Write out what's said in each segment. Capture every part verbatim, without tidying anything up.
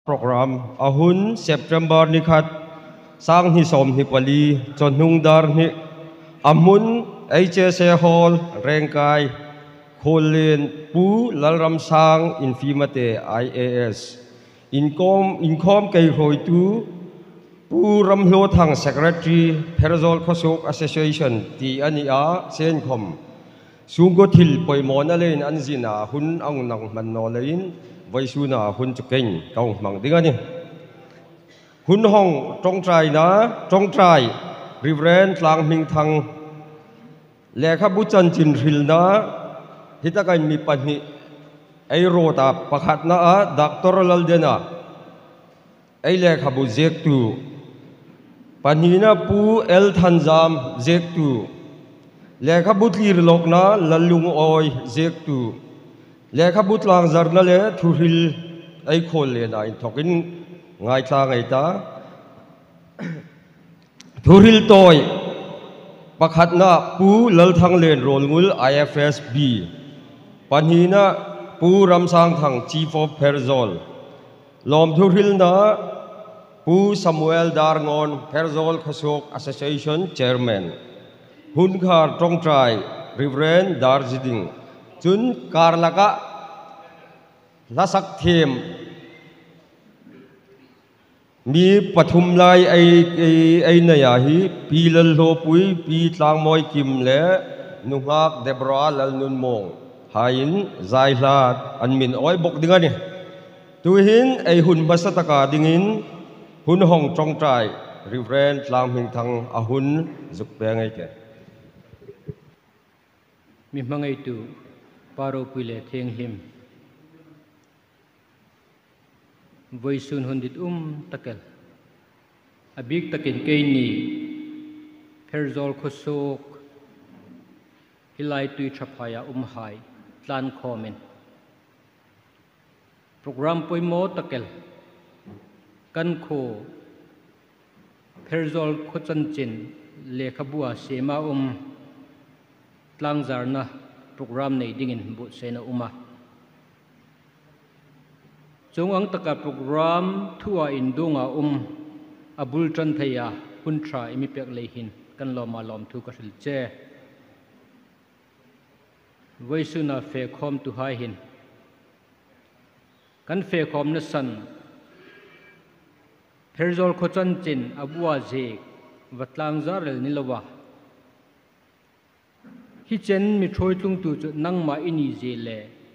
program ahun September ni khat sang hi som hi pali chonung dar ni amun H S A hall rengkai kholen pu lalram sang infimate I A S incom incom kai hoi tu pu ram hlo thang secretary Pherzol Khosok Association ti ania sen khom sungo thil poimona lein anjina hun ang nang man no lein vaisuna hun chukeng kaung mang dingani hun hong trong trai na trong trai Reverend Tlang Ming Thang lekha buchan chin ril na hitakai mi pani ai rota pakhat na a doctoral dena ai lekha bu jek tu panina pu el thanjam jek tu lekha butlir lokna lalung oi jek tu lekha butlang zarna le thuril ai khol le na in thokin ngai tla ngai ta thuril toy pakhat na pu lal thang len rol ngul I F S B panhina pu ram sang thang chief of Pherzol lom thuril na pu Samuel Darngon Pherzol Khosok Association chairman hun khar trong trai Reverend Darjiding chun karlaka lasak themมีปฐุมลายไอไอไอเนียฮีปีลลโลปุยปีตางมอยกิมและนุฮักเดบราลลนุนมงหายินใจลาดอันมินอ้อยบกดิ่งนี่ตัวหินไอหุ่นบัสตกาดิ่งหุ่นห้องจงใจรีเฟรนลางมิงทางอาหุ่นจุกเปียงไอแกมีมังไอตูปารปุยเลเทียงหิมวัยสุนหุนดิดอุ้มตะเกลอบิกตะเกินเกนีPherzol Khosokฮิไลตุยชัพายาอุ้มหายลานคอมเมนโปรแกรมปอยโมตะเกลกันโคPherzol Khojan Chinเลขบัวเสมาอุ้มลังจารนะโปรแกรมในดิ่งบุเสนาอุ้มจงอังตะกับโปรแกรมทั่วอินโดงาอุมอับุลจันทยาหุ่นทราอิมิเปียกเลยหินกันลอมาลอมทุกข์สิลเจไว้สุนาเฟคอมตุหายหินกันเฟคอมนสันPherzol Khojan Chinอบัวเจกวัดลางจาร์นิลวะฮิเจนมีช่วยตุงตุจนังมาอินีเจเล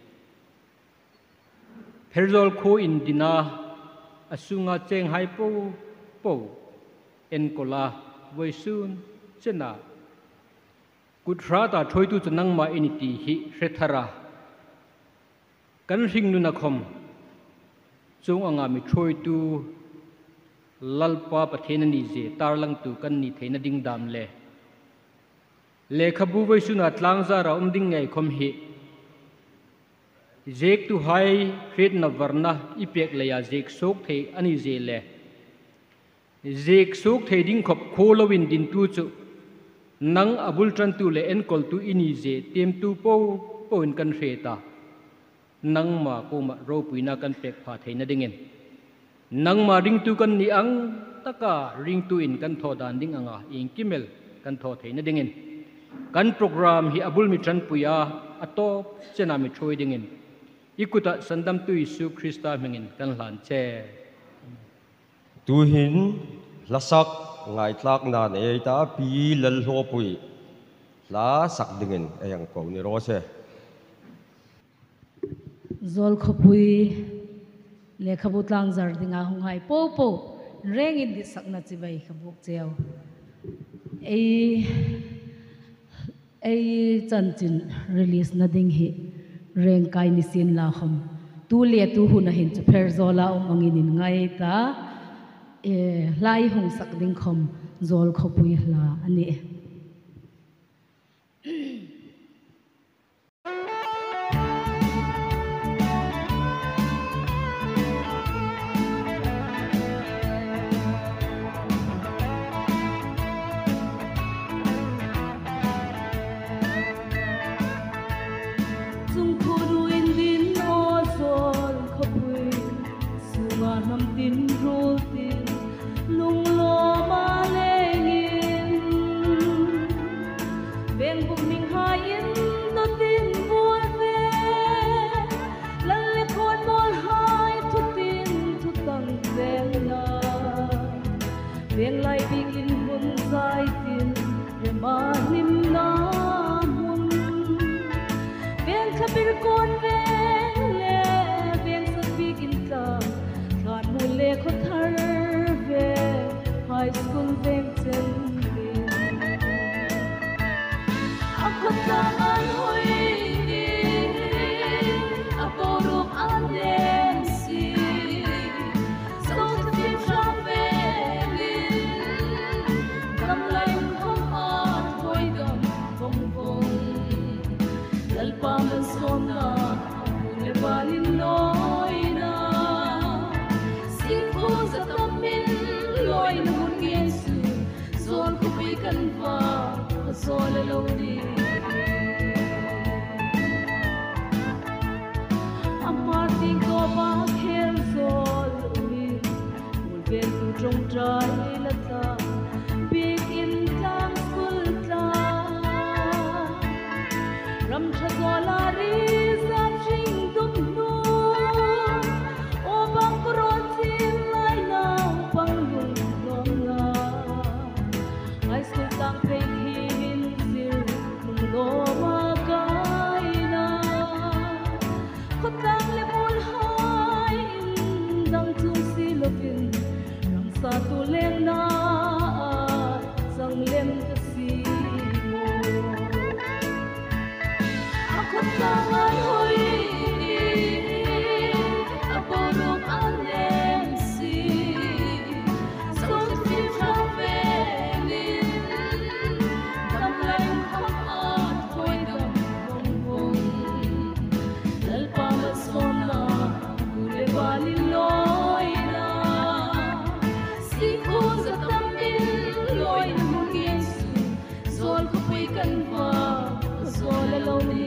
Pherzol Kho Indina asunga cheng hai po po enkola voisun chena kuthra ta thoi tu chanang ma initi hi hrethara kan ring nu na khom chung anga mi thoi tu lalpa pathena ni je tarlang tu kan ni theina ding dam le lekhabu voisuna tlangza ra umding ngai khom hi Zek tu hai khret na varna ipek leya zek sok the ani je le zek sok the ding khop kholowin din tu chu nang abul tran tu le en kol tu ini je tem tu po poin kan reta nang ma ko ma ro puina kan pek pha theina dingen nang ma ring tu kan ni ang taka ring tu in kan tho dan ding anga ing kimel kan tho theina dingen kan program hi abul mi tran puya atop chena mi thoi dingen ikuta sandam tu Isu Krista mengin kan lan che tu hin lasak ngai tlak nan e ta pi lal ho pui la sak dingen ayang ko ni ro se zol khopui lekhabut lang zar dinga hung hai po po reng in di sakna chi bai khabuk cheu ei ei chan chin release na ding hi reng kai ni sin la khom tu le tu hun hin chu Pherzola um angin in ngai ta e lai hung sak ding khom zol khopui la ani Hãy subscribe cho kênh Ghiền Mì Gõ để không bỏ lỡ nam tin ru tin lung lo ma leng in beng bung ning hai in no tin buồn về lần lệ khôn mol hai thu tin thu tăng về na beng lai bing in hun sai tin re ma nim na mun beng khabir kon ve le beng sa big in ta khan mu le kho thar ve high school beng chen a kho ta an hoi ni a borum an dem si so to be from ve kam lai khom a thoi dam bom bom dal pa man som na le balin noi na si ko za tam min loi na mun ngien su zon ko pi kan va so le lo di amar ting ko ba khem zol ni mul vel tu trong trai la ta big in tang school ta ram tha zola ri za ching dum nu o bang pro tin lai na bang lung lom na high school tang pe hin sir lung lo ma kai na ko tang le mul hai dang chung si lo pin ram sa tu leng na sang lem ta si mo ako tang an hoi ni a borum an lem si so ti from velin kam lai khom at khoi dam bong bong dal pa ma som na le balin loi na si ko za tam in loi na mun ngien su zol ko pui kan va zol la lo ni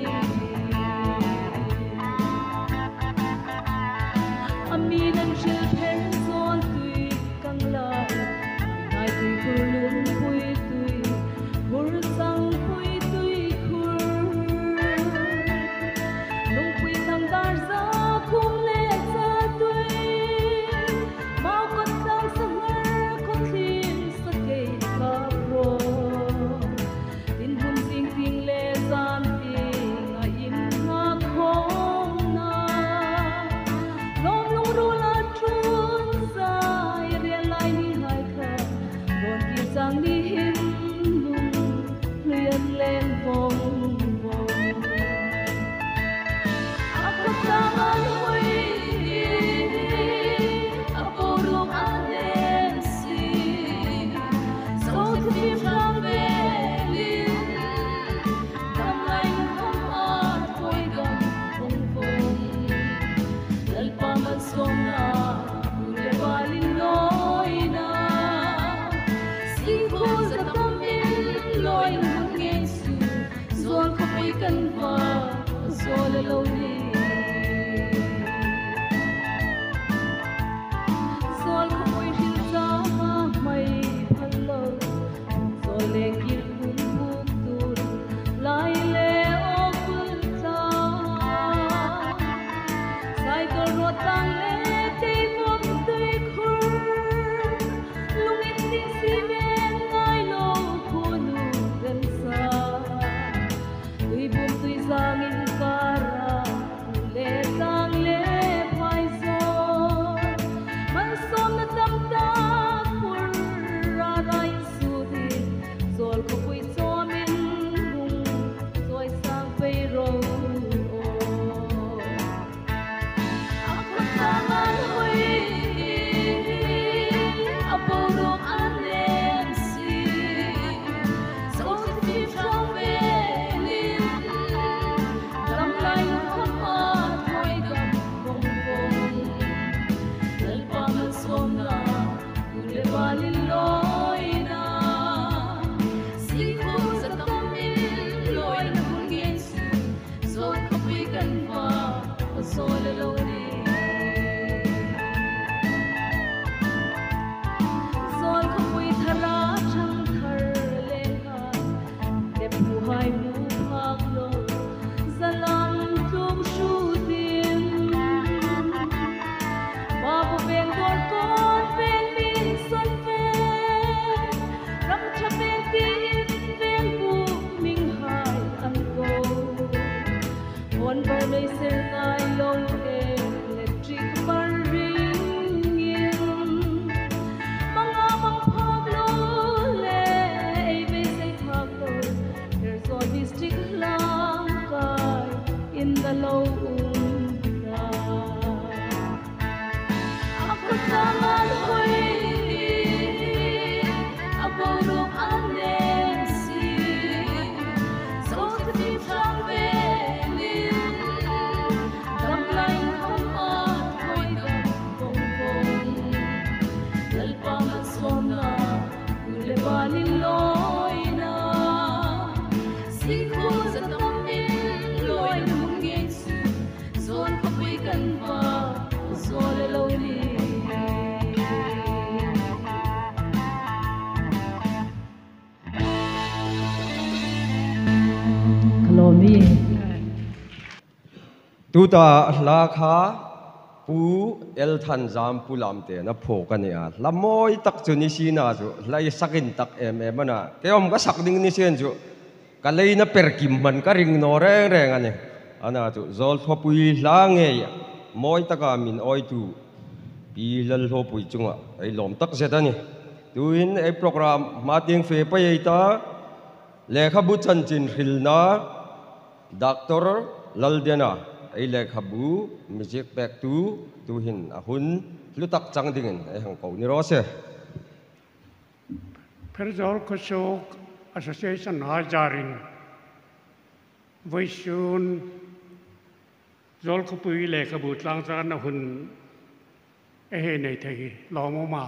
ami nan shil phen zon tui kang lai nai tui kur lum pui tui kur sang pui tui kur lung pui tam dar za kum le za tui mau ko sang sang ko thin sa ke ka pro tin hun ting ting le zan ting a in ma khom na lom lung ru la chun lấy ser ngai lâu electric bar ring in mang a mang phak lo le ei ve sei thak to there's all district lang kai in the low unda aku tangan hoi aborong anesi so ti trang ve tu ta la kha pu el than jam pu lam te na pho ka ne a lamoi tak chu ni si na chu lai sakin tak em em na ke om ka sak ding ni sen chu ka lei na per kim man ka ring no reng reng ane ana chu zol pho pui la nge moi ta ka min oi tu pi lal ho pui chunga ai lom tak se ta ni tuin ai program ma ting fe pa ye ta le kha bu chan chin khil na doctor laldena ai le khabu music back to tu hin a hun lu tak chang dingin ai hang ko ni ro se Perzol Kosok Association Hajarin Voisun Zol Kupui le khabu tlang zan a hun e he nei thei lo mo ma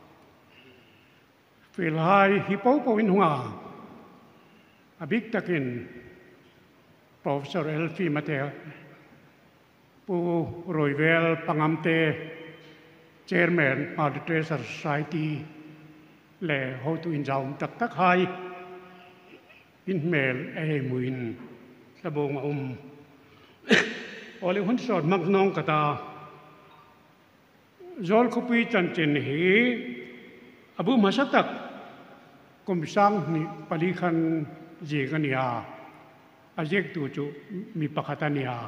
fil hai hipo po in hunga abik takin Professor Elfi Mateo Pu Royvel Pangamte Chairman Madrid Society Le How to Injaum Tak Tak Hai In Mel E Muin Sabong Um Ole Hun Sot Mak Nong Kata Zol Kupi Chan Chin Hi Abu Masatak Kumsang Ni Palikan Jegania Ajek Tuju Mi Pakatania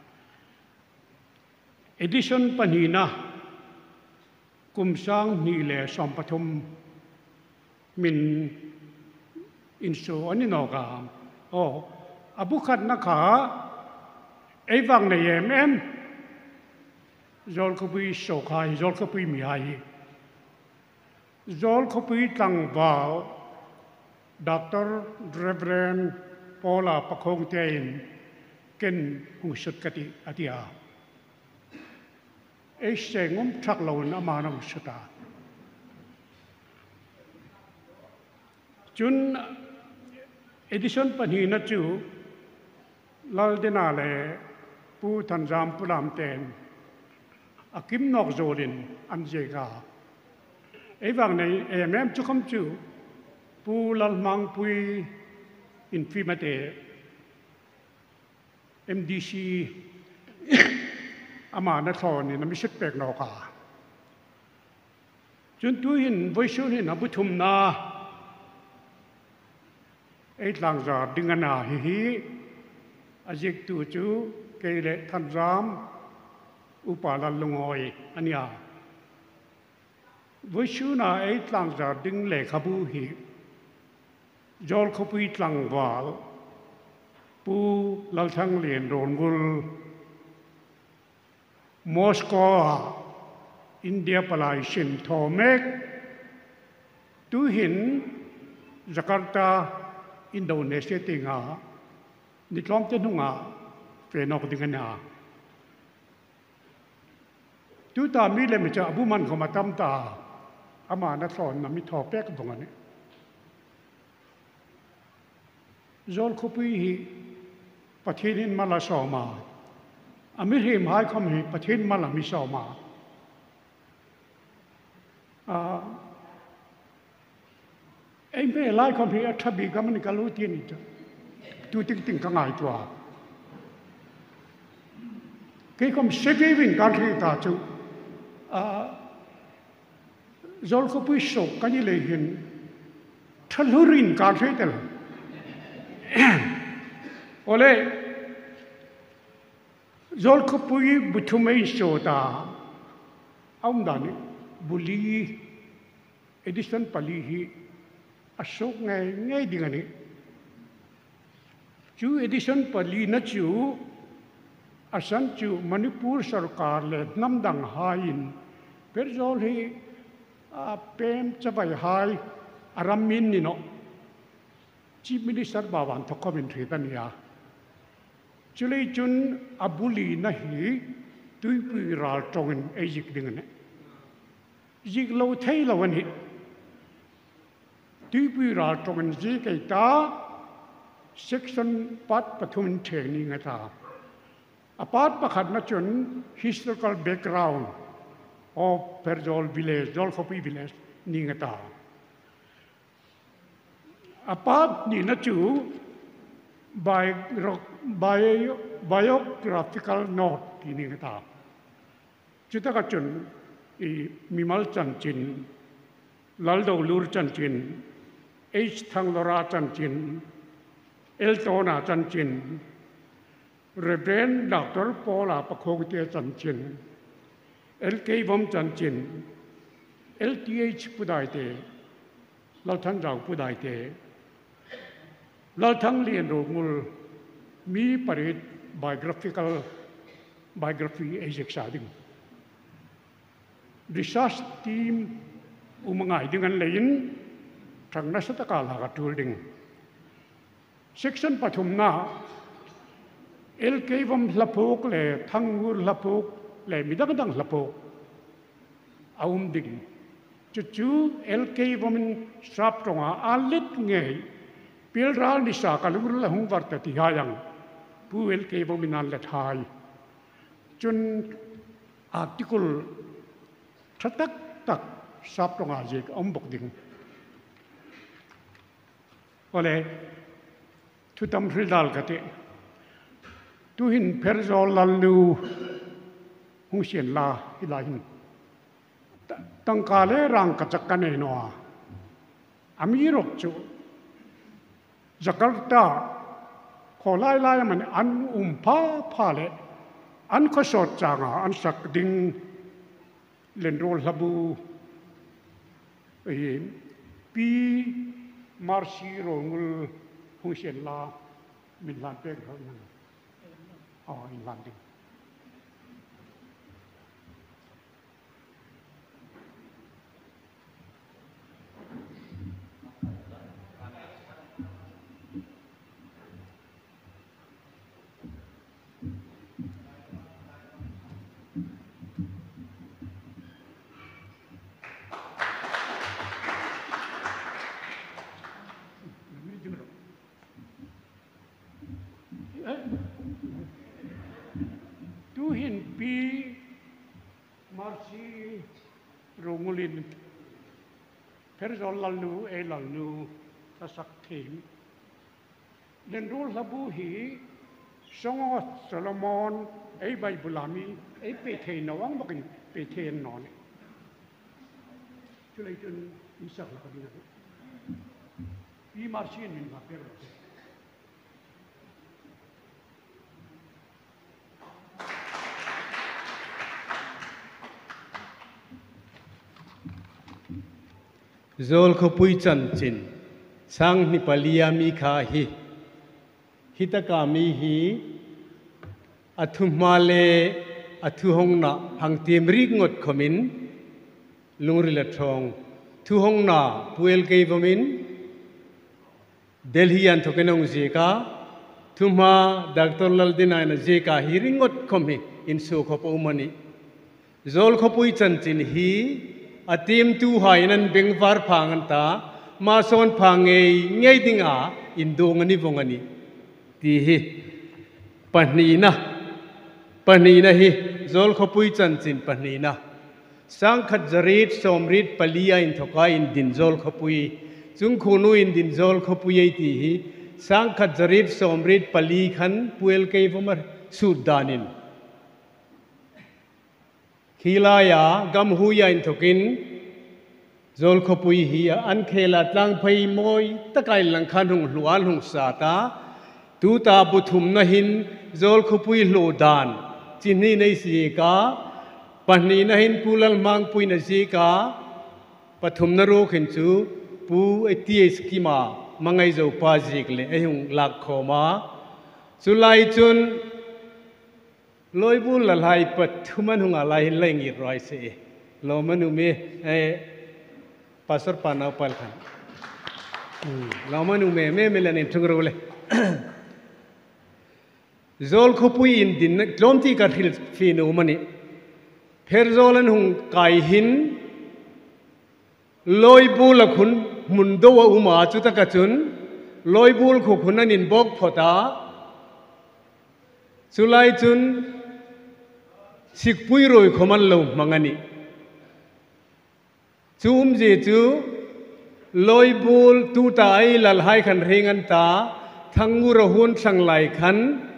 Edition Panina Kumsang Nile Sampatum Min Inso Aninoga Oh Abukat Naka Evang na Yemen Zol Kupi Sokai Zol Kupi Mihai Zol Kupi Tangval Doctor Reverend Paula Pakong Tain Ken Hungsut Kati Atia Ei sengum thak lawn amanam suta chun edition panhina chu laldena le pu thanjam pulam ten akim nok zolin anjega ewang nei em chu kham chu pu lal mang pui infimate M D C Amana thon in a mission pek no ka chun tu hin voisun hin abuthum na eight lang za dingana hi hi ajik tu chu keile thanjam upala lungoi ania voisuna eight lang za ding le khabu hi jol khopui tlang wal pu lal thang lien ron gul Moscow, India palai sim thomek tu hin Jakarta, Indonesia tinga nitlom te nunga fenok dingana tu ta mi le mecha abu man ko matam ta ama na thon na mi thopek bongani zol khopui hi pathinin mala soma Amir him hai khom hi pathin mala mi soma a em pe lai khom hi athabi gaman kalu tin ta tu tik ting ka ngai tua ke khom saving country ta chu a zol khopui so kani le hin thalurin country tel ole zol khopui buthumei sota aum dani buli edition pali hi asok ngai ngai dingani chu edition pali na chu asan chu manipur sarkar le namdang hain perzol hi a pem chabai hai aramin ni no chief minister bawan thokomin thitania chulei chun abuli na hi tuipui ral tongin ejik dingane jik lo thei lawan hi tuipui ral tongin ji kai ta section pat pathum theni ngata apat pakhat na chun historical background of Perzol village Zol Khopui village ni ngata apat ni na chu by bio biographical note ni ngata chuta ka chun i mimal chanchin laldo lur chanchin h thanglora chanchin eltona chanchin Reverend Doctor Paula Pakhogte chanchin lk vom chanchin lth pudaite lalthang rau pudaite lalthang lien ro mul mi parit biographical biography ejek sading research team umangai dengan lain thang na sataka la ka tulding section pathumna lk vom lapok le thangur lapok le midang dang lapok aum ding chu chu lk vom sap tonga alit ngei pilral nisa kalur la hung warta ti hayang pu lk vom nan le thai chun article thatak tak sap tonga jek om bok ding ole thutam hridal kate tu hin Perzol lalu hung sian la ilahin tangkale rang kachakane noa amirok chu Jakarta kholai lai man an umpa phale an khosot changa an sak ding lenrol habu e pi marsi rongul hung sian la min lan pek han oh in London tuhin pi marsi rongulin Perzol lalu e lalu tasak tim dan rul habu hi songo Solomon e bai bulami e pethe nawang bakin pethe non chulai chun isak la kadina pi marsi min ma per Zol Khopui chanchin sang ni palia mi kha hi hitaka mi hi athumale athu hongna hangtim rik ngot khomin lungri la thong thu hongna puel kei vomin Delhi an thokenong jeka thuma Doctor Laldina na jeka hiringot khomi in su khopo mani Zol Khopui chanchin hi atim tu hai nan bengvar phangan ta ma son phangei ngei dinga indong ani vongani ti hi pani na pani na hi Zol Khopui chanchin pani na sang khat jarit somrit palia in thoka in din Zol Khopui chung khunu in din Zol Khopui ei ti hi sang khat jarit somrit pali khan puel kei vomar sudanin Hilaya gam huya in thokin Zol Khopui hi an khela tlang phai moi takai lang khan hung hluan hung sa ta tu ta buthum na hin Zol Khopui hlo dan จินนี่ในสีกาปันนี้นะเห็นปูลัลมังปุยนสีกาปฐมนรกเห็นจูปูไอตีสกิมามังไงจะปาจิกเลยไอหงหลักขมาสุไลจุนลอยบุลละลายปฐมมันหงอะไรเล่งอีรอยเสียลมันอุเมไอปัสสปานาปัลขันลมันอุเมเมเมลันทุกรูเลยZol khopui in din lomti ka thil fi no mani pher zolan hung kai hin loi bul khun mun do wa uma chu ta ka chun loi bul khu khunan in bok phota chulai chun sikpui roi khoman lo mangani chum je chu loi bul tu ta ai lal hai khan ringan ta thangu ro hun sang lai khan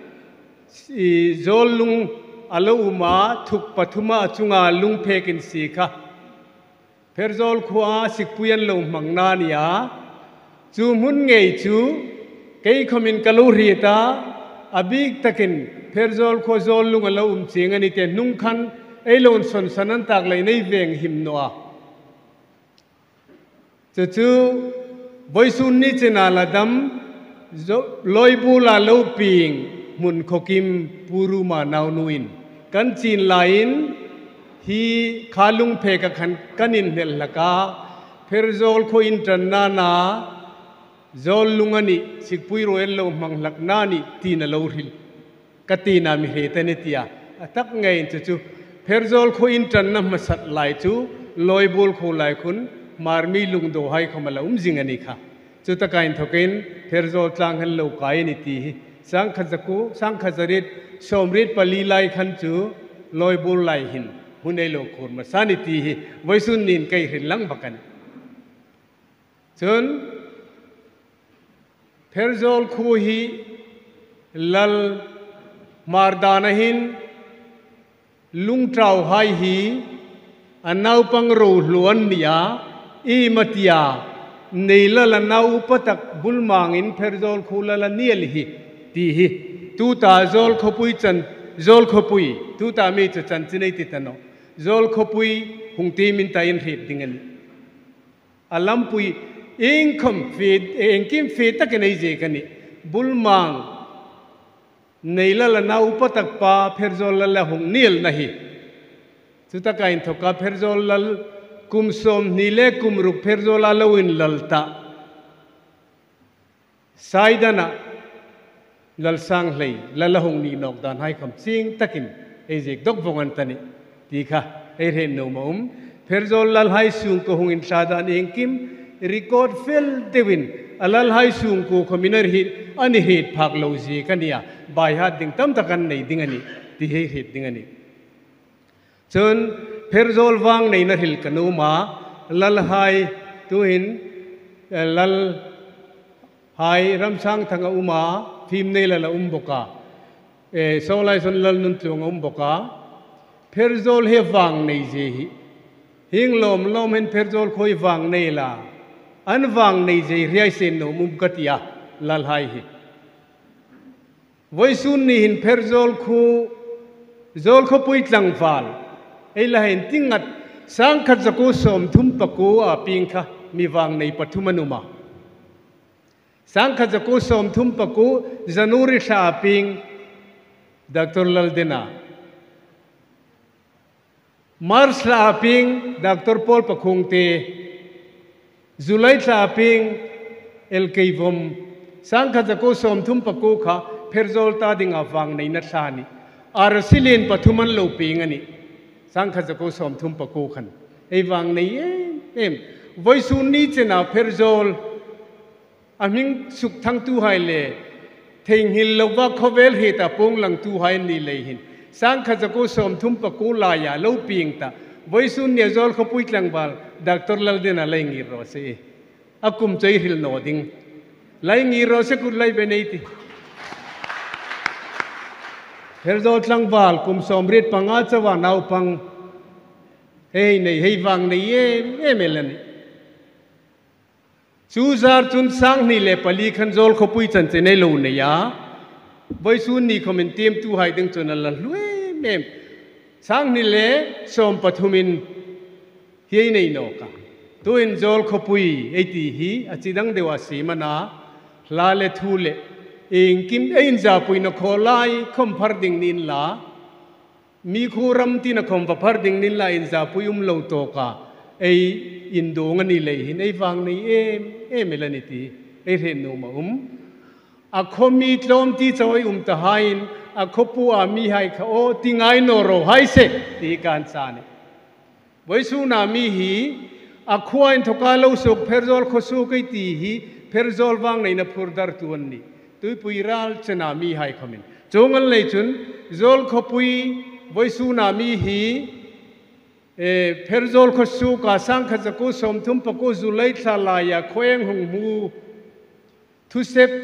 zol lung alo uma thuk pathuma chunga lung phekin si kha pher zol khuwa sikpuyan lo mangna nia chu mun ngei chu kei khomin kalu ri ta abik takin pher zol kho zol lung alo um ching ani te nung khan ei lon son sanan tak lai nei veng him noa chu chu boisun ni chena ladam loi bu la lo ping mun khokim puru ma nau nuin kan chin lain hi khalung phe ka khan kanin hel laka pher zol kho in tran na na zol lungani sikpui roel lo mang lak na ni tin lo ril katina mi he tane tia atak ngai chu chu pher zol kho in tran na masat lai chu loi bol kho lai khun marmi lung do hai khomala um jingani kha chu ta kain thokin pher zol tlang han lo kai ni ti sang khazaku sang khazarit somrit pali lai khan chu loi bul lai hin hunei lo khur ma saniti hi voisun nin kai hin lang bakan chun pherzol khu hi lal mardana hin lung trau hai hi anau pang ro luan nia i matia neila la nau patak bulmangin pherzol khu la niel hi ti hi tu ta zol khopui chan zol khopui tu ta mi cha chan chinai ti tano zol khopui hung ti min ta in rit dingen alam pui ing khom fi eng kim fi ta ke nei je kani bulmang neila la na upatak pa pher zol la hung nil nahi tu ta kain thoka pher zol lal kum som nile kum ruk pher zol la lawin lalta saidana lal sang lei lalahong ni nok dan hai kham sing takin ejek dok vongan tani tikha e re no mom pherzol lal hai sung ko hung in sadan engkim record fel devin alal hai sung ko khominer hi ani hit phak lo ji kania bai ha ding tam takan nei dingani ti he hit dingani chon pherzol wang nei na hil kanu ma lal hai tu hin lal hai ram sang thanga uma phim nei la la um boka e solai son lal nun chung um boka pherzol he wang nei je hi hing lom lom hen pherzol khoi wang nei la an wang nei je riai sen no mum katia lal hai hi voisun ni hin pherzol khu zol kho pui tlang wal ei la hen tingat sang khat zaku som thum paku a ping kha mi wang nei pathumanuma sang kha zaku som thum paku zanuri sha ping Doctor Laldina Mars la ping Doctor Paul Pakhungte Zulai la ping El Kaivom sang kha zaku som thum paku kha pherzol ta ding awang nei na thani arsilin pathuman lo ping ani sang kha zaku som thum paku khan ei wang nei em voisun ni chena pherzol aming suk thang tu hai le thing hil lowa khovel he ta pong lang tu hai ni le hin sang kha jaku som thum paku la ya lo ping ta voisun ne zol kho pui tlang bal Doctor Laldina lai ngi ro se akum chei hil no ding lai ngi ro se ku lai be nei ti her zol tlang bal kum som rit panga chawa nau pang hey nei hey wang nei em em elani Chuzar chun sang ni le pali khan zol khopui chan che nei lo ne ya boy sun ni comment team tu hai ding chon la lue เมมสังนิเลสมปฐุมินเฮียในโนกาตัวอินโจลขปุยไอตีฮีอจิดังเดวาสีมานาลาเลทูเลเองกิมเอ็นจาปุยนโคลายคอมพาร์ดิงนินลามีคูรัมตีนคอมพาร์ดิงนินลาอินจาปุยอุมโลโตกาไออินโดงันนี่เลยหินไอฟังนี่เอมเอมเมลนิตีไอเรนโนมาอุมอาคอมีตลอมที่จะไว้อุมตะไฮน์อาคปัวมีไฮเขาโอติงไงโนโรไฮเซตีการสานไว้สูนามีฮีอาควายทกาลูสุกเพอร์โซลขสุกไอตีฮีเพอร์โซลวังในนับพูดดาร์ตัวนนี้ตุยปุยรัลชนามีไฮขมินจงกันเลยจุนโซลขปุยไว้สูนามีฮีเพอร์โซลขสุกาสังขจักกุสมทุมปกุจุไลทลายาเคว้งหงมูทุเซป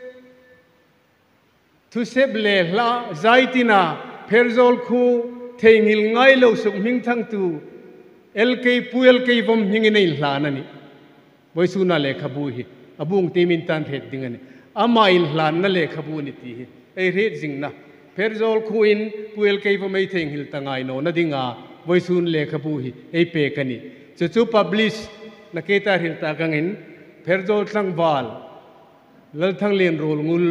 ทุเซบเลลาใจตินาเพอร์โซลคูเทงิลไงเราสุกมิงทั้งตูเอลเคปูเอลเคผมมิงในลานันนี่ไว้สุนัเลขบูฮีอบุงเตมินตันเฮ็ดดิ่งนี่อามาอินลานนั่นเลขบูนี่ตีไอเฮ็ดจิงนะเพอร์โซลคูอินปูเอลเคผมไม่เทงิลตั้งไงโนนั่นดิ่งอ่ะไว้สุนเลขบูฮีไอเปกันนี่จะจูพับลิชนักเตาฮิลตากังอินเพอร์โซลทั้งวาลแล้วทั้งเลียนโรลงู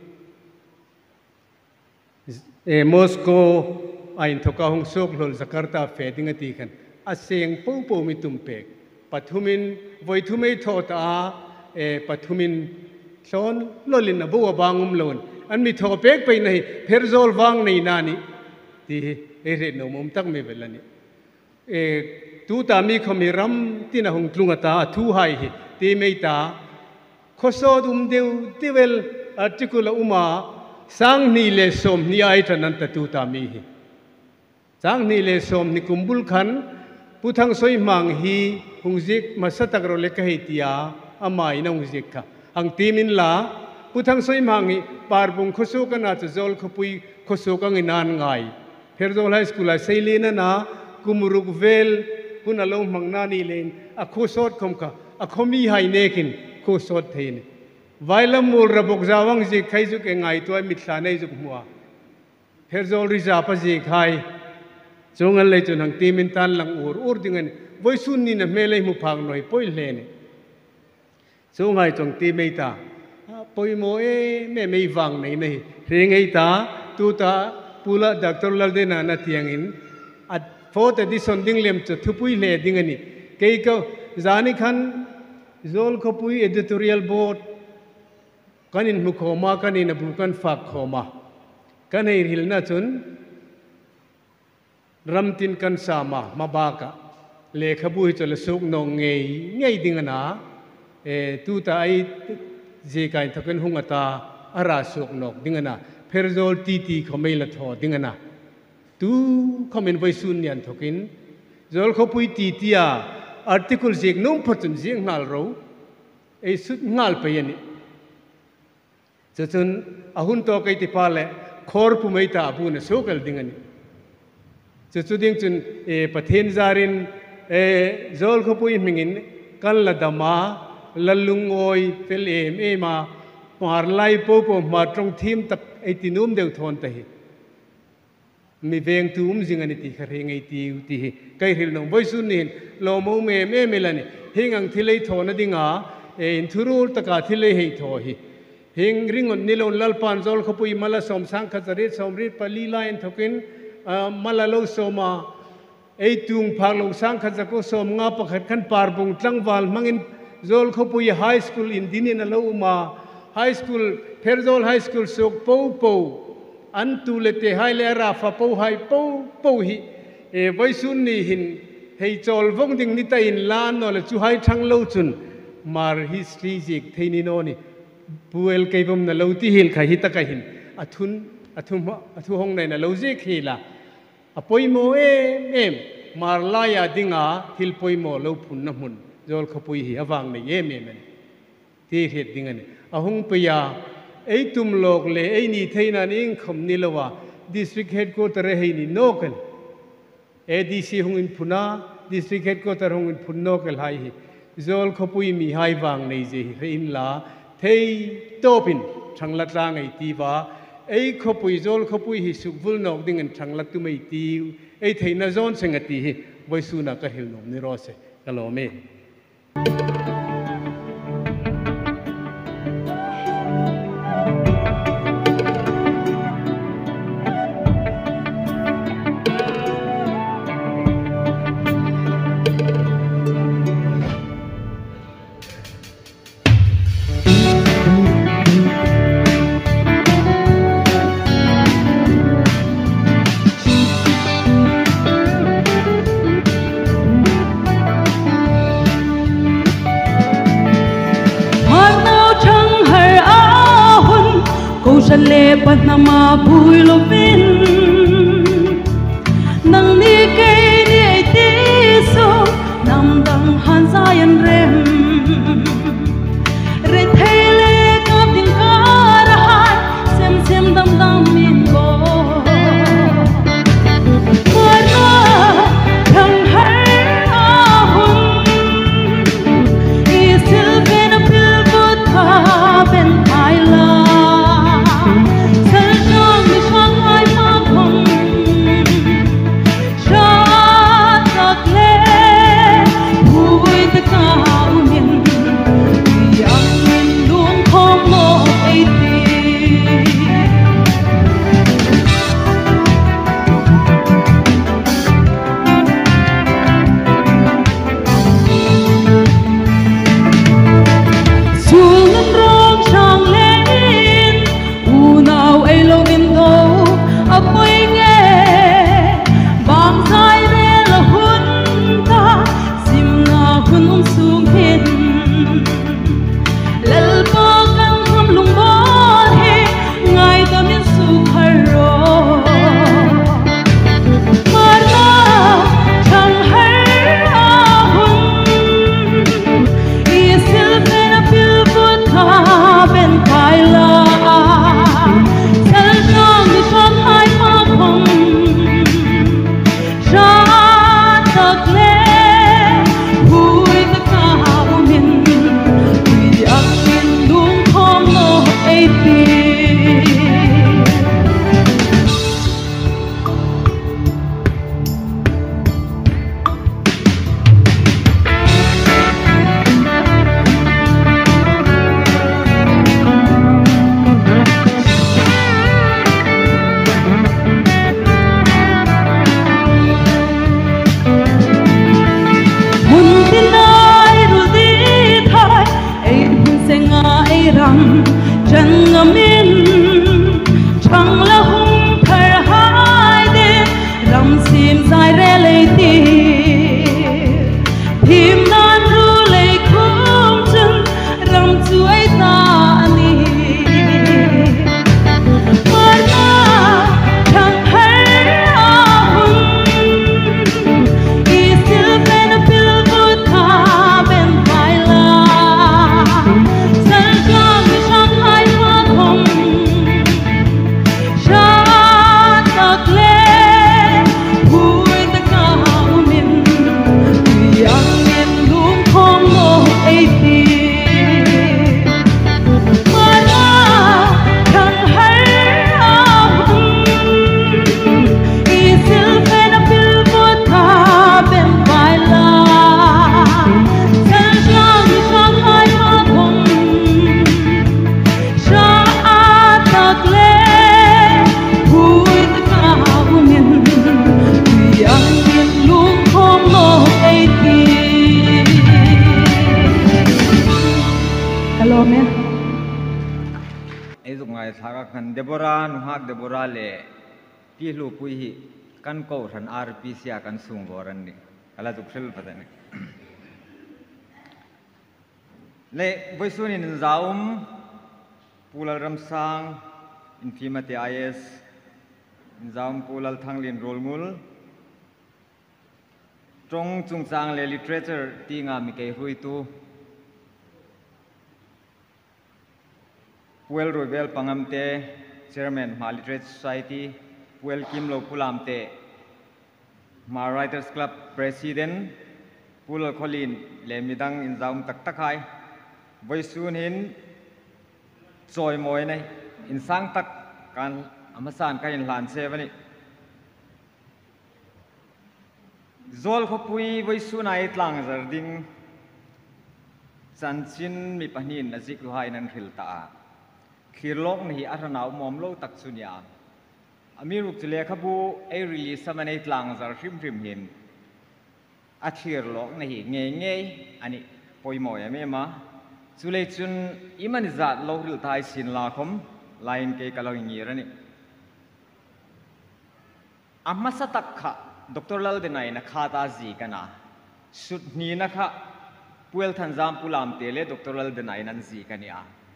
เอมอสโกไอน์ทกาฮงโซกลลสกัร์ตาเฟดิงตีกันอาเซียงปูปูมิตุมเปกปัทุมินวัยทุเมทอตาเอปัทุมินชอนลลินบัวบางอุมลนอันมีทอเปกไปในเพอร์โซลวังในนานีที่เอเรนโนมุมตักไม่เป็นละนี่เอตูตามีขมิรัมที่น่าหงตุงตาทูไฮที่ไม่ตาขสอดุมเดียวที่เวลอาร์ติคุลอุมาสังนิเลสมนิไอทันันตตูตามีฮีสังนิเลสมนิคุมบุลขันพุทธังสวยมังฮีหงจิกมาสตักโรเลกเหติยาอามาอินาหงจิกค่ะอังตีมินลาพุทธังสวยมังฮีปาร์บุงขสุกันอาจจะโจลขปุยขสุกังอินานไงเพอร์โซลไฮสคูลไซลีนนะกุมรุกเวลคุณอารมณ์มังนานีเลนอะโคสอดคมค่ะอะคมีไฮเนกินโคสอดเทนไวลามูลระบบจาวังจิกใครจุกเองไงตัวมิตรสานในจุกมัวเพอร์โซลริซาปจิกไฮจงอะไรจนหังตีมินตันหลังอูร์อูร์ดิ่งเงินไว้สุนนี่นะเมลัยมุพังหน่อยป่วยเลนจงไงจงตีไม่ตาป่วยโมเอแม่ไม่ฟังไหนไหนเรียงไอ้ตาตูตาปูละดักตอร์ลเดนานาเตียงอินอัดโฟต์ดิสันดิ่งเลี้ยมจุดทุปุยเลดิ่งเงินนี่เกี่ยวกับจานิขันโจลขปุยเอดิทอเรียลบอร์ดกันอินมุขมากันอินบุกันฝากขมากันให้หิลน่าจนรัมตินกันสามามาบากะเลขบุยจลสุกนองเงยเงยดิ่งนะเอตูตาไอเจกันทักนหงตาอาราสุกนอกดิ่งนะเพอร์โซลตีตีเขาไม่ละทอดิ่งนะตูเขาเป็นไว้สุนยันทักินโจลเขาปุยตีตีอาอาร์ติคุลเจกนุ่มพัดจนเจงนัลเราไอสุดนัลไปยันนี่จะจนอาหุนตัวกันติพาเลคอร์ปุไม่ตาบุญสุกัลดิ่งนี่จะจุดยิ่งจนเอปะเทนจารินเอโจลขบุยมิงินกันละดามาละลุงโอยเฟลเอมเอมามาร์ไลโปโปมาตรงทีมตักไอตินุมเดียวทอนเตะมีเวงตูมจิงอันนี้ขะเรงไอติวตีใกล้เห็นน้องบอยสุนินโลมูเมเมเมลันเฮงังทิเลทอนะดิงาเอินทุรูตะกาทิเลเฮทอฮีเฮงริงอนนิลอนลัลปันโจลขบุยมาละสมสังขจริตสมริตปลีลาอินทกินมาลาโลโซมาไอตุงพาลงสังขจักโซมงาปะขัดขันปาร์บุงตั้งวาลมังอินโจลขบุยไฮสคูลอินดินินลาอุมาไฮสคูลเพอร์โซลไฮสคูลสุกปูปูอันตุเลเตไฮเลราฟาปูไฮปูปูฮีเอไว้สุนนี่หินให้โจลวงดิ่งนิตาอินลานนอลจูไฮทั้งโลจุนมาร์ฮิสตรีจิกเทนิโนนี่ปูเอลเกย์บมนลาวที่หินขหิตะกหินอัทุนอัทุมอัทุหงในนลาวเจกฮีลาอพอยโมเอเอ็มมาร์ลายาดิงาฮิลพอยโมลาวพุนน้ำมุนโจลขปุยฮีอวังในเยเมมันที่เหตุดิงันอหงปยาไอตุมโลกเลไอนี่เทนันเองคำนิลวะ district headquarter เฮนี่โนกันเอดีซีหงอินพุนา district headquarter หงอินพุนโนกันไฮโจลขปุยมีไฮวังในเจเรอินลาเทยโตปินช่างละจางไอตีวา ấy khó bùi dồn khó bùi hi sụp vul nọc đinh anh thằng lắc tu mày tiêu ấy thấy na zon sinh ngati hi voi su na cái hiểu nom ni ro se kalo me Chân lệ bắt nama bùi lô bên nang ni cây ni ai tê so nam dang han zayan rem re thay lệ cáp tiếng ca ra hát xem xem dam dam min bo qua na thằng hai a hun isil ben apil bút tha ben ai la Deborah nuhak Deborah le pi lu pui hi kan ko than R P C kan sung boran ni ala du khel patani le boisun in zaum pulal ramsang infimati is zaum pulal thanglin rolmul trong chung chang le literature tinga mi ke hui tu Puel Royal Pangamte, Chairman Ma Literate Society, Puel Kim Lo Pulamte, Ma Writers Club President, Pul Colin Le Midang in Zaum Tak Takai, Boy Sun Hin, Choi Moy Nay, in Sang Tak การอามาสานกันหลานเซวันนี้โจลขบุยไว้สุนัยตลังจารดิ้งจันชินมีปนินนจิกลุหายนันขิลตาขีโลกนี้อัตนาวมอมโลตักสุญญาอามีรุกจุเลขบูเอริลิสมันในตลังจารริมริมหินอาชีรโลกนี้เงยเงยอันนี้ปอยมอยไม่มาจุเลจุนอิมันจัดโลกริลทายสินลาคมลายน์เกย์กะลอยงี้ระนี่อามาสตักขะดรลัลเดนัยนักข่าวตาจีกันนะสุดนี้นักข่าวพูเอลทันจามพูลามเตเลดรลัลเดนัยนันจีกันเนี่ย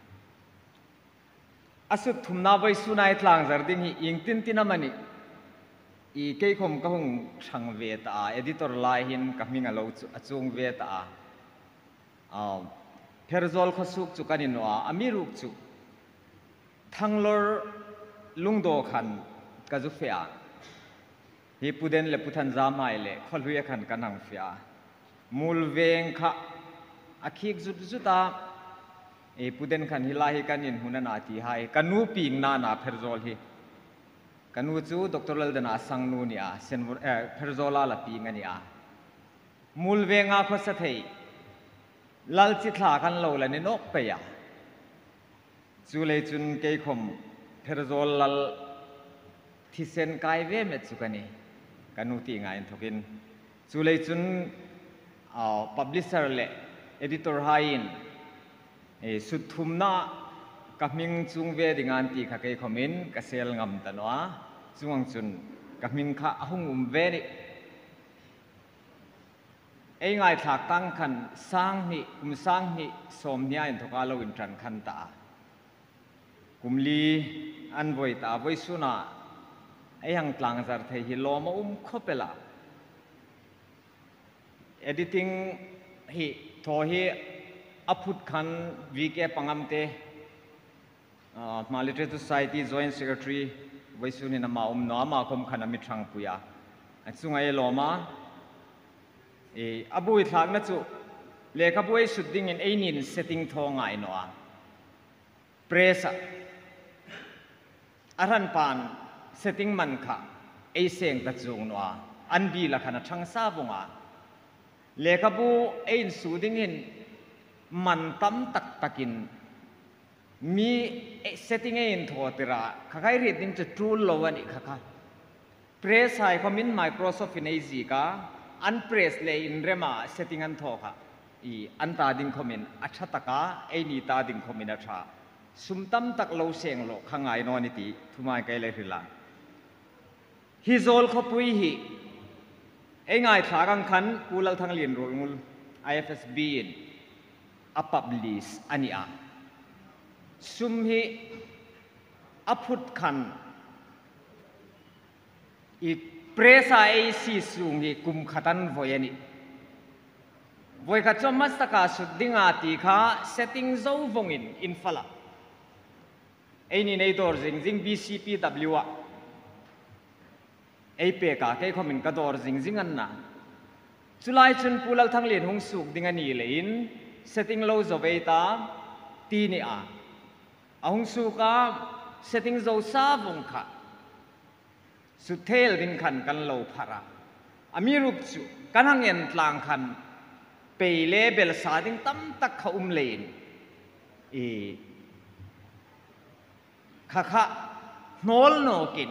อาสุดทุ่มนาไว้สุนัยทลางจารดิ้งฮีอิงตินตินามันนี่อีเกย์คมก็คงช่างเวตาเอดิตอร์ไลน์หินกับมิงาโลจุงเวตาอ่าเพอร์ซอลข้อสุกจุกันนินว่าอามีรุกจุทั้งลอร์ลุงโดขันกัจุเฟียฮีพูดเดนเลพุทันจามายเลขอลุยขันกันหังเฟียมูลเวงขะอาคิกจุดจุดตาเอพูดเดนขันฮิลาฮิกันยินหุนนาทีไฮกันนูปิงนานาเพอร์ซอลฮีกันนูจูดรลัลเดนาสังนูเนียเซนเอเพอร์ซอลาลาปิงเนียมูลเวงอาข้อสัตย์ลัลจิตลากันโลลันนกเปียจูเลจุนเกยคมเพอร์โซลลัลที่เซนกายเวเมตุกันนี่กันนูตีงานทุกินจูเลจุนอ่าพับลิเซอร์เล่เอดิตอร์ไฮน์เอสุดทุมน่ากับมิงจุงเวดิงานตีข้าเกยคมินกับเซลงามตันวะจวงจุนกับมิงข้าหุ่งอุมเวนี่ไอ้ไงถากตั้งขันสร้างนี่กุมสร้างนี่สมเนียอินทุกอาลวินทรันขันตากุมลีอันวัยตาวัยสุนาไอ้ยังตลังจารเทฮิโลมาอุ้มคบเปล่า editing ฮิทอฮิอัพุดขันวีเกปังอัมเตมาลิเทอร์society joint secretary วัยสุนินามาอุ้มน้ามาคมขันมิตรังปุยาอันสุงไอ้โลมาเออบุยทางนั่นจู่เลขาบุยสุดดิ้งอินไอ้นิน setting ทองไงหนอเปรสอารันปาน setting มันค่ะไอ้เสียงตัดจงหนออันบีละขณะช่างซาบงอ่ะเลขาบุไอ้สุดดิ้งอินมันตั้มตักตักินมี setting ไอ้อินทอติระข้าใครเรียนจะทูลโลวันอีกค่ะเปรสไอ้ความมิน Microsoft ในจีก้าอันเพรสเลยอินเรมาเซตติ้งอันทอค่ะอีอันตาดิงคอมินอัชตะกาไอนีตาดิงคอมินอัชาสุมตั้มตักโลเสียงโลข้างไงนอนิติทุมายไกลเลยฟิลังฮิโซลขบุยฮีไอไงทากังขันกูเล่าทางเรียนรู้งู ไอ เอฟ เอส บี นอัปปับลิสอันนี้อ่ะสุมฮีอัพุดขันอีเปรสไอซีสุงฮีกุมขัตันวอยนี่วอยขัดจอมมัสตกาสุดดิ้งอาติข้า setting เจ้าวงอินอินฟลาไอ้นี่ในตัวจริงจริง บี ซี พี ดับเบิลยู อ่ะไอ้เปกาแค่คอมเมนต์กระโดดจริงจริงอันน่ะจุลัยจนพูดทั้งเรียนหงสุกดิ้งอันนี้เลยอิน setting โลจบไอ้ตาตีนี่อ่ะเอาหงสุกา setting เจ้าซาบงค่ะสุดเทลดินขันกันโลภาระอามีรูปจุกันหังเงินตลางขันเปย์เลเบลสาดิงตั้มตักเขาอุ้มเลนเอข้าข้าโนลโนกิน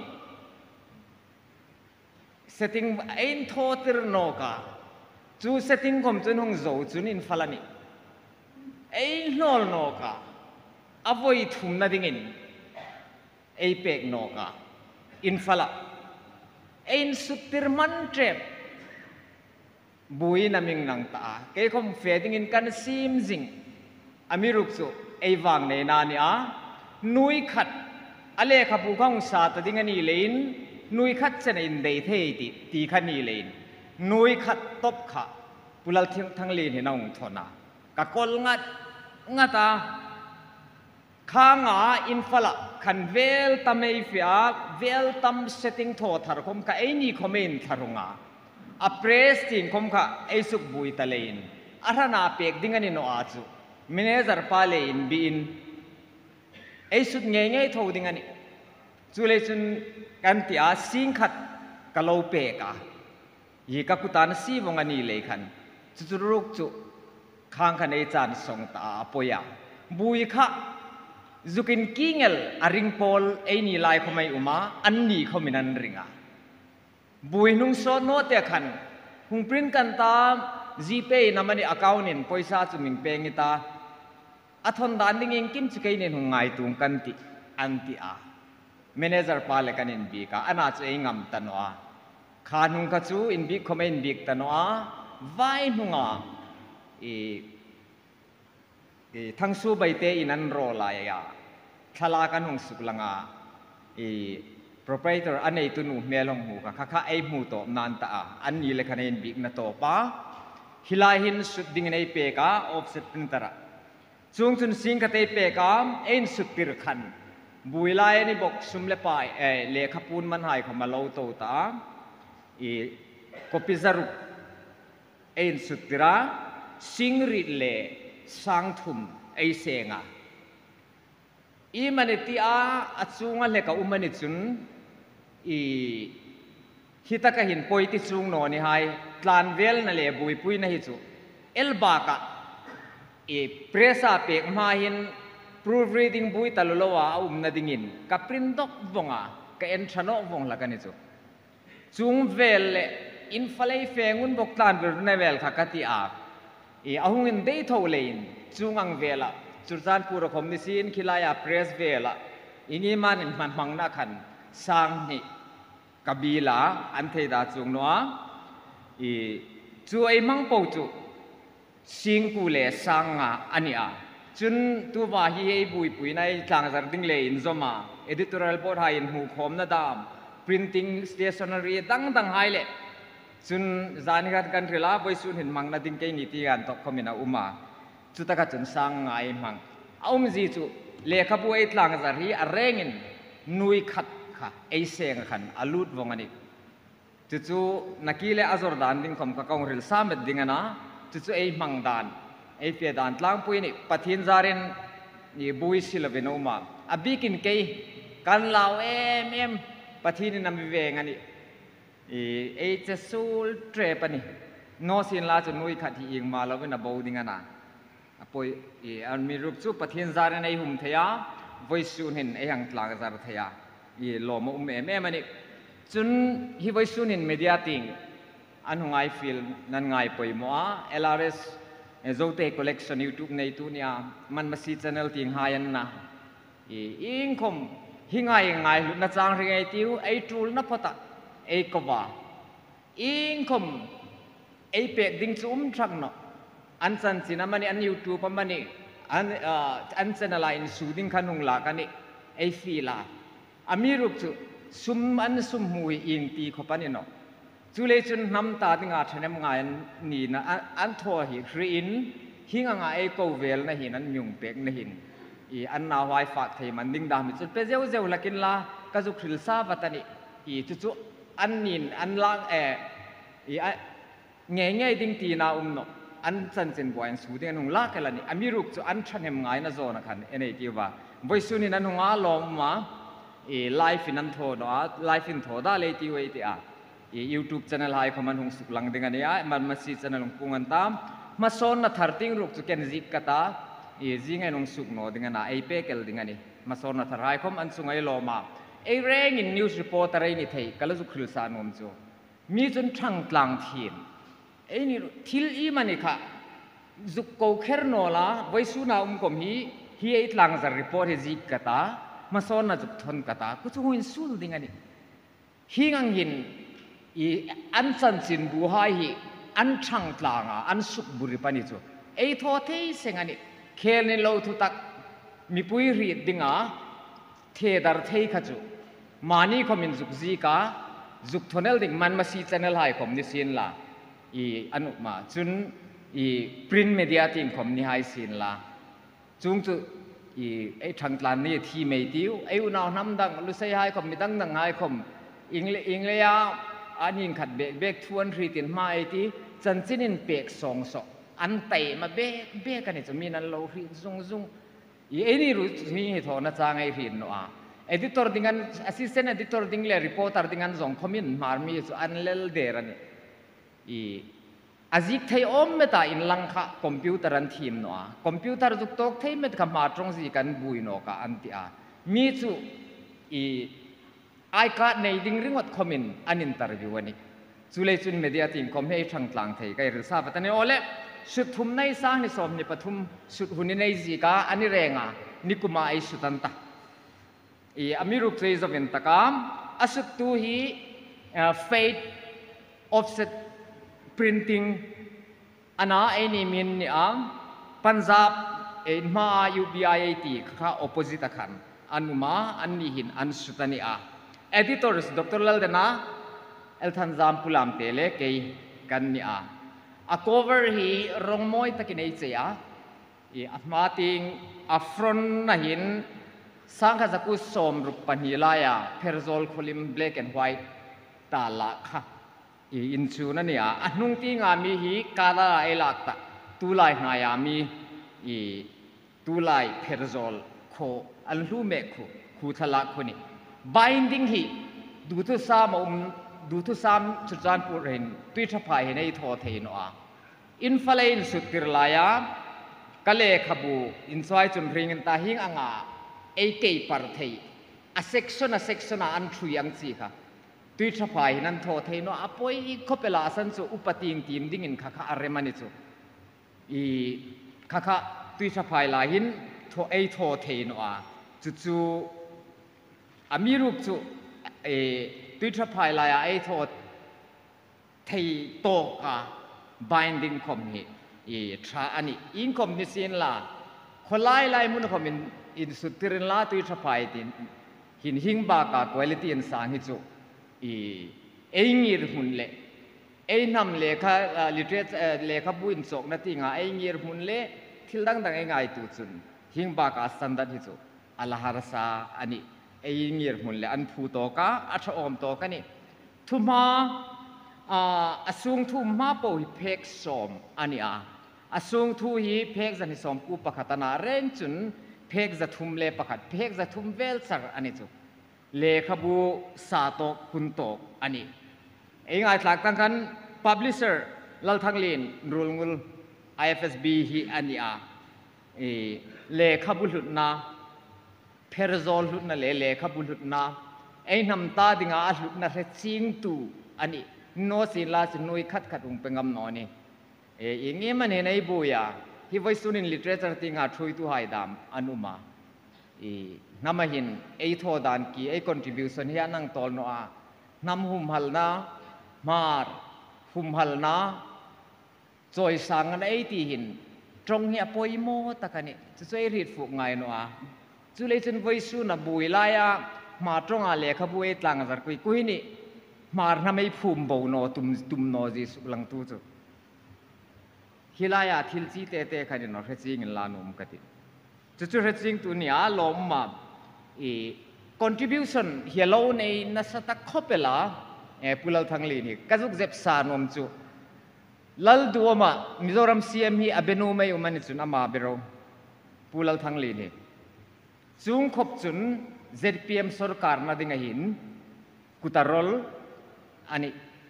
เซตติ้งเอ็นโทติร์โนกาจูเซตติ้งคมจุนหงโจจุนอินฟลานีเอ็นโนลโนกาอวัยทุ่มนาดิ่งเอเปกโนกาอินฟลาเอ็นสุดติร์มันเจ็บบุยนามิงนังตาเกี่ยคมเฟดิ้งอินกันซิมซิงอามิรุกสุไอวังในนานี่อ่ะนุยขัดอะไรขับผู้ข้องสาตดิ้งอันนี้เลนนุยขัดเสนอินเดย์เทติตีขันนี้เลนนุยขัดตบขะปุลลทั้งทั้งเลนเห็นองทนากะกอลงัดงัดตาข้างอ่ะอินฟลาขันเวลตัมเอฟิอาเวลตัมเซตติ้งโททาร์คมกะไอนี่คอมเมนต์ทารุงอ่ะอัปเรสติงคมกะไอสุกบุยตะเลนอารานาเปกดิ้งอันนี้โนอาจูมินเนซาร์พาเลนบินไอสุดเงี้ยเงี้ยทอดิ้งอันนี้จูเลยจุนกันที่อาสิงขัดกะโลเปกะยีกับกุตานสีวงอันนี้เลยคันจุจุรุกจุข้างคันไอจานส่งตาปอยาบุยค่ะจุกินกิงเอลอาริงพอลไอนี่ลายเขาไม่อุมาอันนี้เขาไม่นันริงอ่ะบุยนุ่งโซโนเตคันหุงปริ้นกันตามจีเปย์นามันนี่อากาวนินปอยซาจุมิงเปงิตาอัทอนดานดิ้งยิงกินจุกันนินหุงไงตุงกันติอันติอาเมเนเจอร์พาเลกันอินบีกาอันอาจจะงำตันวะขานุงกัจูอินบีเขาไม่อินบีกตันวะไว้หุงอ่ะทั้งสู้ใบเตอินันโรลายะทลากันหุงสุกลังอ่ะ proprietor อันนี้ตุนูเมลงหูกะข้าไอหูโตนันตาอันนี้เลยคะแนนบิ๊กนัตโตปะฮิลาหินสุดดิ่งในเปกาออฟเซตพินตระจุงจุนสิงคเตเปกามเอ็นสุดติรขันบุยลายนี่บอกสุมเลปายเอเลขปูนมันหายเขามาเล่าโตตาอีกปิจารุเอ็นสุดติระสิงริเลสังทุมไอเซงาอีมันติอาอัจงเลกอุมันจุนอีฮิตากะหินปอยติจุงโนนี่ไฮตลานเวลนั่นเลยบุยปุยนะฮิจูเอลบากะอีเพรสาเปกมาหิน proofreading บุยตะลุลวะอุมนาดิงินกับปรินดอกวงอ่ะกับเอ็นชโนวงละกันนี่จูจุงเวลเลอินฟลายเฟงุนบกตานเวลในเวลขากติอาอีอาหุงินเดย์ทาวเลนจุงอังเวลจุดจานปูรคมนิสินคิลายาเพรสเวลอินี่มันมันมังนักขันสังนิกบีลาอันเทดาจุงนัวอีจูไอมังปูจูสิงกูเลสังอ่ะอันนี้อ่ะจุนตัวว่าฮีไอบุยปุยในทางจารดิ้งเลนซอมา editorial board ให้หูคมนาดาม printing stationery ดังดังไฮเลจุนจานิกันกันเรล่าไปสุนเห็นมังนาดิ้งเกนิติกันตกคอมินาอุมาจุดตะกัดจุนสังไอมังเอามจีจูเลขบุยทางจารีอะไรเงินนุยขัดค่ะไอเซงขันอลูดวงอันนี้จุดจูนักกีฬาอัจฉริยะดิ้งคมกับกองเรือสามเม็ดดิ้งนะจุดจูไอมังดานไอเฟียดานตลางปุยนี่ปะทินจารินนี่บุยสิลเวนุมาอบิกินเกย์กันลาวเอ็มเอ็มปะทินนำวิเวงอันนี้ไอเจสูลเทรปนี่โนสินลาจุนุยขัดที่ยิงมาแล้วเป็นบูดิ้งนะปุยอันมีรูปจูปะทินจารินไอหุ่มเทียวิสุนินไอหังตลางจารเทียอีโลมอุเมเมมันนี่จุนฮิวิสุนินมีเดียติงอันหงายฟิลนั่นไงปุยมัวเอลอาร์เอสเอโซเทคอลเลกชันยูทูบในตัวเนี้ยมันมาซีซันเนลติงหายันนะอีอิงคมหิงไงไงลุนัดจางริงไอติวไอทูลนับพอตะไอกว่าอิงคมไอเป็ดดิ้งซุ่มชักเนาะอันสันสินะมันนี่อันยูทูบมันนี่อันเอ่ออันเซนอะไรอินสูดิ้งขนุงลากันนี่ไอฟีลาอามีรูปจุซุมอันซุมมวยอินตีขบันนี่เนาะจุเลจุนน้ำตาติงาชนะมงานนี่นะอันทัวหิครีนหิงงาไอโกเวลนะหินอันยุงเป็กนะหินอีอันนาไวฝากเทมันดิ้งดามิจุดเปเจ้าเจ้าลักินลากระจุกคริลซาวัตานี่อีจุจุอันนินอันล่างเออีเงี้ยเงี้ยดิ้งตีนาอุ้มเนาะอันสันเซนบอยอันสูดิ้งอันหงลากันละนี่อามีรูปจุอันชันเฮมงายนะโซนะคันเอ็นไอทีว่าบอยสุนินันหงอาลอมมาอีไลฟ์นันโทเนาะไลฟ์อินโทได้เลยที่ไว้ที่อ่ะยูทูบช่องไลฟ์ของมันหงสุกลังdengan yaมันมาซีช่องหงปุ่งตามมาโซนนัดทาร์ติ้งรูปจุกันจิกกตาอีจิงไงหงสุกโนdenganไอเปกเอลdenganนี่มาโซนนัดทาร์ไอคอมอันสุงไอโลมาไอเร่งอินนิวส์รีพอร์ตอะไรนี่เทกัลจุคริลสานอมโจมีจนช่างกลางทีมไอนี่ทิลอีมันนี่ค่ะจุกโกเคอร์โนล่าไว้สุนาอุมคมฮีฮีไอทลังจะรีพอร์ตจิกกตามาโซนนัดจุกทนกตากุจุหินสูดdenganนี่ฮีงังหินอีอันสันสินบูหายอันช่างกลางอันสุกบุริปานิจูไอทอเทเซงันนี่เคลนิโลทุตักมีปุยรีดดิงาเทดาร์เทขจูมานีคอมินจุกซีกาจุกทนเอลดิงมันมาซีจันเอลไฮคอมนิสินลาอีอนุมาจุนอีปรินเมดิอาติงคอมนิไฮสินลาจุงจูอีไอช่างกลางนี่ทีเมติวไออุณาน้ำดังลุสัยไฮคอมมิดังดังไฮคอมอิงเลอิงเลยาอันนี้ขัดเบกเบกทวนรีตินมาไอที่จันจินินเปกสองสออันเตะมาเบกเบกกันนี่จะมีนั่นเรารีซุงซุงอีนี่รู้ที่เหตุนะจางไอรีนเนาะ editor dengan assistant editor ding le reporter dengan zong komin marmi so anlel derani i azik thei om meta in langkha computer an thim no a computer juk tok thei met ka ma trong ji kan bui no ka anti a mi chu i ai ka nei ding ringot komin an interview ani chule chun media team kom hei thang tlang thei kai ru sa patani ole sut thum nei sang ni som ni pathum sut huni nei ji ka ani renga nikuma ai sutanta i amiruk trei zoven takam asut tu hi fate offset printing ana any min ni am punjab in ma U B I A T kha opposite khan anuma anni hin an sutani a editors Doctor Laldana elthanjam pulam tele ke kan ni a a cover hi rongmoi takinei cheya i atmating a front na hin sangha zaku som rup panhilaya pherzol kholim black and white tala kha i inchu na nia anung ti nga mi hi kala elakta tulai hnaya mi i tulai pherzol kho alhu me khu khu thala khuni binding hi du tu sam um du tu sam chujan purin tui thapai nei tho thein a infalain sutir laya kale khabu insoi chun ring ta hing anga ei kei par thei a section a section a an thui ang chi kha tui thapai nan tho thei no apoi khopela san chu upating tim ding in kha kha aremani chu i kha kha tui thapai la hin tho ei tho thei no a chu chu amirup chu e tui thapai la ya ei tho thei to ka binding khom hi i tra ani in khom ni sin la kholai lai mun khom in in sutirin la tui thapai tin hin hing ba ka quality in sang hi chu i engir hun le ei nam le kha literature le kha buin sok na tinga engir hun le thildang dang ei ngai tu chun hing ba ka standard hi chu alaharasa ani engir hun le an phu to ka atha om to ka ni thuma a asung thu ma po hi phek som ani a asung thu hi phek zan hi som ku pakhatana ren chun phek za thum le pakhat phek za thum vel sar ani chu le khabu sa to kun to ani engai tlak tang kan publisher lal thanglin rulngul I F S B hi ani a e le khabu lut na pherzol lut na le le khabu lut na ei nam ta dinga a lut na re ching tu ani no sin la sin noi khat khat ung pengam no ni e inge mane nei buya hi voisun in literature tinga thui tu hai dam anuma e namahin ei tho dan ki ei contribution hi anang tol no a nam hum hal na mar hum hal na choi sang an ei ti hin trong hi apoi mo takani chu choi rit fu ngai no a chu le chen voisun na bui la ya ma trong a le kha bu ei tlang zar kui kui ni mar na mai phum bo no tum tum no ji su lang tu chu hilaya thil chi te te khani no re ching la num kati chu chu re ching tu ni a lom ma e contribution hello nei na sata khopela e pulal thangli ni kazuk zep sa nom chu lal duoma mizoram C M hi abenu mai umani chun ama bero pulal thangli ni chung khop chun Z P M sarkar na dinga hin kutarol ani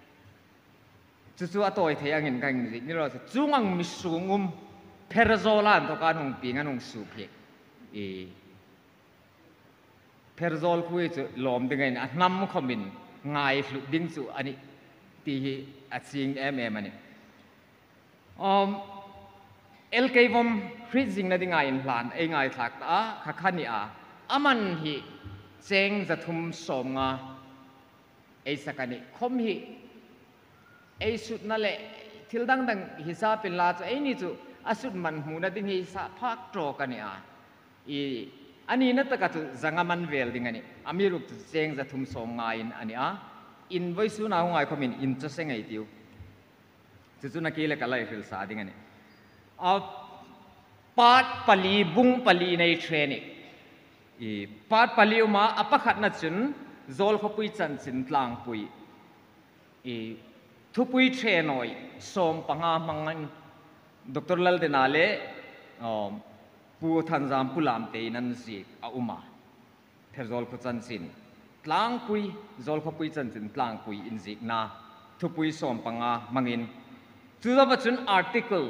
chu chu atoi theyang in kang ni ni ro chungang misungum pherzolan to kan hung pinga nung su phe e pherzol khui chu lom dinga in nam khomin ngai flu ding chu ani ti hi aching em em ani um el kaivom freezing na dinga in plan ei ngai thak ta kha khani a aman hi cheng zathum somnga ei sakani khom hi ei sut na le thildang dang hisab pin la chu ei ni chu asut man hu na ding hi sa phak tro kani a i ani na taka chu zangaman vel ding ani amiruk chu cheng zathum somnga in ani a invoice na hungai khomin in cha sengai tiu chu chu na ki le kalai fil sa ding ani a pat pali bung pali nei training i pat pali ma apakhat na chun zol khopui chan chin tlang pui i thupui trenoi som panga mangan Doctor Laldenale um pu thanjam pulam te nan zi a uma เพรซอลขุจันสินตลางปุยซอลขปุยจันสินตลางปุยอินจิกนาทุปุยสอมปังอามังอินจุดว่าจุนอาร์ติเคิล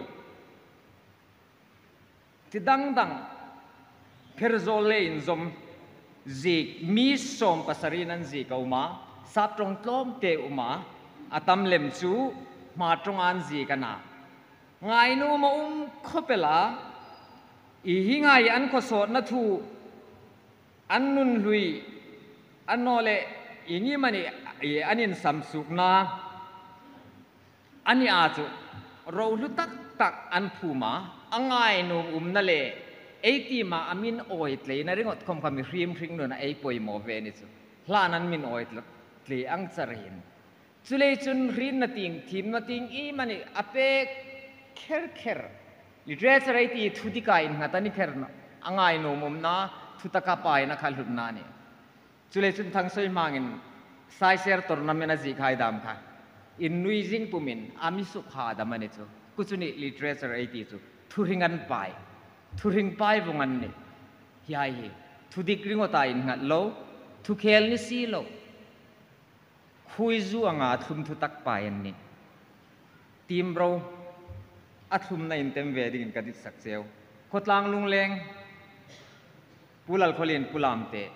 ที่ดังดังเพรซอลเลนซอมจิกมีสอมปัสรีนันจิกอุมาสับตรงตลอมเตอุมาอาตัมเลมจูมาตรงอันจิกันนะไงนูมาอุ้มขบเปล่าอีหิงไงอันขสดนัทูอันนุนลุยอันโนเลอีงี้มันอีอันนี้สัมสุกนาอันนี้อาจุเราลุตักตักอันพูมาอังไงนูอุ้มนั่นเลไอ้ที่มาอามินโอยเลยนั่นเรื่องของคำมีริมริงนู่นไอ้ป่วยโมเวนิสุลานั้นมินโอยเลยอังจารินจุเลยจุนรินนัติงทีมนัติงอีมันอาเปกเคร์เคร์ลิเดรสไรที่ทุติกายนัตันนี่เคร์นะอังไงนูมุมนะทุตกาปายนักขลุ่นนานี่จุเลยจุนทั้งสอยมังอินไซเซอร์ตัวนั้นมันจีขายดำค่ะอินนุยจิงปุ่มินอามิสุขาดามันนี่จูกุจุนี่ลิเดรสไรที่จูทุริงันไปทุริงไปวงอันนี่ยายทุดิกริงอตายนัดโลทุเคลนิสีโลคุยจูอ่างอาทุมทุตักไปอันนี้ทีมเราอัทุมในอินเต็มเวดิกินกันดิสักเซลขดลางลุงเลงปูลัลคนเรียนปูลามเตะ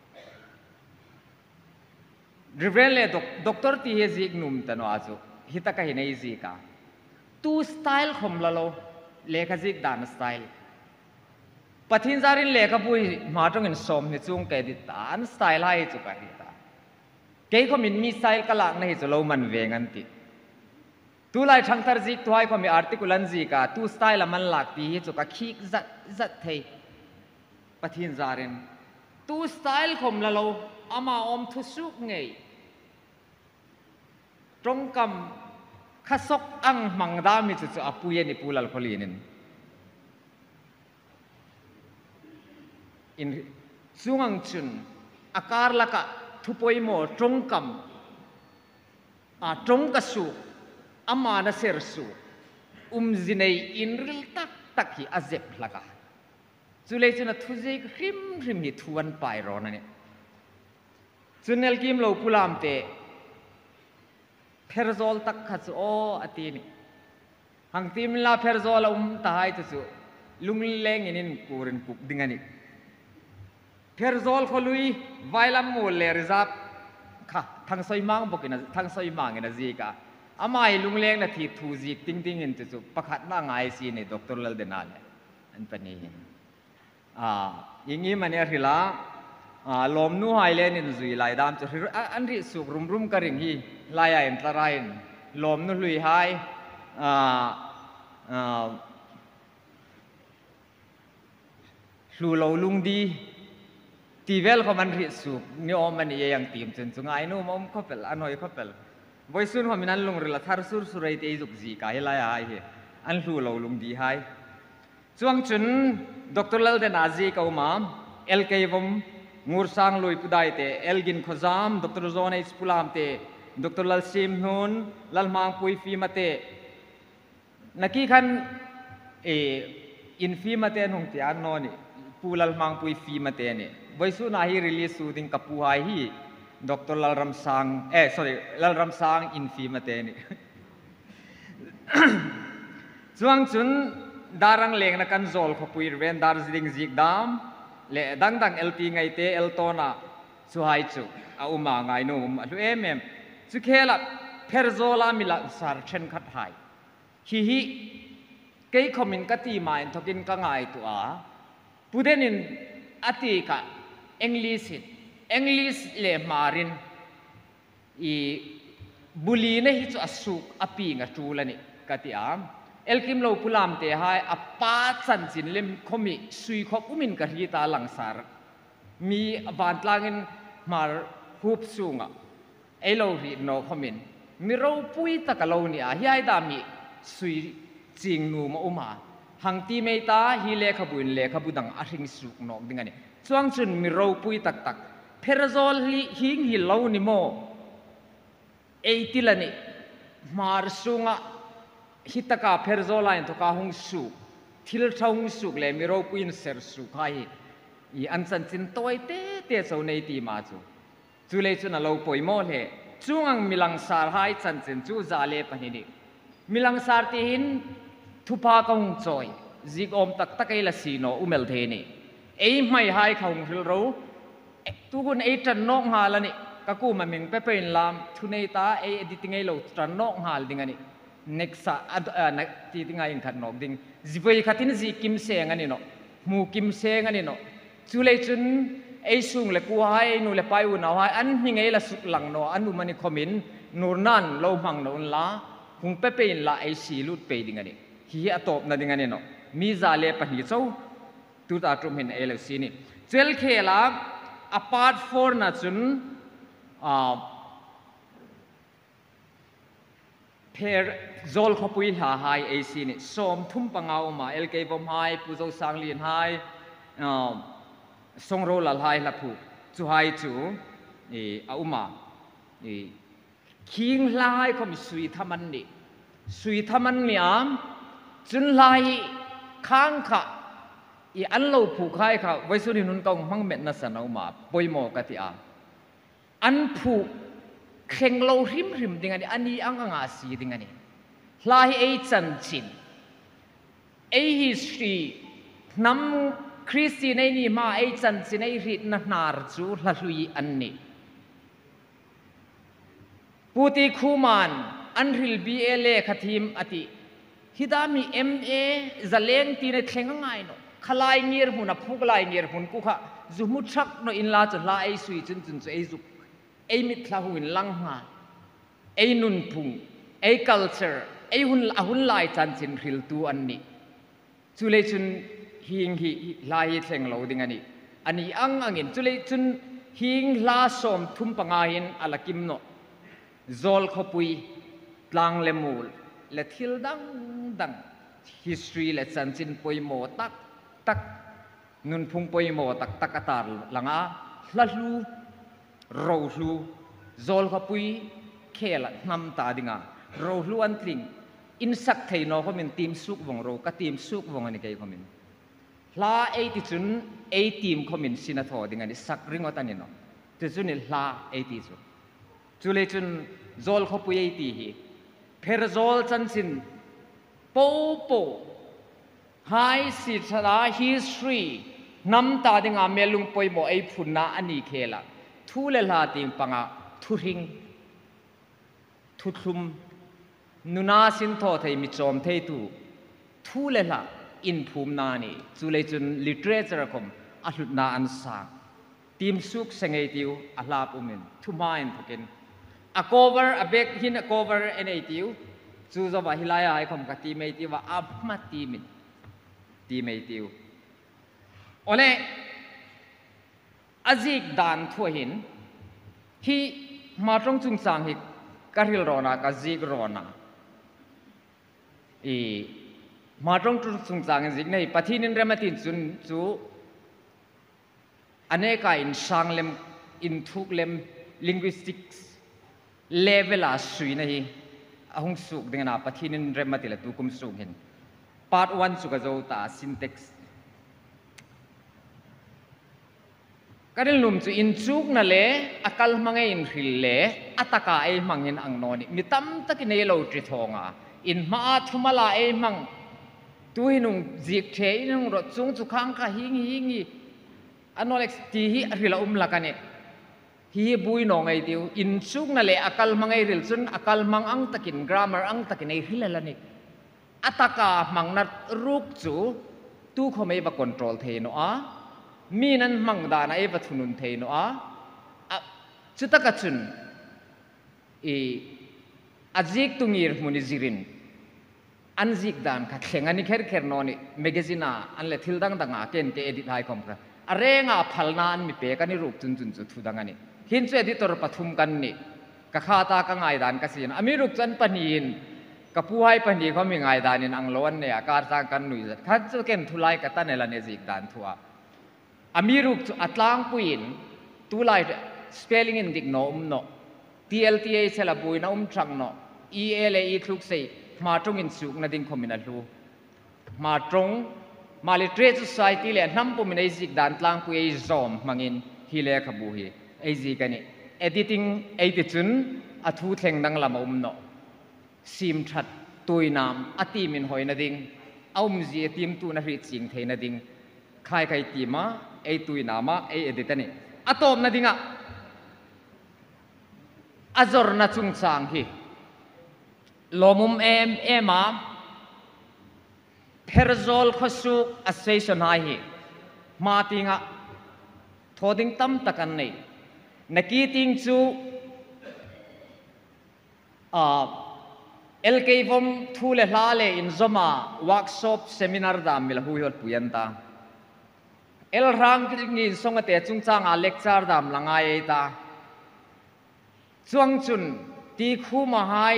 ริเวลเล่ด็อกเตอร์ที่เฮซิกนุ่มตันว่าจูฮิตากันเห็นไอซิกาตูสไตล์ขมลาโลเลขาซิกดานสไตล์ปะทินจารินเลขาปุยมาตรงอินสอมนิจุงเกดิตานสไตล์ให้จุกันฮิตาเกี่ยขมินมีสไตล์กลางในจุโลมันเวงันติตูไลช่างทาร์ซิกตัวให้ขมิอาร์ติคุลันซิกาตูสไตล์ละมันหลักที่จุกะคิกจัดจัดเทปะทินจารินตูสไตล์ขมละโลอามาอมทุสุกไงตรงกำขสกอังมังดามิจุจุอปุยนิปูลัลพลีนินอินสุงังจุนอาการละกะทุปอยโมตรงกำอาตรงกสุอามานาเซรสุอุมจินัยอินริลตักตักฮีอาเจ็บละกะจุเลยจุนทุเจกริมริมฮิทวนไปรอนั่นเนี่ยจุนเอลกิมโลพูลามเตเพรซอลตักขัดโออตีนี่หังทีมลาเพรซอลอุมตายตุสุลุงเลงอินินกูรินปุกดิงานี่เพรซอลขลุยไวลัมมูเลริซับค่ะทั้งซอยมังบอกกินทั้งซอยมังกินจีกาอามาลุงเลงนาทีทูจีติงติงอินตุสุประคัดมาไงซีนี่ด็อกเตอร์เลลเดนาเลอันเป็นนี่อ่าอย่างนี้มันเนี่ยทีละอ่าลมนู้หายเลยนี่จุยลายดามจะอันที่สุกรุมรุมกระดิ่งฮีลายอันตรายลมนู้ลุยหายอ่าอ่าลูเราลุงดีทีเวลเขามันริสุกนี่อมันยังทีมจนสุงไอ้นู้มอมเขาเป็นอันน้อยเขาเป็นไว้ส่วนเขามีนั้นลุงเรือทาร์สุรสุรายเตยจุกจีกายลายหายอันลูเราลุงดีหายช่วงจนด็อกเตอร์เลลเดนาจีเขามาเอลเควมงูสังลุยพุดายเตเอลกินขจามด็อกเตอร์โซนอิสปูลามเตด็อกเตอร์ลลซิมนุนลลมังปุยฟีมาเตนักขันเออินฟีมาเตนหงเตียนนอนี่ปูลลมังปุยฟีมาเตนี่ไว้ส่วนอาฮีรีลิสูดิงกับปูไฮฮีด็อกเตอร์ลลรัมซังเอ๊ะ sorry ลลรัมซังอินฟีมาเตนี่ช่วงจนดารังเลงนักการโจลขปุยเวนดาร์ซิดิงซิกดามเละดังดังเอลปีไงเตเอลโตนาสุไฮจูอาอุมาไงนูมลุเอเมมสุเคลับเพรโซลามิลาสารเชนขัดไฮฮิฮิเกย์คอมินกตีมาอินทกินกังไงตัวพูดนินอติกะอังกฤษอังกฤษเลมารินอีบุลีเนฮิตอสุกอปีงจูลนี่กติอามเอลคิมโลพูลามเตหายอปาสันจินเลมคมิสุยขบอุมินกะฮีตาหลังสารมีบานตลางินมาฮูบซุงอ่ะเอโลรีโนคมินมีเราปุยตะกะโลนี่อ่ะฮีไอดามีสุยจิงนูมาอุมาหังตีเมตาฮีเลขบุญเลขบุดังอาริงสุกนอกดิงันนี่ช่วงจุนมีเราปุยตักตักเพรโซลฮิหิงฮิโลนิโมเอติลานี่มาร์ซุงอ่ะฮิตกาเพรโซลาอินทุกาหงสุกทิลทงสุกเลยมีเราปุยนเสรสุกให้อีอันสันจินตัวเตเตะโซในตีมาจูจูเลยจูน่ะเราป่วยโม่เหจูงังมิลังสารหายจันเซนจูซาเลปนิดิมิลังสารตีหินทุพากงจอยจิกอมตักตะไกละสีโนอุเมลเทนีเอ้ไม่หายของเรารู้ทุกคนไอ้จันนกหาละนี่ก็กูมันมิงเปเป็นลามทุนไอ้ตาไอ้ดิติงไอ้เราจันนกหาดิ่งอันนี้ next อ่ะนักที่ดิ่งไอ้ขันนกดิ่งจิบไปขัดที่นี่จิกิมเซงอันนี้เนาะมูกิมเซงอันนี้เนาะจุเลยจุนไอ้สุ่งเล็กกูให้นูเล็กไปอุ่นเอาให้อันหิงไอ้ละสุกหลังเนาะอันนูมันนี่คอมินนูนั่นเรามังเนาะละคงเปเป็นละไอ้สีลุดไปดิ่งอันนี้ฮีอัตบนั่นดิ่งอันนี้เนาะมีซาเลปหิโซตุตาตรุมเห็นเอลซีนี่เจลเคลา apart for นะจุนเพอโจลขบุยหาไฮเอซีนี่สมทุ่มปังเอามาเอลเกบอมไฮปูโจสังเลียนไฮทรงโรลไฮละผูจูไฮจูนี่เอามานี่คิงไลก็มีสุยทำมันนี่สุยทำมันเนี่ยจุนไลข้างค่ะอีอันเราผูกให้ค่ะไว้สุรินุนกองมังเม็ดนัสนามาปอยโมกติอาอันผูกเข่งเราริมริมดิ่งอันนี้อันนี้อังงาสีดิ่งอันนี้ลายไอจันจินไอฮิสตรีนำคริสตีนนี่มาไอจันจินไอริดนานาร์จูลลุยอันนี้ปูติคูมันอันริลบีเอเล่ขัดทีมอติฮิดามีเอ็มเอจะเลี้ยงตีในเข่งง่ายเนาะขลายเงียร์หุ่นพูกลายเงียร์หุ่นกูค่ะจุมุชักโนอินลาจนลาไอสุยจนจนไอจุกไอมิตรหุ่นลังหาไอนุนพุงไอ culture ไอหุ่นหุ่นลายจันจินริลตัวอันนี้จุเลยจนหิงหิลายเข่งเราดิ่งอันนี้อันนี้อังอังเงินจุเลยจนหิงลาสมทุ่มปังอาหินอลกิมโนโจลขบุยลังเลมูลและทิลดังดัง history และจันจินปอยโมตักตักนุนพุงปอยโมตักตักตาร์หลังอาลัดลูโรลูโจลขบุยเคลนำตาดิ่งอาโรลูอันทริงอินสักไทยนอเขาเป็นทีมสุกวงโรกับทีมสุกวงอันนี้ใครเขาเป็นลาเอติจุนเอทีมเขาเป็นสินาทอดิ่งอันนี้สักริงว่าตันนี่เนาะแต่จุนนี่ลาเอติจุจุเลจุนโจลขบุยเอติฮีเพอร์โจลจันจินโปโปไฮสิทธา history น้ำตาดิ่งอาเมลุงปอยโมไอพุนนาอันนี้เคละทุเลลาติงปังอาทุริงทุทุมนุนาสินโทไทยมิจอมไทยตูทุเลลาอินภูมินานี่จุเลจุน literature คมอัลุนาอันสังทีมสุกเสงไอติวอัลาปุมินทุมาอินทุกินa cover a bek hin a cover en ei tiu chu zo wa hilaya ai khom ka ti mei ti wa a ma ti min ti mei tiu ole azik dan thu hin hi ma trong chung sang hi karil rona ka zik rona e ma trong chung sang zik nei pathin rematin chun chu ane ka in sang lem in thuk lem linguistics level a sui na hi ahung suk dengan apa thinin rematila tu kum suk hin part one suka zo ta syntax kadil num chu in chuk na le akal mangai in hril le ataka ai mangin ang noni mitam takin ei lo tri thonga in ma thumala ei mang tu hinung zik the inung ro chung chu khang kha hing hingi anolex ti hi rila um lakane hi bui no ngai tiu in chuk na le akal mangai ril chun akal mang ang takin grammar ang takin ei hilalani ataka mangna ruk chu tu khomei ba control the no a mi nan mangda na e ba thunun the no a chutaka chun e ajik tungir muni zirin anzik dan kha thlengani kher kher no ni magazine an le thildang danga ken ke edit hai kom ka arenga phalna an mi pe kani ruk chun chun chu thudangani hin chu editor pathum kan ni ka khata ka ngai dan ka sin ami ruk chan panin ka pu hai pani kho mi ngai dan in ang lon ne akar sang kan nui zat khan chu ken thulai ka ta ne la ne zik dan thua ami ruk chu atlang puin tu lai spelling in dik no um no tlta chela bui na um thang no ela e thluk sei ma tong in suk na ding khomina lu ma tong ma literature society le nam pu min zik dan tlang pu ei zom mangin hi le khabu hi ei ji kani editing ei ti chun a thu thleng dang lama um no sim that tuinam ati min hoina ding aum ji tim tu na ri ching theina ding khai khai ti ma ei tuinama ei editani atom na dinga azor na chung chang hi lomum em ema perzol khosuk association hai hi ma tinga thoding tam takan nei naki ting chu a lk vom thule hlale in zoma workshop seminar dam mil hu hot puyanta el rang ni songa te chung chang a lecture dam langai ta chuang chun ti khu ma hai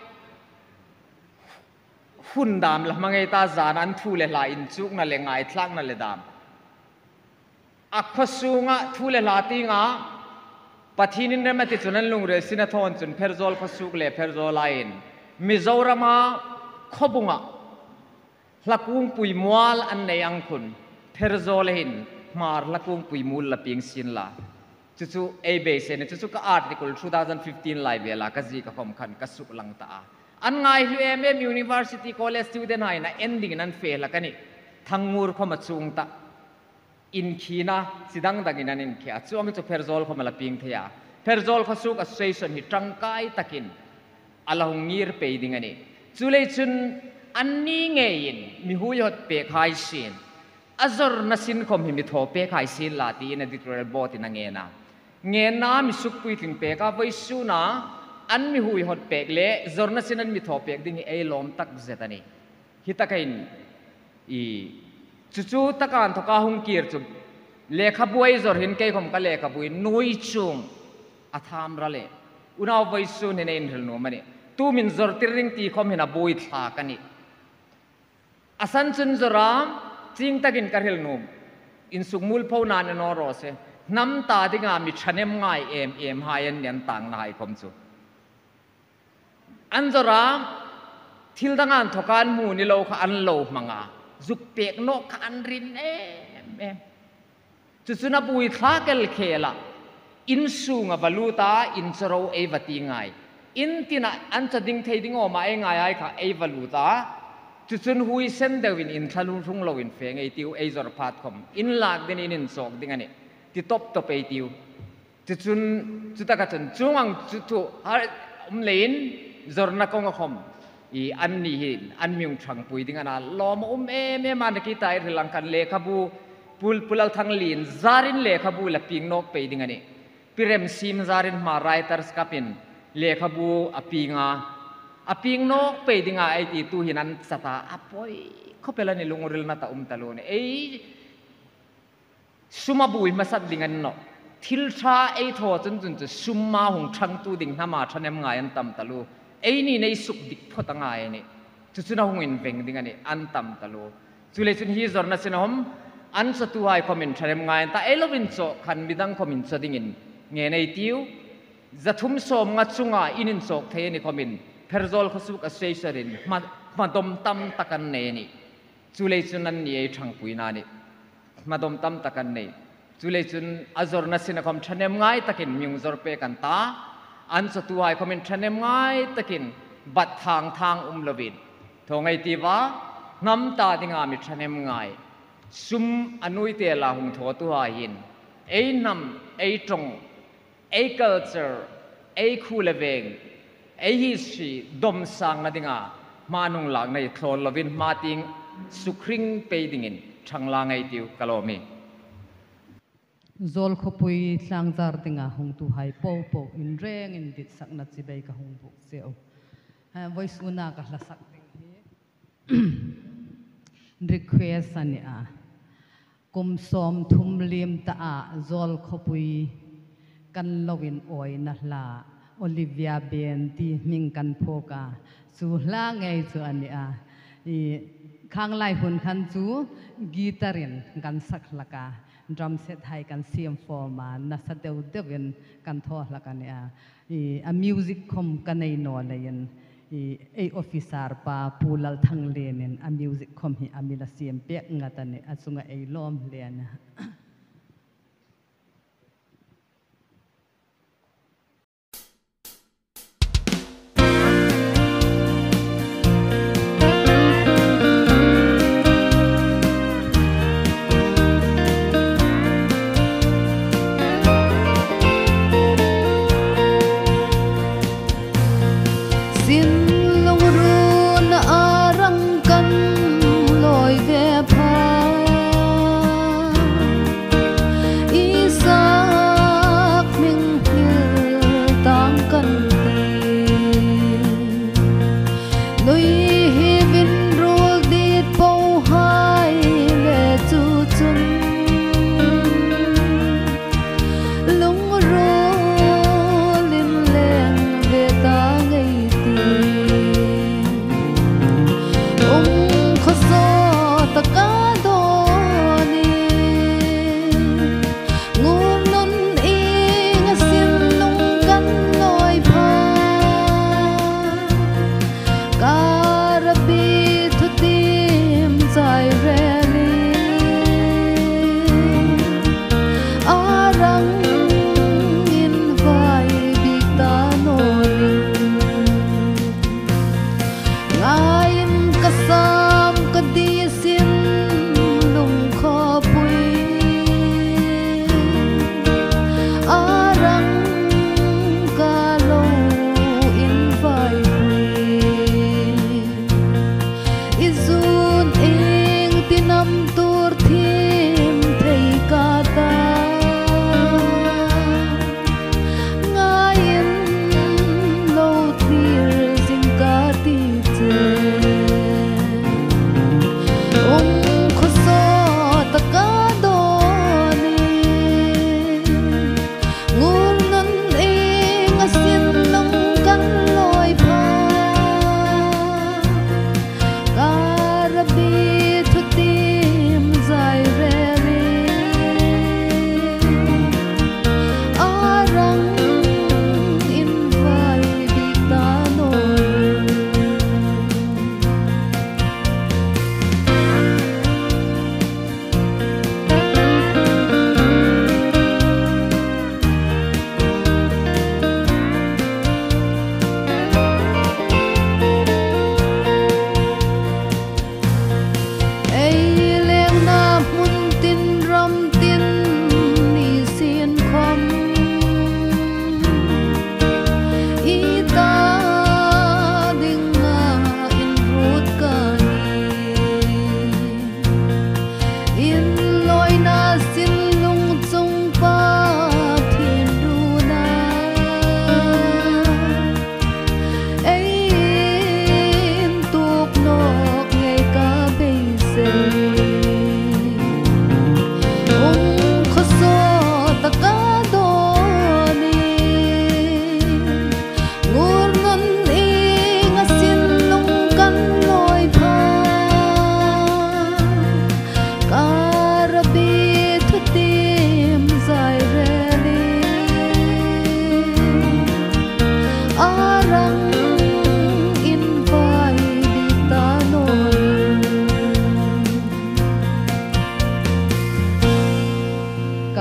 hun dam la mangai ta zan an thule la in chuk na le ngai thlak na le dam akhosunga thule la tinga pathinin remati chunan lungre sinathon chun pherzol khosuk le pherzol lain mizorama khobunga lakung pui mual an nei ang khun pherzol hin mar lakung pui mul la ping sin la chu chu a base ne chu chu ka article twenty fifteen lai bela ka ji ka khom khan ka suk lang ta an ngai hu em em university college student hai na ending nan fail la kani thangur khoma chung ta in khina sidang dangin an in khia chuang chu pherzol khoma la ping thaya pherzol khosuk association hi tangkai takin alahung ngir pe ding ani chulei chun anni ngein mi hu yot pe khai sin azor nasin khom hi mi tho pe khai sin la ti in editorial board in angena nge na mi suk pui thing pe ka vai su na an mi hui hot pek le zor nasin an mi tho pek ding ei lom tak zetani hitakain i chuchu takan thoka hung kir chu lekha buai zor hin kai khom ka lekha bui noi chung atham rale unaw vai su ne nei hel no mani tu min zor tirring ti khom hina bui thla kani asan chun zoram ching takin karhel nom in sukmul pho nan no ro se nam ta dinga mi thanem ngai em em hayan nian tang nai khom chu an zoram thil dangan thokan mu ni lo kha an lo manga zuk pek no kha an rin em em chu chuna bui thla kel khela in sunga valuta in charo e vati ngai in tina an chading thei ding o ma e ngai ai kha e valuta chu chun hui sen dewin in thalung thung lo in feng ei tiu ei zor phat khom in lak den in in sok ding ani ti top top ei tiu chu chun chu ta ka chun chuang chu thu har um lein zor na kong khom i an ni hin an myung thang pui ding ana lom um e me man ki tai rilang kan le khabu pul pulal thang lin zarin le khabu la ping nok pe ding ani pirem sim zarin ma writers kapin le khabu apinga aping nok pe dinga ai ti tu hinan sata apoi khopela ni lunguril na ta um talone ei suma bui masat dingan no thil tha ei tho chun chun chu summa hung thang tu ding hama thanem ngai an tam talu ei ni nei suk dik phota ngai ni chu chuna hung in veng ding ani an tam talu chule chun hi zorna sinahom an sa tu hai comment thanem ngai ta elovin cho khan midang comment cho ding in nge nei tiu zathum som nga chunga inin sok the ni comment pherzol khosuk association in ma madom tam takan ne ni chulei chun an ni ei thang puina ni madom tam takan ne chulei chun azor na sin khom thanem ngai takin myung zor pe kan ta an sa tu hai comment thanem ngai takin bat thang thang um lovin thongai ti wa ngam ta dinga mi thanem ngai sum anui te la hung tho tu ha hin ei nam ei trong ei culture ei khuleveng ei history dom sang na dinga manung lang nei thlon lovin mating sukring pe dingin thangla ngai tiu kalomi zol khopui tlangzar tinga hung tu hai po po in reng in dit sakna chibei ka hung buk seo ha voice una ka hla sak ding hi request ani a kum som thum lim ta a zol khopui kan lovin oi na hla Olivia Ben ti ming kan phoka chu hla ngai chu ani a i khang lai hun khan chu gitarin kan sak laka drum set hai kan siam forma na sa deu devin kan tho laka ne a i a music khom kanai no lain i a officer pa pulal thang lenin a music khom hi amila siam pe ngata ne a chunga ei lom len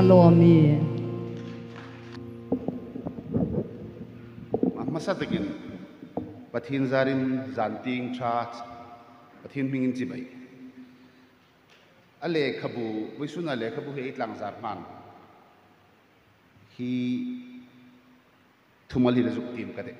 kalomi masa takin pathin zarin zanting chat pathin mingin chibai ale khabu wisuna le khabu he itlang zar man hi thumali rajuk tim kade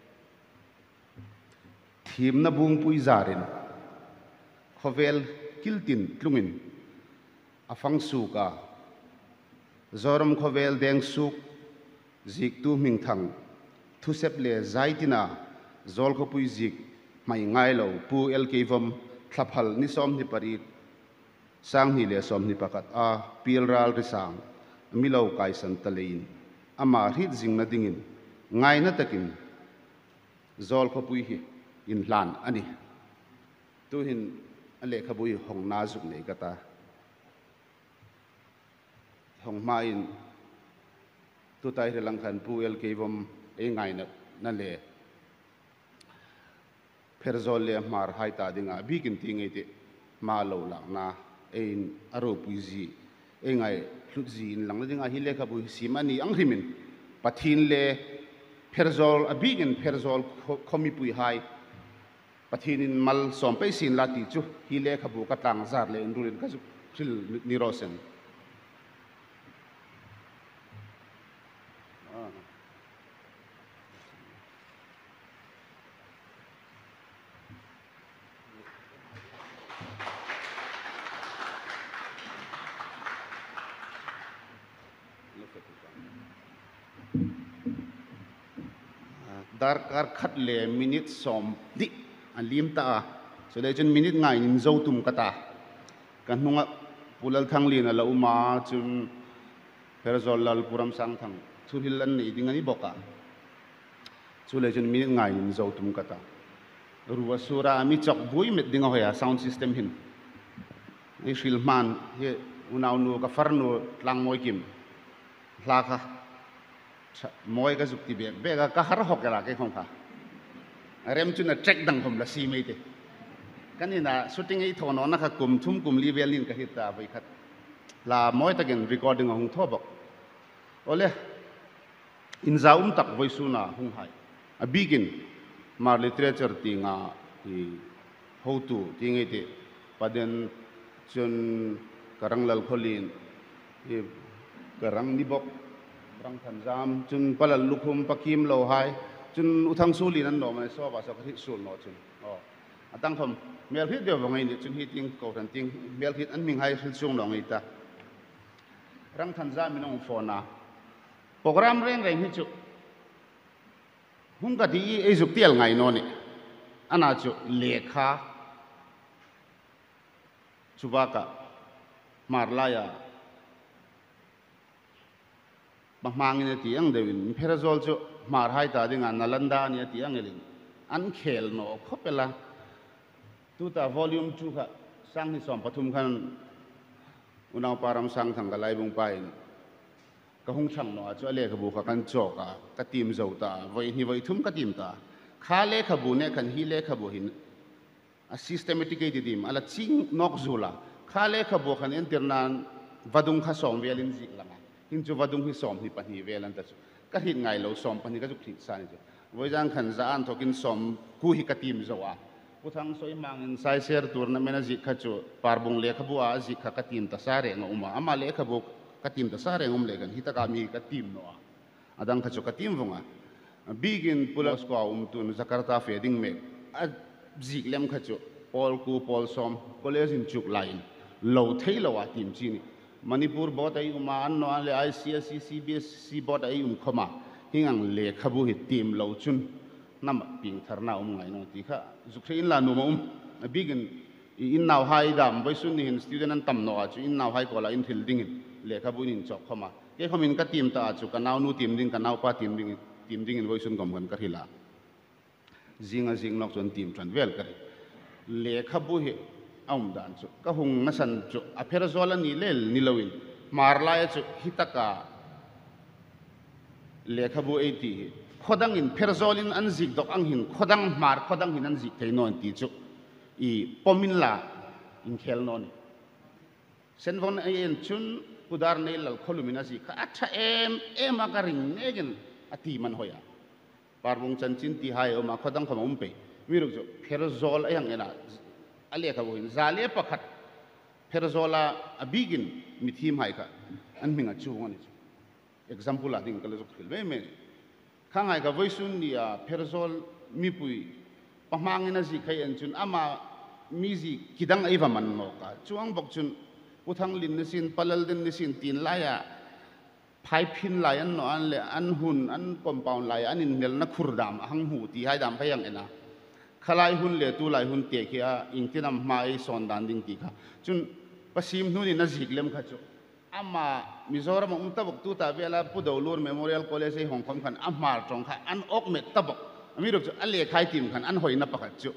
thim na bung pui zarin khovel kiltin tlungin afang suka zoram khovel deng suk zik tu ming thang thu sep le zaitina zol ko pui zik mai ngai lo pu el kevom thlaphal ni som ni parit sang ni le som ni pakat a pilral ri sang milo kai san talein ama hit jing na dingin ngai na takin zol ko pui hi in lan ani tu hin ale khabui hong na zuk nei kata hong ma in tu tai re lang khan pu el kevom e ngai na na le pherzol le mar hai ta dinga bikin tingai te ma lo lang na ein aro puizi e ngai thutzi in lang dinga hi le khabu simani ang rimin pathin le pherzol a bikin pherzol khomi pui hai pathin in mal som pe sin la ti chu hi le khabu ka tang zar le ndurin ka chu thil ni rosen dar kar khat le minute som di an lim ta so le chun minute ngai in zo tum kata kan hunga pulal thang li na la uma chun perzol lal puram sang thang churil an nei ding ani boka chu le chun minute ngai in zo tum kata ruwa sura mi chok bui met ding hoya sound system hin ni filman he unau nu ka farnu tlang moi kim hla kha moi ka zuk ti be be ga ka har hok la ke khong kha rem chu na check dang khom la si mai te kanina shooting ei thono na kha kum thum kum li velin ka hita bai khat la moi ta gen recording hong tho bok ole in zaum tak voice na hung hai a begin mar literature ti nga i how to ti ngai te paden chun karang lal kholin e karang ni bok rang than jam chun palal lukhum pakim lo hai chun uthang suli nan no mai so ba so khri sul no chun o atang thom mel phit de wangai ni chun hi ting ko than ting mel phit an ming hai sil chung lo ngai ta rang than jam min ong phone na program reng reng hi chu hung ka di e juk tial ngai no ni ana chu lekha chubaka marlaya bang ni tiang devin pherazol chu mar hai ta dinga nalanda ni tiang elin an khel no khopela tu ta volume two kha sang ni som pathum khan unaw param sang thang galai bung pain ka hung chang no chu le khabu kha kan choka ka tim zo ta voi ni voi thum ka tim ta kha le khabu ne khan hi le khabu hin a systematically dim ala ching nok zula kha le khabu khan internan vadung kha som velin zik langa hin chu vadung hi som hi pani velan ta chu ka hin ngai lo som pani ka chu thik sa ni chu voi jang khan za an thokin som ku hi ka tim zo a puthang soi mangin sai ser tournament a zik kha chu parbung le khabu a zik kha ka tim ta sare no uma ama le khabu ka tim ta sare ngom le gan hi ta ka mi ka tim no a adang kha chu ka tim vonga begin pulas ko um tun jakarta fading me a zik lem kha chu pol ku pol som college in chuk line lo thei lo a tim chi ni manipur bot ai uma an no le I C S E C B S C bot ai um khoma hingang le khabu hi tim lo chun nam ping tharna um ngai no ti kha zukhin la no um begin in now hai dam vai sun ni hin student an tam no a chu in now hai ko la in thil ding le khabu in chok khoma ke khomin ka tim ta chu ka naw nu tim ding ka naw pa tim ding tim ding in vai sun gom gan ka hila zinga zing nok chon tim tran vel ka le khabu hi aum dan chu ka hung na san chu a pherazol ani lel ni lowin marla chu hitaka le khabu eighty khodang in pherazol in an zik dok ang hin khodang mar khodang hin an zik thei non ti chu i pomin la in khel non เส้นวันไอ้เอ็นชุนกุดาร์เนลล์ขลุมินาสิข้าอัชเอ็มเอ็มอาการิงเนกันอธิมันหอยาปาร์วงจันจินที่ให้ออกมาขดังขมุมเปมีรู้จักเพรโซลอย่างเงี้ยนะอะไรกับวุ้นซาเลียปะขัดเพรโซลาอบิกินมิทีมให้ค่ะอันมิงอ่ะชูงนี่จู example อ่ะดิ้งก็เลยจุกขึ้นไม่ไม่ข้างไงกับวิสุนนี่อ่ะเพรโซลมีปุยปะมังนะสิใครเอ็นจุนอามามีสิคิดังไอ้ว่ามันโนกะช่วงบอกจุนอุทังลินนิสินปลลดินนิสินตีนลายะพายพินลายอันนอันเลอันหุ่นอันคอมเปาลายอันนินเดลนักขุรดามหังหูตีให้ดามพยังเอ็นะขลายหุ่นเลตูลายหุ่นเตะขี้อิงที่นำมาไอซอนดันดิ้งตีค่ะจุนปัสยิมนู่นนี่น่าจิกเล่มค่ะจุอามามิโซรามอุ้มตบกตูตาเวลาพูดเอาลูร์เมโมเรียลคอลเลจฮ่องกงขันอามาตรงค่ะอันออกเม็ดตบกมีรู้จุอันเลี้ยขายทีมขันอันหอยนับปะค่ะจุ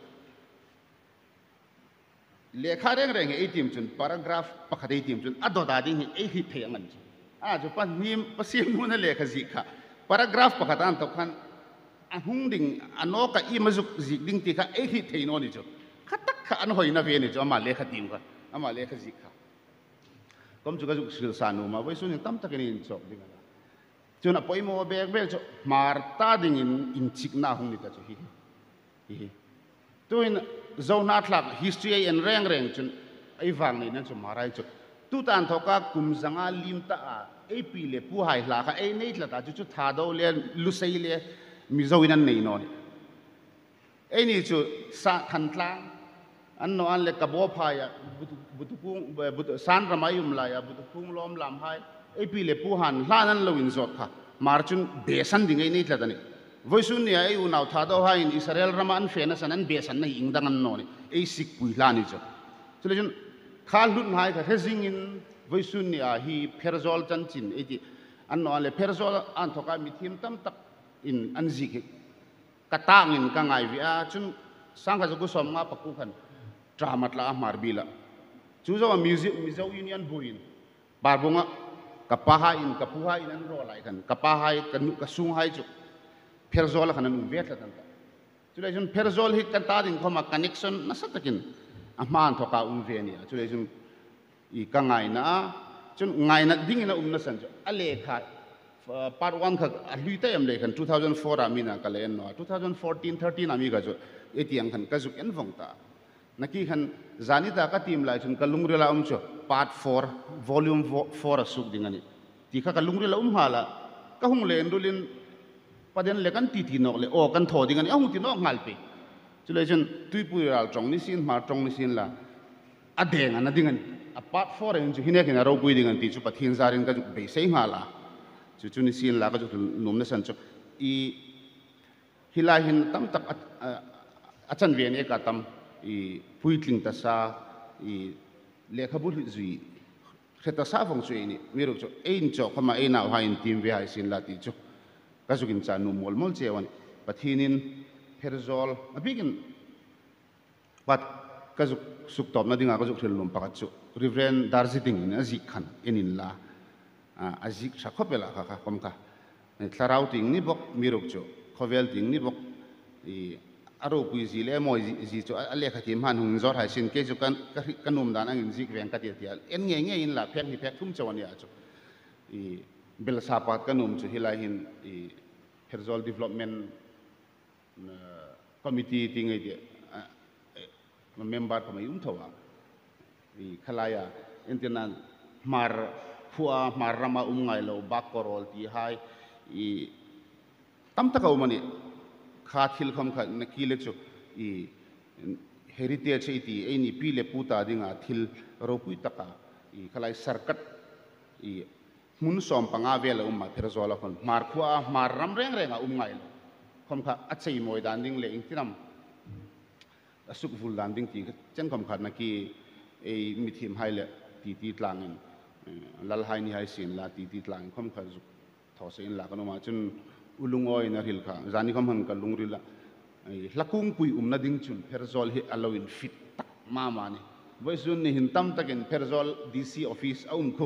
เลขาเร่งเร่งไอ้ทีมจุนพารากราฟปกติทีมจุนอดอดาดิ้งไอ้ฮิตเทียงกันจุอ่าจุปันมีปัสยิมนู่นเลขาจิกค่ะพารากราฟปกติอันตกขันอันหุ่นดิ้งอันนอกอีมาจุกจิกดิ้งตีค่ะไอ้ฮิตเทียงโน่นจุขัดตักค่ะอันหอยนับเวนิจุอามาเลขาทีมค่ะอามาเลขาจิกค่ะก็มจุกจุกสิลสานุมาไว้ส่วนยังตั้มตะกันอินจอกดิ้งนะจุนอ่ะพอยโมเบกเบกจุมาร์ตาดิ้งอินอินชิกน่าหุ่นนี่กันจุฮิฮิตัวอินเจ้าหน้าที่ history อันแรงแรงจนไอ้ฟังนี่นั่นจะมาไรจุดตุตันทอกากุมสังอาลิมตาไอ้ปีเล่ผู้หายหลักไอ้เนี่ยละตาจุดท่าดาวเล่ลุสัยเล่มิจาวินันนี่นอนไอ้นี่จุดสันทันทางอันนั้นอันเล่กบพายบุตรบุตรพุงบุตรสันรมายุมลายบุตรพุงล้อมลำหายไอ้ปีเล่ผู้หันล้านั้นเราอินจอดค่ะมาร์จุนเบสันดิ่งไอ้นี่ละตานี่วิสุนีไอ้อุณาท่าดาวให้อิสราเอลรามันเฟนสันนั้นเบสันในอิงดังนั้นนอนไอ้สิกปุยลานิจ้ะฉะนั้นข้าลุ่นหายกับเฮซิงอินวิสุนีอาฮีเพรโซลจันจินไอ้ที่อันนั้นเลยเพรโซลอันทอกามิทีมตั้มตักอินอันซิกกระตางอินกังไงวิอาจุนสังกัดกุศลมาปักกุขันดรามัตลามาร์บิละจู่ๆว่ามิวสิกมิวสิกยูเนียนบุยนบาร์บงะกับป้าให้อินกับผู้ให้นั่นรออะไรกันกับป้าให้กันกับซุงให้จุเพรโซลขันนุ่งเวทละตั้งแต่จุดนี้เพรโซลฮิตกันตาดิ้งเขามาคอนเนคชั่นนั่นสักตะกินอามาอันทอกาอุ้มเวนี่จุดนี้อีกังไงนะจุดไงนะดิ้งนะอุ้มนั่นสันจุอะไรค่ะพาร์ทวันค่ะลุยเตยมเลยกันสองพันสี่อามีนะกันเลยนะสองพันสิบสี่ สิบสามอามีกันจุเอทียงกันกันจุเอ็นฟงตานักขี้กันจานิตากับทีมไล่จุนกันลุงเรือละอุ้มจุพาร์ทสี่ volume สี่สุกดิ้งนี่ที่ข้ากันลุงเรือละอุ้มหาละก็หงเลนดูลินประเด็นเล็กกันตีทีนอกเลยโอ้กันถอดดิ้งนี่เอาหุ่นตีนอกงัลไปจุดเลยจนตุยปุยรัลตรงนี้สินมาตรงนี้สินละอเดงอันนั้นดิ้งนี่อ่ะพาร์ทสี่เองจุหินเอกนี่เราปุยดิ้งนี่จุปัทหินซารินก็จุเบสเองหาละจุจุนี่สินละก็จุนุ่มเนี่ยสันจุอีฮิลาหินตั้มตักอาจารย์เวียนเอกตั้มอีพุยทิ้งตัสซาอีเลขาบุตรจุยเขตตัสซาฟงจุยนี่มีรู้จุเอ็นจุเข้ามาเอ็นเอาให้ทีมเวียให้สินละติจุก็สุกินจานุมอลมอลเจวันปัทหินินเพรโซลมาพิกินปัดก็สุสุกตอบนั่นดิ้งก็สุกเทลลมปากจุริเวนดาร์ซิติงนี่อาจิขันเอ็นินลาอาจิกชักเข้าไปละค่ะค่ะคมค่ะทาราวติงนี่บอกมีรู้จุขวเวลติงนี่บอกอีอารมณ์กุยจีเล่มอยจีจุอะไรขัดทีมหันหุ่นจอดหายสินเกจุกันกันนุ่มดานังอินจิกเวียนกัดเดียดเอ็นเงี้ยเงี้ยอินละเพียงนี่เพียงทุ่มจวันนี้จุอีเบลซาปัดกันนุ่มจุฮิลาหินอีเพรโซลดีเวล็อปเมนต์คอมมิตี้ติงไอเดียมันเมมเบอร์ของมันยุ่งทั่วอีขลายอินเทอร์เน็ตมาร์ฟัวมาร์รามาอุ้งไงเราบักกอรอลที่ไฮอีตั้มตะเขามันนี่ขาดทิลคำขัดนักกีฬาจุอีเฮริเทจไอที่ไอ้นี่ปีเล็บปูตาดิ่งอ่ะทิลเราปุยตะกาอีขลายสัร์กัดอีมุนสอมปังอาเวลอุ้มมาเพรโซลคนมาร์คัวมาร์รำเร่งเร่งอ่ะอุ้มไงเราคำขัดอัจฉริยะดันดิ่งเลยอิงที่นำสุขฟูลดันดิ่งที่เช่นคำขัดนักกีไอ้มิทีมไฮเลยตีตีตลางอินลัลไฮนี่ไฮสินลาตีตีตลางคำขัดทอสินลากันออกมาจนอุลุงอ้อยนาริลค่ะจานี่คำหันกันลุงริลละลักกุ้งปุยอุ้มนาดิ่งจุนเพรโซลเฮอลวินฟิตตักมามานี่วัยรุ่นนี่หินตั้มตะกินเพรโซลดีซีออฟฟิศอุ้มคุ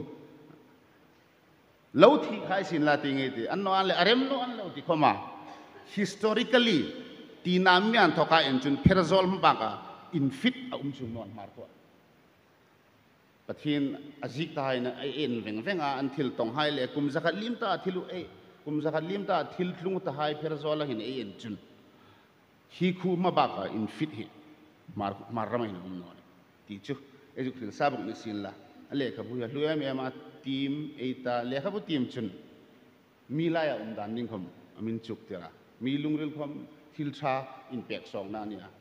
แล้วที่ใครสินลาติงไอที่อันนั้นเลยอารมณ์นั้นแล้วที่เข้ามา historically ตีน้ำมีอันทอกาเอ็นจุนเพรโซลมปากาอินฟิตอุ้มจุนนอนมาร์ตัวประเทศอาจิกไทยนะไอเอ็นเวงเวงอันทิลตองไฮเลยกุมสักลิมตาทิลุไอกุมสักลิมตาทิลลุงตาไฮเพรสโซลาหินไอเอ็นจุนฮีคูมาบักอินฟิตฮิมาร์มาร์มาหินอุมโนนที่จูไอจุกทิลซาบุกนิสินละเลขบุยลุยมีมาทีมไอตาเลขบุทีมจุนมีลายอุมดานนิ่งคมอามินจุกเตระมีลุงเริลคมทิลชาอินเปกสองนานี่ย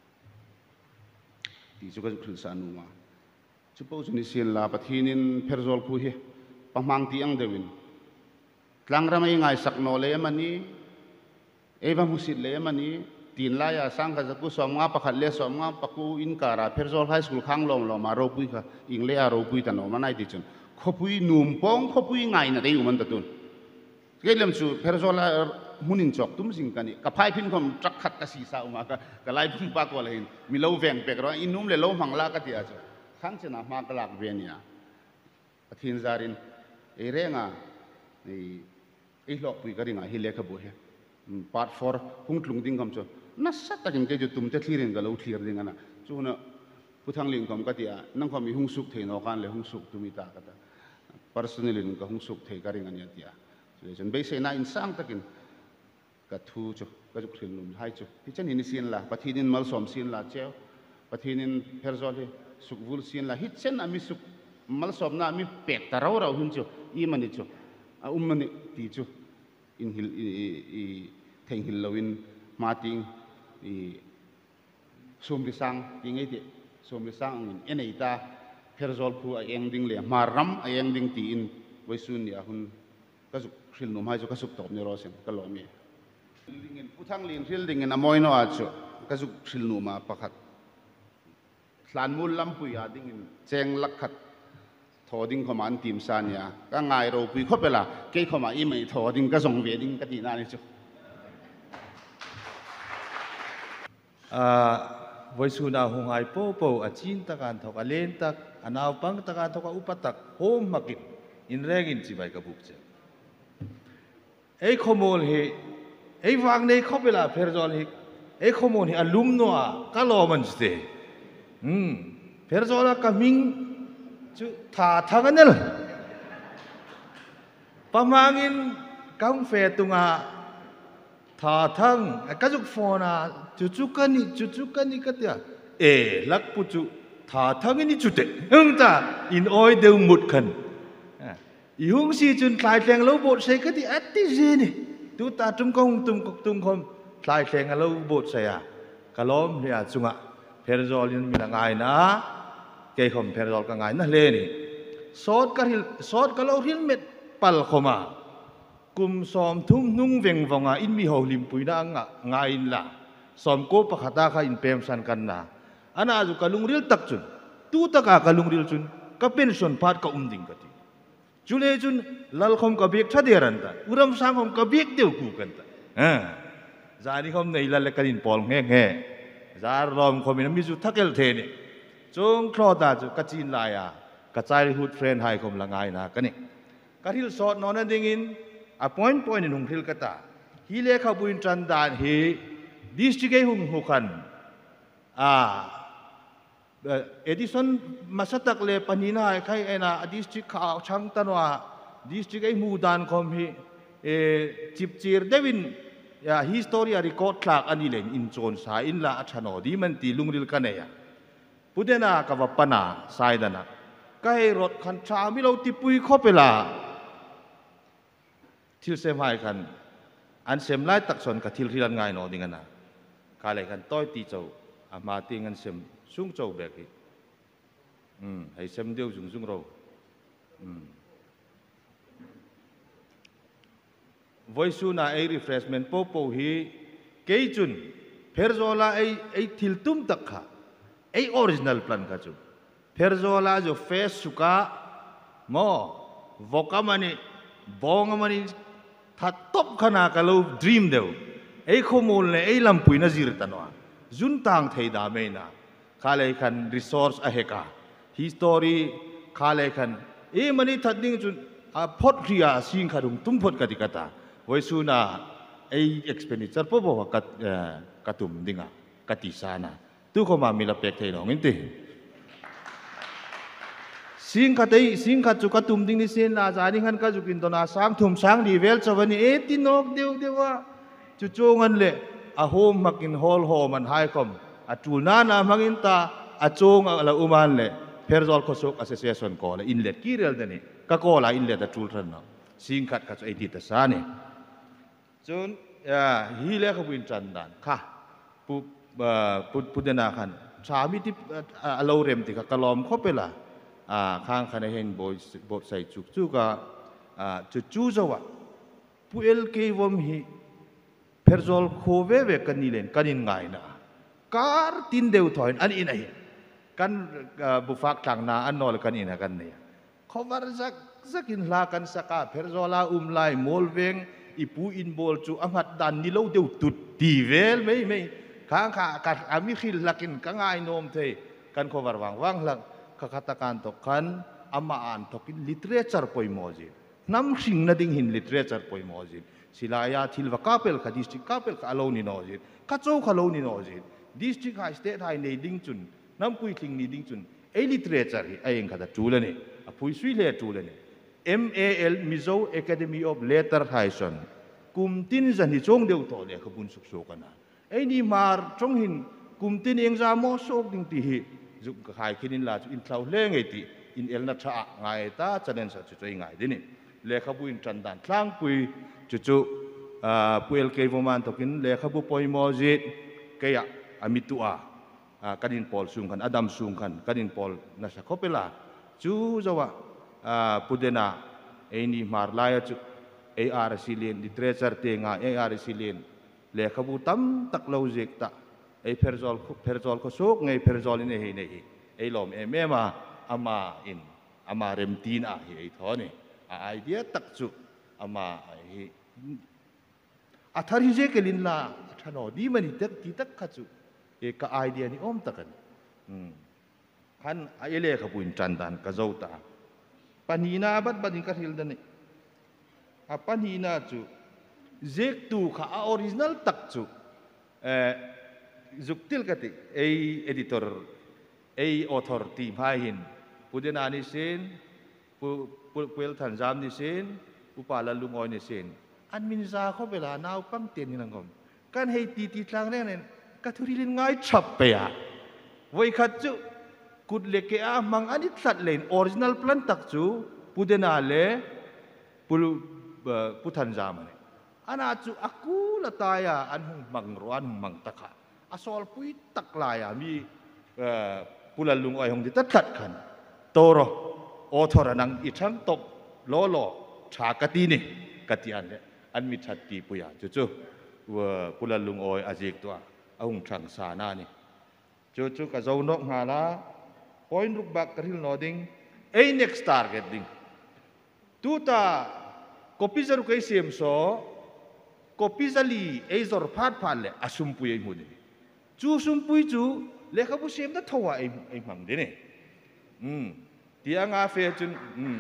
ที่จุกจุกทิลซานูมาจุดพูดนิสินละประเทศนินเพรสโซลคุยปังมังที่อังเดวินหลังรำยังไงสักโนเลยมันนี่เอวามุสิตเลยมันนี่ตีนลายสังกัดกุศลงาปักขัดเลสงาปักกูอินการาเพรสโซลไฮสคูลข้างลมลมมาโรบุยค่ะอิงเลียโรบุยตันโนมันไอติจุนขบุยนุ่มปองขบุยไงนะได้อยู่มันตุนเกี่ยมสูเพรสโซลมุนินจอกตุ้มสิงกันนี่กับไพ่พินคมจักขัดกสีสาวมากับกับไล่พุ่งปากว่าเลยมีเล่าแวงเปกร้อยอินนุ่มเลยเล่าหังลากติอาจุข้างเชนะมากลากเวียนเนี่ยประเทศจารินเอเร่งอ่ะนี่ไอ้หลอกปุยกระดิ่งอ่ะฮิเลขบุยพาร์ทฟอร์หุ่งลุงดิ้งคำจูนัสสัตย์กินเกจุตุ้มเตลีรินกับเราทีริงกันนะจูนะผู้ทางลิงคำก็ที่อ่ะนั่งความมีหุ่งสุกเทนอกันเลยหุ่งสุกตุมิตากันแต่พาร์ซนิลินกับหุ่งสุกเทกระดิ่งกันเนี่ยที่อ่ะจนเบสน่าอินสังตะกินกับทูจูกับจุกสินลุมให้จูที่ฉันเห็นสินละประเทศนี้มัลสมสินละเจ้าประเทศนี้เพอร์ซอลสุกวุลสินละฮิตเช่นอามิสุกมัลสมน่ะมีเป็ดตาเราเราหุ่นจูอีมันนี่จูอาอุ้มมันนี่ที่จูอินฮิลอีเทงฮิลลวินมาติงอีสมริสังติงไอเดสมริสังอินเอ็นไอตาเพอร์ซอลคูไอเองดิ้งเลยมารัมไอเองดิ้งตีอินไว้ซุนยาหุ่นก็สุกสินลุมให้จูก็สุกตบนี่รอเสียงก็ลอยมีลิงผู้ทั้งลิงสิลดิ้งนามอยโนอาจูก็สุกสินลุมาปักขัดหลานมูลลำปุยอาดิ้งเจงลักขัดทอดิ้งขมาอันทีมซานียก็ง่ายเราปุยเข้าไปละเกี่ยขมาอีไม่ทอดิ้งก็ส่งเวดิ้งก็ตีนานี่จูวัยสุนาหงหายโปโปอาจินตะการทอกอเลนตักอนาปังตะการทอกอุปตักโฮมมักินอินเรกินจีบายกับบุกเจไอ้ขโมยเฮไอ้วางในเข้าไปละเพอร์จอลเฮไอ้ขโมยเฮอลุมนัวก็รอมันสเตอืมเพอร์จอลก็มิงจุท่าทางกันเนี่ยประมาณนี้กังเฟตุงาท่าทางก็จุกฟอนาจุจุกันนี่จุจุกันนี่ก็เดียเอลักปุจุท่าทางนี่จุดเด็ฮึ่งตาอินออยเดวมุดกันอีหงสีจุนคลายแรงเราบดใส่ก็ที่อัตติเจนี่ตัวตาจุ่มกงตุ่มกตุ่มคมคลายแรงเราบดใส่อะกะล้อมเนี่ยจุงอะเพอร์จอลินมีละไงนะเกี่ยคมเพอร์จอลก็ไงนะเลนี่สอดก็ฮิลสอดก็เราฮิลเม็ดปัลขมากุมซ้อมทุ่งนุ่งเวงฟงอ่ะอินมีหอลิมปุยนะงะไงล่ะซ้อมโกปะขัดตาข้าอินเปมสันกันนะอันนั้นจุกะลุงเรียลตักจุนตู้ตะกากะลุงเรียลจุนก็เป็นส่วนพาดก็อุ้มดิ่งกันทีจุเลจุนลัลคมกับเบียกชาเดียรันตาอุรมสังคมกับเบียกเดียวกูกันตาอ่าจานี่คมในลัลกันอินปอลแง่แง่จารรอมคมอินมิจุทักเอลเทนี่จงคลอดาจุกะจีนลายอ่ะกระจายฮูดเฟรนไฮคมละไงนะกันนี่กะทิลสอดนอนนั่นดิ่งอินอ่ะ point point นุ่งทิลกะตาฮิเลขาบุญจันดานเฮดิสติกเอหุงหุกันอ่าเอดิสันมาสตักเลปนินาใครเอ็นะดิสติกข้าวช่างตันว่าดิสติกเอมูดานคอมฮีเอจิบจีร์เดวินยาฮิสตอรีรีคอร์ดคลากอันนี้เลยอินโจนสายอินลาอัชโนดีมันตีลุงริลกันเนียพุทธนากับวัปนาสายดานะก็ให้รถคันชามิเราติปุยเข้าไปละทิลเซมไฮกันอันเซมไล่ตักสนกับทิลที่รันไงโนดิงันนะกาเลยกันต้อยตีเจ้าอามาติงันเซมซุ่งเจ้าเบกิอืมให้เซมเดียวซุ่งซุ่งเราอืมวัยสุนาไอรีเฟรชเมนต์โปโปฮีเกยจุนเพอร์โซลาไอไอทิลตุมตักค่ะไอออริจินัลแพลนค่ะจุเพอร์โซลาजो फेस सुका मो वोका मनी बोंग मनी था टॉप खना कलो ड्रीम देवไอ้ข้อมูลเนี่ยไอ้ลำปุยน่าจิรตันว่าจุนต่างไทยดาไม่นะข้าเลยคันรีซอร์สอะเฮกาฮิสตอรีข้าเลยคันไอ้มันนี่ทัดดิ้งจุนอ่ะพอดkriyaสิงคารุงตุ้มพอดกติกาตาไว้สุน่ะไอ้ expenditure พอบอกว่ากัดกัดตุ้มดิ้งอ่ะกัดติสานะตู้เขามามีละเป็กไทยน้องอินเตสิ่งขัดไอ้สิ่งขัดจุกตุ่มดิ้งนี่เสียนลาจานี่ขันก็จุกินตัวนาสังทุ่มสังดีเวลชาวนี้เอตินกเดียวเดียวว่าจุจงกันเลยอาโฮมมักินฮอลโฮมันหายคอมอาจูนานามักินตาอาจงอะไรอุมันเลยเพอร์ซอลโคสกอสเซชันก็เลยอินเลตกี่เรื่องนี่ก็ก็ละอินเลตจูลรันนะสิ่งขัดขัดไอ้ที่ตาสานี่จนฮีเล่ขบุญจันดันค่ะปุปุปุดนาขันชามิที่อาลูเรมติกะลอมเข้าไปละข้างขันเห็นบอยบอยใส่จุกจุกะจุจูจวะผู้เอลเกวมฮีเพอร์ซอลโคเวเวกันนี่เลนกันยังไงนะการตินเดียวถอยอันนี้นะกันบุฟักทางนาอันนอลกันนี่นะกันเนี่ยเขาว่าสักสักินลากันสักเพอร์ซอลาอุมไลมอลเวงอีปูอินบอลจูอังหัดดันนี่เราเดียวตุดดีเวลไม่ไม่ข้างข้ากันอามิขิลลักินกังไงโนมเทกันเขาว่าวังวังหลังข้าคตการตกกันอามาอ่านตกินลิเทเรเจอร์ปอยมอจิน้ำสิ่งนั่นดิ่งหินลิเทเรเจอร์ปอยมอจิศิลายาทิลวะคาเปลคดิสติกคาเปลคาโลนินอจิข้าโจ้คาโลนินอจิดิสติกไฮสเตทไฮในดิ่งจุนน้ำปุยทิ้งนี่ดิ่งจุนเอลิเทเรเจอร์ไอ้ยังข้าจะจูเลนี่ปุยสุยเลจูเลนี่ M A L Mizo Academy of Letter Hysonกุมตินจันทิจงเดียวต่อเลยขบุญสุขโศกันนะไอ้นี่มาจงหินกุมตินเองจะมอโศกดิ่งที่จุกขายขินินลาจุอินเท่าเล่งไอ้ที่อินเอลนัชะไงตาจันเนนสัจจุยไงดินี่เลขบุญจันดันทางปุยจุจุปุยเอลเกย์วมันตกินเลขบุปอยมอจิตเกียอามิตุอากันดินพอลสุงกันอดัมสุงกันกันดินพอลนัชะเขาเปล่าจูจาวะพุดเดน่าไอ้นี่มาร์ลายจุ A R silin literature tenga A R silin le khabu tam tak logic ta ai perzol perzol ko sok ngai perzol ne he nei ai lom e mema ama in ama remtin a hi ai thoni a idea tak chu ama hi athari je kelin la thano di mani tak ti tak khachu e ka idea ni om takan hm han ai le khabu in chandan ka zauta panina bat badin ka hil dani apa ni na cu zek tu kha original tak cu eh zuktil kati ei editor ei author ti bhain pudena ni sen pu puel than jam ni sen upala lungoi ni sen an min za kho bela naw pam ten ni nangom kan hei ti ti tlang ne nen ka thuri lin ngai chap pe ya voi khat chu kut leke a mang ani thlat len original plan tak chu pudena le pul putan zaman ni, anak tu aku lataya anhung mangruan mang takha, asal pui tak laya mi pulalung ayong ditatlat kan, toro author anang itang top lolo chakati ni katian le, an mi chati puya, cucu pulalung oy ajik tua, ahung chang sana ni, cucu kazau nok ngala, point ruk bak keril noding, eh next target ding, tu ta kopi zaru kai sem so kopi zali ei zor phat phat le asum pui ei mu ni chu sum pui chu le kha bu sem da thawa ei ei mang de ne hm tianga fe chun hm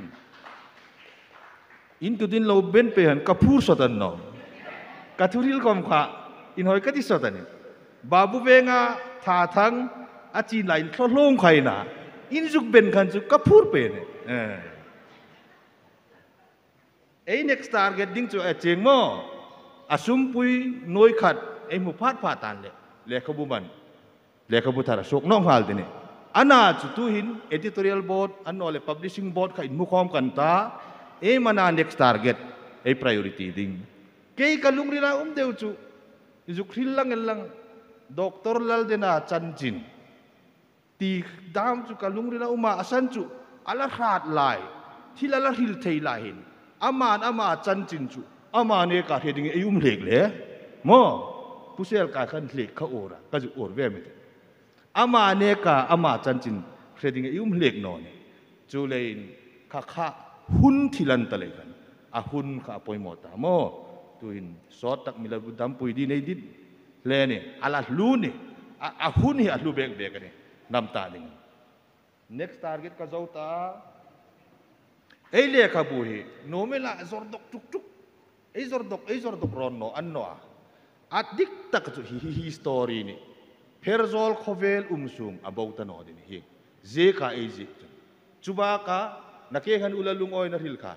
in tu din lo ben pe han kapur so tan no kathuril kom kha in hoi ka ti so tan ni babu venga tha thang achi lain thlo hlong khai na in juk ben khan chu kapur pe ne ehไอ้ next target ดิ้งจู่ไอ้เจงมั้งอาสุมปุยน้อยขัดไอ้หมู่พาดพาตันเลยเลี้ยขบุมันเลี้ยขบุธาระโชคน้องฮัลดินี่อันน่าจุดทุหิน editorial board อันนอเลย publishing board ขันมุขอมกันตาไอ้มันน่า next target ไอ้ priority ดิ้งเกี่ยกับลุงรีลาอุ้มเดียวจู่จุกริลลังเอลังด็อกเตอร์ลัลเดน่าจันจินตีดามจู่กับลุงรีลาอุ้มมาอาสันจู่อาลาขาดลายที่ละละฮิลเทยลายหินอามาอามาจันจินจูอามาเนี่ยการเฮดิ้งอายุมเล็กเลยมั้งผู้เชี่ยวชาญขันเล็กเขาโอระก็จะโอระเวมิดอามาเนี่ยกาอามาจันจินเฮดิ้งอายุมเล็กนอนจูเลยข้าข้าหุ่นที่ลันตะเลยกันอาหุ่นข้าปอยหมดตามมั้งตัวอินสอดตักมิลาบุดัมปุยดีในดินเลยเนี่ยอาลาลูนี่อาหุ่นนี่อาลูเบกเบกกันเนี่ยน้ำตาหนึ่ง next target ก็เจ้าตาไอ้เลี้ยขบุยโนเมล่าจอร์ดกจุกจุกไอ้จอร์ดกไอ้จอร์ดกรอนโนอันโนอาอัดดิกตักจุฮิฮิสตอรีนี่เพอร์ซอลคอเวลอุมซุงอาบาวตันอดินี่เฮเจค่าไอ้เจ Chubaka nakehan ulalung oil na rilka.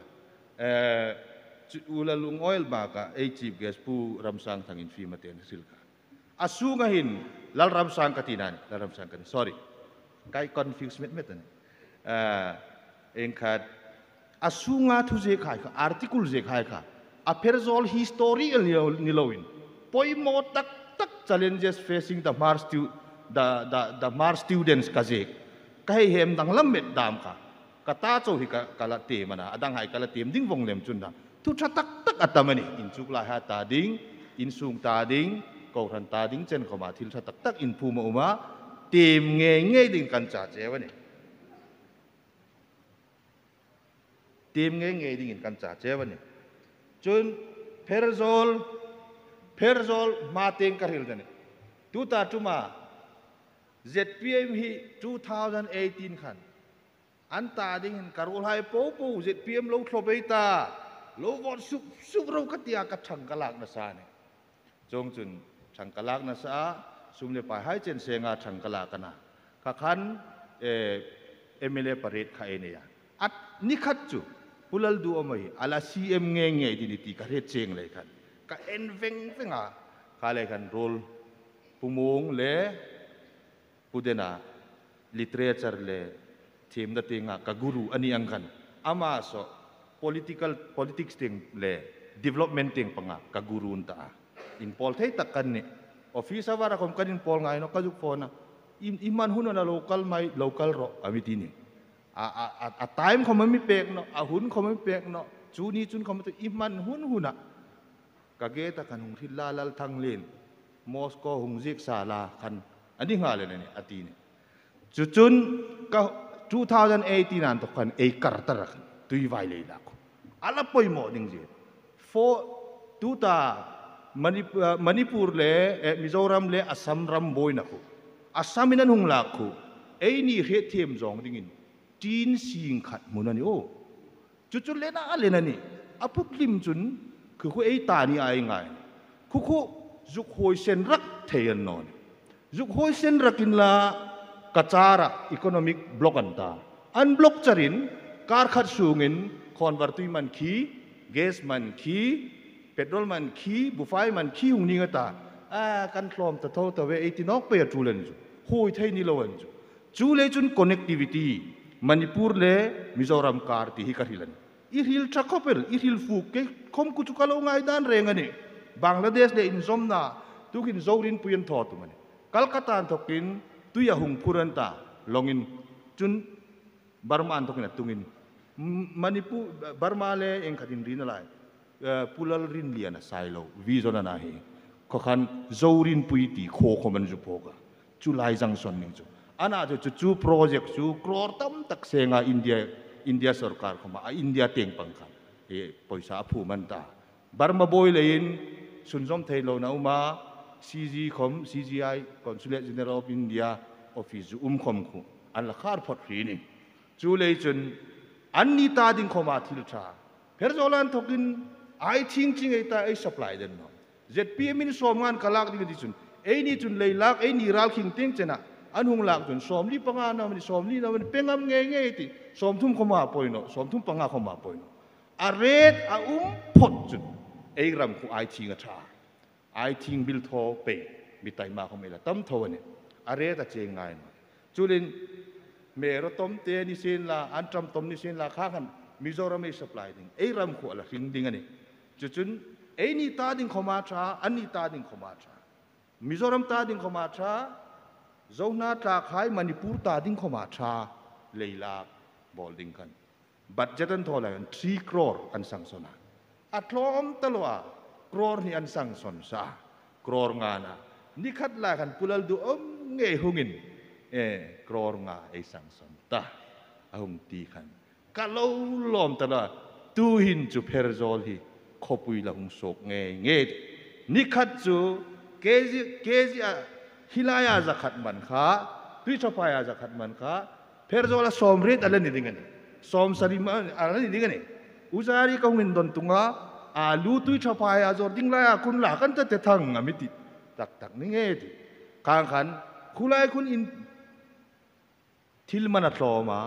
Ulalung oil baka ay chief guest pu ramsang tangin fi maten silka. Asungahin lal ramsang katinan, lal ramsang katinan. Sorry. Kay confuse met metan. Engkat asunga tu je khai ka article je khai ka. Appears all historical nilawin. Poi mo tak tak challenges facing the Mars stu the the the Mars students kaje. Kahit hem dang lamet dam ka, kata cow hi kala tem mana, adang hai kala tem ding vong lem chunda. Tu chatak tak atamani, in chukla ha tading, in sung tading, kau ran tading chen koma til chatak tak in puma uma, tem nge nge ding kan cha chewa ni. Tem nge nge ding in kan cha chewa ni. Chun perzol, perzol mateng karil jane. Tu ta cuma Z P M hi twenty eighteen kan anta ding karul hai po po Z P M lo klobeta lo vot sup sup ro katia ka thangkalak na sa ne jong chun thangkalak na sa sumle pa hai chen senga thangkalak kana ka khan M L A paret kha ene ya at nikhat chu pulal du amai ala C M nge nge diniti ka re cheng le khan ka en veng venga ka le khan rol pumong le Pudena literature le team na tinga kaguru ani angkan ama so political politics ting le development ting panga kaguru unta in pol thai takkan ni office awara kom kanin pol ngai no kajuk phone iman huno na local mai local ro amiti ni a a a time kom mi pek no a hun kom mi pek no chu ni chun kom to iman hun huna kage ta kan hung thilalal thang len moscow hung jik sala kan Adi nga le ni ati ni. Cucun ka twenty eighteen an to kan e kartarak tui vai le la ko. Ala poi mo ding je. For tuta Manipur, Manipur le Mizoram le Assam ram boy na ko. Assam inan hung la ko. E ni he them jong dingin. Tin sing khat mo na ni o. Cucun le na ale na ni. Apuk lim chun ku ko e ta ni ai ngai. Ku ko juk hoi sen rak theyan non. Juk hoi sen rakin la kachara economic block anta. Unblock charin kar khat sungin convertui man ki, gas man ki, petrol man ki, bufai man ki hung ni ngata. Ah kan klom ta tho ta we eighty-nok pe tulen ju. Hoi thai ni lawan ju. Chu le chun connectivity Manipur le Mizoram kar ti hi karilan. I hil chakopel, i hil fu ke kom ku chukalo ngai dan rengani. Bangladesh le inzomna tukin zorin puyen tho tu mani. Kalkata antokin tuya hung puranta longin chun Burma antokin atungin Manipur Burma le eng khatin rin alai pulal rin liana silo vision na hi kokhan zorin puiti kho khoman ju poga chulai jang son ning chu ana ju chu project chu crore tam tak senga India India sarkar khoma India teng pangkha e poisa phu manta Burma boy lein sunjom thailo na uma C G com C G I Consulate General of India Office um khom khu an la khar phot ri ni chu le chun an ni ta ding khoma thil tha pher zolan thokin ai thing ching ei ta ei supply den no Z P M in som ngan kalak ding di chun ei ni chun lei lak ei ni ral khing ting chena an hung lak chun som li panga na ni som li na man pengam nge nge ti som thum khoma poino som thum panga khoma poino a red a um phot chun ei ram khu ai thing a tha I think bil tho pe bitai ma ko mela tam tho ne are ta che ngai no chulin me ro tom te ni sin la an tram tom ni sin la kha kan Mizoram e supply ding ei ram ko la ring ding ani chuchun ei ni ta ding khoma tha an ni ta ding khoma tha Mizoram ta ding khoma tha zona ta khai Manipur ta ding khoma tha leila bolding kan budget an tho la three crore an sang sona atlom talwa crore ni an sang son sa crore ngana nikhat la kan pulal du om nge hungin eh crore nga ai sang son ta ahung ti khan kalau lom ta la tu hin chu pherzol hi khopui la hung sok nge nge nikhat chu kezi kezi hilaya zakhat man kha tui chapaya zakhat man kha pherzola somrit ala ni dingani som sarima ala ni dingani uzari ka hungin don tunga alu tui chapaya jor ding la kun la kan ta te thang amiti tak tak ni nge ti kang khan khulai kun in thil mana thloma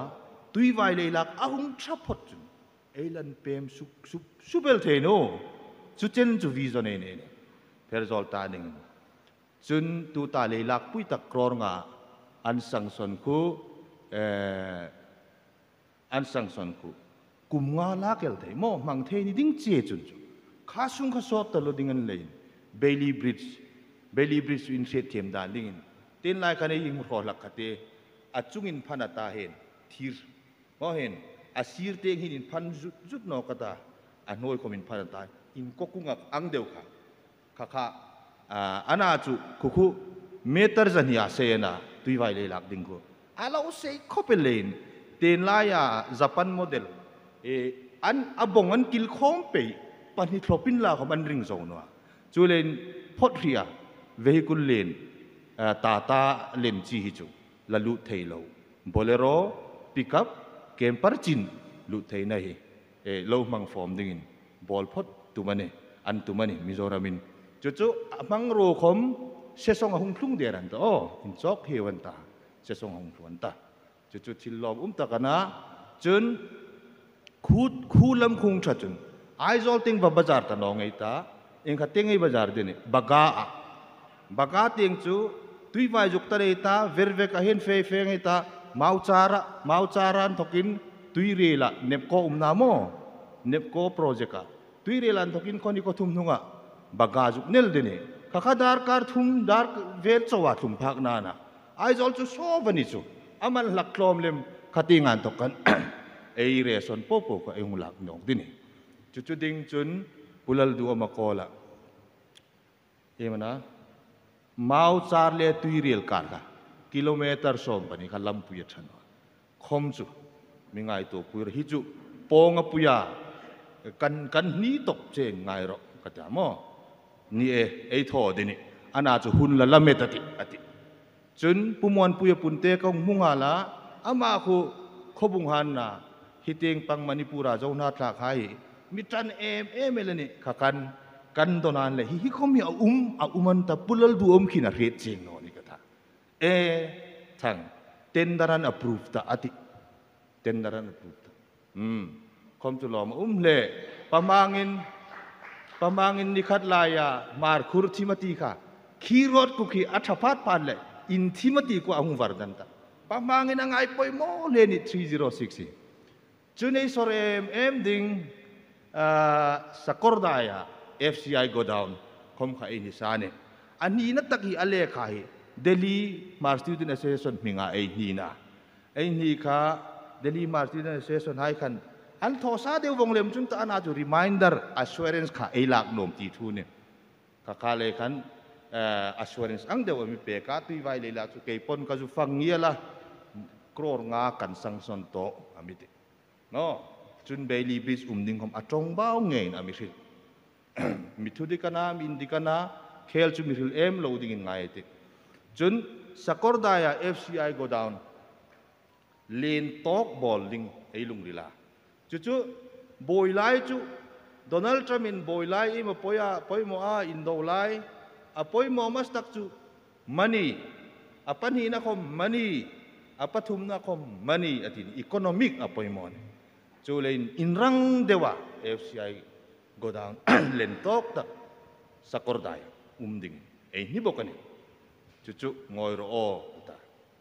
ตุยไวเลยลักอาหุงชับพดจุนเอลันเปมสุสุสุเบลเทโนสุเจนจุวีซอนเอเนเพอร์ซอลตาหนึ่งจุนตูตาเลยลักปุยตะกรองาอันสังสนคูเอ่ออันสังสนคูกุมงาลักเอลเทโมมังเทนี่ดิ้งเจจุนจุข้าซุงข้าสอบตลอดดิ้งอันเลยเบลลี่บริดจ์เบลลี่บริดจ์อินเซตเทียมดานดิ้งเต้นไล่กันเองรอหลักขัดเตอัดจุงอินพันตาเห็นทีร์มอเห็นอาศิรเตงหินพันจุดจุดนอกตาอันน้อยคอมินพันตาอินก็กุ้งอังเดียวค่ะข้าข้าอันอาจุคุคุเมตรจันยาเซนะตุยไวเลยลักดิ้งกูอาเราเซ่คอเปเลนเต้นไล่ยาญี่ปุ่นโมเดลเออันอบงอันกิลคอมเปย์ปันฮิทรปินลาของมันริงโซนัวจูเลนพอดเรียเวฮิคุลเลนตาตาเลนจีฮิจูลาลุเทโลโบเลโรปิกอัพเกมปาร์จินลุเทนายเอโลมังฟอร์มดิ่งบอลพอดตุมันเออันตุมันเอมิโซรามินจุดจุมังโรคมเซซองหงทุ่งเดียรันตาโอ้อินจอกเฮวันตาเซซองหงทุ่งตาจุดจุดทิลลอมอุ้มตะกันนะจนคูดคูลำคุงชัดจนไอซอลติงบับบาจาร์ตานองไอตาเองขัดติงไอบาจาร์เดนี่บักกาบักกาติงจูตุยไวจุกตาเรตาเวรเวกเห็นเฟยเฟงไอตามาอุจาระมาอุจารันทกินตุยเรล่าเนบโกอุมนาโมเนบโกโปรเจกต์ตุยเรลันทกินคนนี้ก็ทุ่มนุ่งะบักกาจุกเนลเดนี่ข้าข้าดาร์การทุ่มดาร์เวลสวัสดิ์ทุ่มพักนานะไอซอลจูโซฟันิจูอามันหลักลมเลมขัดติงานทกันเอเรสันโปโปก็เอหงหลักนองดินี่จุดจุดดิ่งจุนปุลลดูอมาโกละเอมันนะมาอุจาร์เลตุยเรียลการ์กะกิโลเมตรสองปนิคันลำปุยชันวะคมจุมีไงตัวปุยฮิจุปองปุยากันกันนี้ตกเจงไงหรอกกระจามอนี่เอไอทอดินี่อันอาจุหุ่นละละเมตติอติจุนปุมวนปุยปุนเตกงมุงาละอามาคูขบุงฮันนะฮิตเองปังมณิปุระเจ้านาทราไคมิตรันเอมเอมเลนี่ขักันกันตอนนั้นเลยฮิคอมีอาอุ้มอาอุ้มันตะปุลลดูอมขินาเรจริงโนนี่ก็ท่าเอทั้งเต็นดารันอัพรูฟตาอติเต็นดารันอัพรูฟตาอืมคอมจุลอมอุ้มเล่ปะมังอินปะมังอินนิคัดลายามาร์คูร์ทิมตีค่ะคีรอดกุกีอัฐพัดพันเลยอินทิมตีกูอาหุวาร์ดันตาปะมังอินอังไอปอยโมเลนิทรีซีโร่ซิกซ์จุนไอสอร์เอ็มเอ็มดิงสักอร์ดายา F C I go down คมข้าอินิสานเนี่ยอันนี้นักตะกี้อะไรข้าเดลีมาร์สติวดินเอเซชันมิงาไอนี่นะไอนี่ข้าเดลีมาร์สติวดินเอเซชันให้กันอันทอซาเดียววงเล็บจุนตาอันอาจู reminder assurance ข้าไอหลักนมตีทุนเนี่ยข้าข้าเลยกัน assurance อังเดียวมีเปก้าตุยไว้เลยละจุเกยปนก็จะฟังเงี้ยละกรอร์งากันสังสนโตอามิติเนาะจุนเบลีบริดจ์อุ้มดิ่งคมอัจงบ้าเงินอามิริลมิทุดิกันนะมินดิกันนะเคลจุมิริลเอ็มโลดิ่งไงติจุนสกอร์ดายา F C I go down เลนตอกบอลดิ่งไอลุงริลาจุจุบอยไลจุโดนัลด์ทรัมป์อินบอยไลอิมาปอยาปอยโมอาอินโดไลอาปอยโมมัสตักจุมันนี่อาปันฮีนักคมมันนี่อาปัทุมนักคมมันนี่อาทินอีโคโนมิกอาปอยโมนจูเลนอินรังเดวะ F C I go down เลนตอกตักสกอร์ดายอุ้มดิ่งไอ้นี่บอกกันนี่จุจุงอยรอตา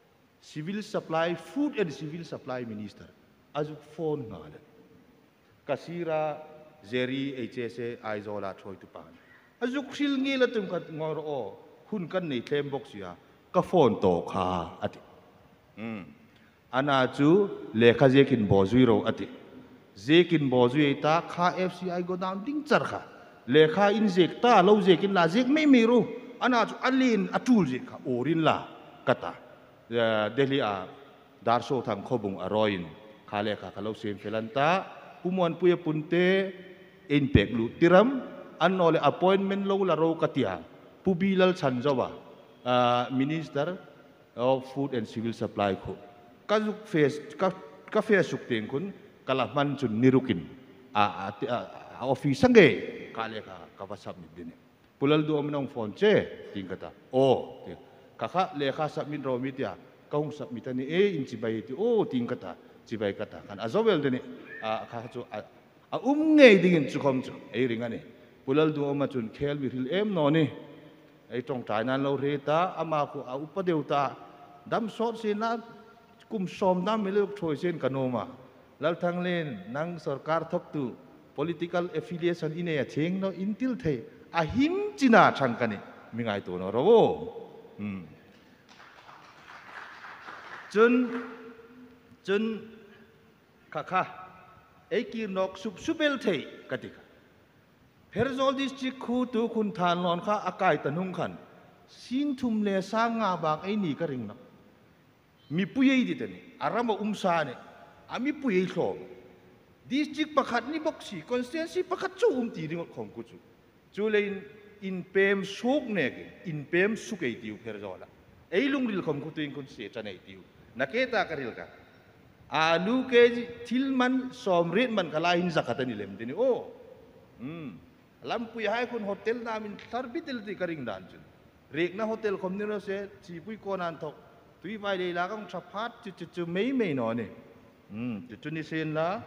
Civil Supply Food and Civil Supply Minister อาจุโฟนงาเลยกษีราเจรีเอเจเซไอโซลาทรอยตุปานอาจุคริลงี้ละตุมกันงอยรอหุ่นกันในเทมบอกเสียก็โฟนโตคาอติอืมอันอาจูเลขาเจกินบอจุยโรอติเจกินบอจุยตาข้า F C I go down ดิ้งจัร์ค่ะเลขาอินเจกตาเราเจกินลาเจกไม่มีรู้อันอาจูอัลลินอัตูลเจกค่ะโอรินลากตาเดลีอาดาร์โซทางขบุงอรอยินข้าเลขาข้าเราเซมเฟลันตาผู้มวลผู้ยปุนเตอินเปกลูติรัมอันนอเลอพอยน์เมนต์เราละเรากติยาผู้บิลลชันจาวะ Minister of Food and Civil Supply เขาก็สุกเฟสก็ก็เฟสสุกเตียงคุณกลามันจุนนิรุกินอ่าออฟฟิศสังเกตข้าเลขาข้าว่าสับมิดเนี่ยปุลลดูมันองฟอนเช่ทิ้งกันตาโอ้ข้าข้าเลขาสับมิดเรามิดยาเขาสับมิดอันนี้เออินจิบายที่โอ้ทิ้งกันตาจีไปกระตากันอาจจะเวลเดนี่อ่าข้าจูอ่าอุ้มเงี้ยดิ่งจุคมจูไอ้เรื่องนี้ปุลลดูมาจุนเคลวิริลเอ็มนอนี่ไอ้ตรงใจนั้นเราเรียตาอามาคูอาอุปเดวตาดัมสอดเสียนะกุมสมดัมไม่เลือกช่วยเส้นกันโนมาแล้วทั้งเล่นนังสกัดทกตู political affiliation อินเนียเชงโนอินทิลเทอาหิมจีน่าชังกันนี่มีไงตัวโนเราโว้จนจนข้าข้าไอ้กีนกสุบสุเบลเทกันติกาเพอร์โซลดิสติคูตูคุณทานนอนข้าอากาศตันุงขันสินทุมเลสางาบางไอ้นี่ก็ริงนะมีปุยดิเตนี่อารามอุมซาเนี่ยอามีปุยโฉมดิสติกประคัดนี่บอกสิคอนสเทนซีประคัดจูอุมตีริงของกูจูจูเลยอินเปมสุกเนี่ยอินเปมสุกไอ้ดิวเพอร์โซลไอ้ลุงริลของกูตัวเองคนเสียใจไอ้ดิวนักเตะกันริลกันอาลูกเอจิทิลมันสอมเรียนมันกลายหินสักขัดนี่เลยมันนี่โอ้อืมลำปุยให้คนโฮเทลนามินทาร์บิเทลที่กระดิ่งด่านจุนเรียกนะโฮเทลคอมนิโนเซ่ชีปุยโกนันทอกตุยไปเลยลากังชับพัดจุดจุดจุดไม่ไม่นอนนี่อืมจุดจุดนี้เซนละ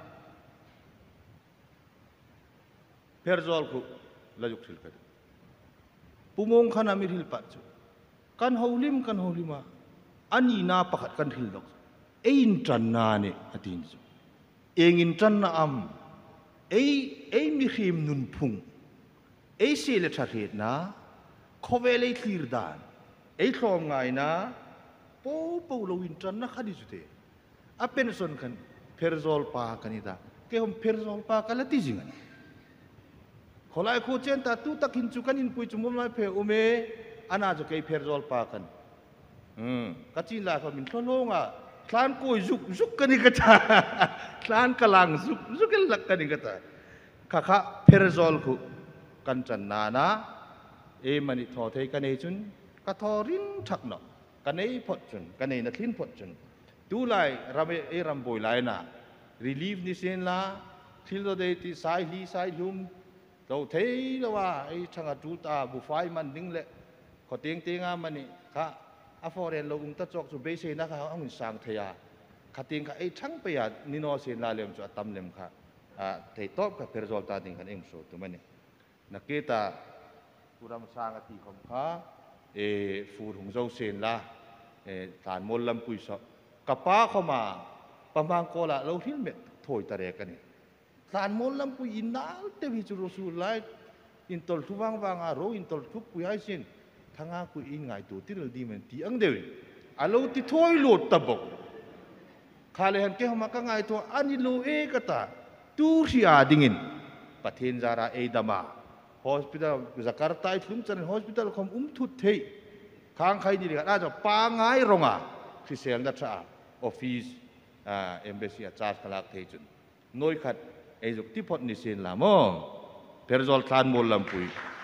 เพอร์ซอลคุลาจุกสิลกันปุ่มงขันอามิริลปัจจุกันฮาวลิมกันฮาวลิมาอันนี้น่าปักกันฮิลดอกเอ็นจันนาเนี่ยอดีตเอ็งจันนาอัมเอ้เอ้มีขีมนุนพุงเอ้เสลชาเหตุนะเขาเวลัยคลีร์ดานเอ้คลองไงนะปูปูเราอินจันนะขัดจุดเองอาเป็นส่วนกันเพอร์ซอลปากันนี่ตาเกี่ยวกับเพอร์ซอลปากันละที่จริงกันคนละคู่เช่นแต่ตู้ตักหินจุกันอินปุยจุ่มไม่เพออุเมอันน่าจะเกี่ยวเพอร์ซอลปากันอืมกัจจินลาเขามินทลงอ่ะคลานกุยจุกจุกกันนี่ก็ตาคลานกลังจุกจุกกันลักกันนี่ก็ตาข้าข้าเพอร์ซอลคุกันจันนานะเอมันนี่ทอเทกันเอจุนก็ทอรินทักเนาะกันเอพอจุนกันเอนัทลินพอจุนดูไลรำเอรำบอยไลนะรีลีฟนิเซนละทิลโดเดติสายลีสายลุมเราเทแล้วว่าไอช่างจูตาบุฟไฟมันดิ้งเละขอเตียงเตียงมันนี่ข้าอาฟอร์เรนเราอุ้มตะจอกจุเบเซนะข้าเอาเงินสั่งเทียข้าเตียงข้าไอช่างไปอ่ะนิโนเซนลาเลมจุตั้มเลมข้าอ่าเทตอบกับเพอร์ซอลตาดิ้งกันเองโซ่ตัวมันนี่นักเกตาผู้รำสั่งตีของข้าเอฟูดหงเจ้าเซนละเอฐานมลลำปุยสกับป้าเข้ามาประมาณก็ละเราทิ้งเม็ดถอยตะเรกันนี่ฐานมลลำปุยอินนัลเตวิจุรสูไลอินทอลทุวังวังอาโรอินทอลทุกปุยไอเซนทั้งอาคุยอินไงตัวที่เราดีมันที่อังเดียวอาเราที่ถอยหลุดตะบกข้าเลยหันเกี่ยวมากังไงตัวอันนี้โลเอกตาตูริอาดิ่งินประเทศจาราเอดามา hospital จากการตายฟื้นจัน hospital คอมอุ้มทุดเทข้างใครดีกันอาจจะปางไงรงอ่ะที่เสียงดัชอาออฟฟิศอ่าเอ็มเบซีอาจารย์ขลักเทจุนน้อยขัดไอ้จุกที่พอดนิสินละมั้งเพอร์ซอลทานมอลลำปุย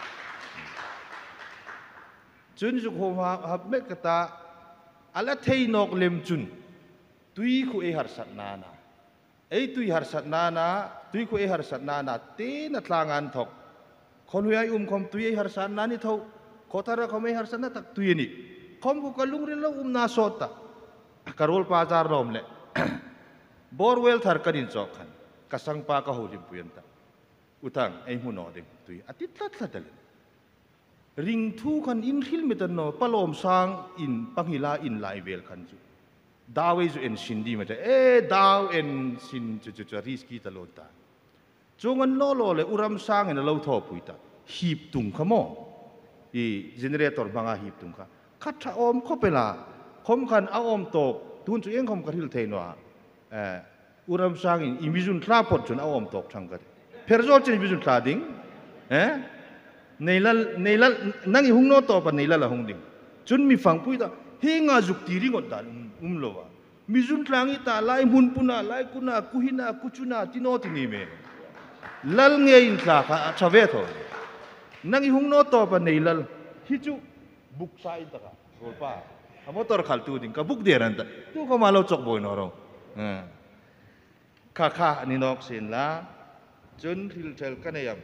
จุนจุกหัวหับเมกตาอะไรเทนอกเลมจุนตุยคุเอหาร์สัตนานาไอ้ตุยหาร์สัตนานาตุยคุเอหาร์สัตนานาเตนัทลางอันทอกคนหัวไอ้อุ้มคอมตุยหาร์สัตนานี่เท่าขอทาระเขาไม่หาร์สัตนาตักตุยนี่คอมกุกลุงเรลล์อุ้มนาโซตาการวลปาจาร์ลอมเล่บอร์เวลทาร์กันอินจอกขันกษังปากะหูริมปุยันตาอุทังไอ้หุ่นนอเด้งตุยอาทิตย์ละทัดเลยริงทูกันอินฮิลเมตันโนปลอมสังอินปังฮิลาอินไลเวลขันจูดาวเอจูเอ็นซินดีมาจ้ะเอดาวเอ็นซินจูจูจูริสกีตลอดตาจงอันโลโลเลอุรัมสังเอ็นเราทอปุยตาฮีบตุงขโมอีเจเนเรเตอร์บางอาฮีบตุงข้าคัดอมเข้าไปละคมกันเอาอมตกทุนจุเองคมกันฮิลเทนว่าเอออุรัมสังอินอิมิจุนทราปดจนเอาอมตกช่างกันเพอร์โซลเจนอิมิจุนทราดิ้งเอในละในละนั่งอีหุ่งโนต่อไปในละละหุ่งดิ่งจนมีฟังพูดว่าเฮงาจุกตีริงอดดันอุ้มโลวะมีจุนทรางอีตาไล่มุนปุนาไล่กุนากุหินากุชุนาที่โนที่นี่เมลัลเงียอินทราค่ะชาวเวทอนั่งอีหุ่งโนต่อไปในละฮิจูบุกไซน์ตะกะโรป้าอามอตอร์ขัลตูดิ่งกับบุกเดียรันตะตู้ก็มาเราจกบ่อยนอเราข้าข้านี่นอกเส้นละจนฮิลเทลกันยัง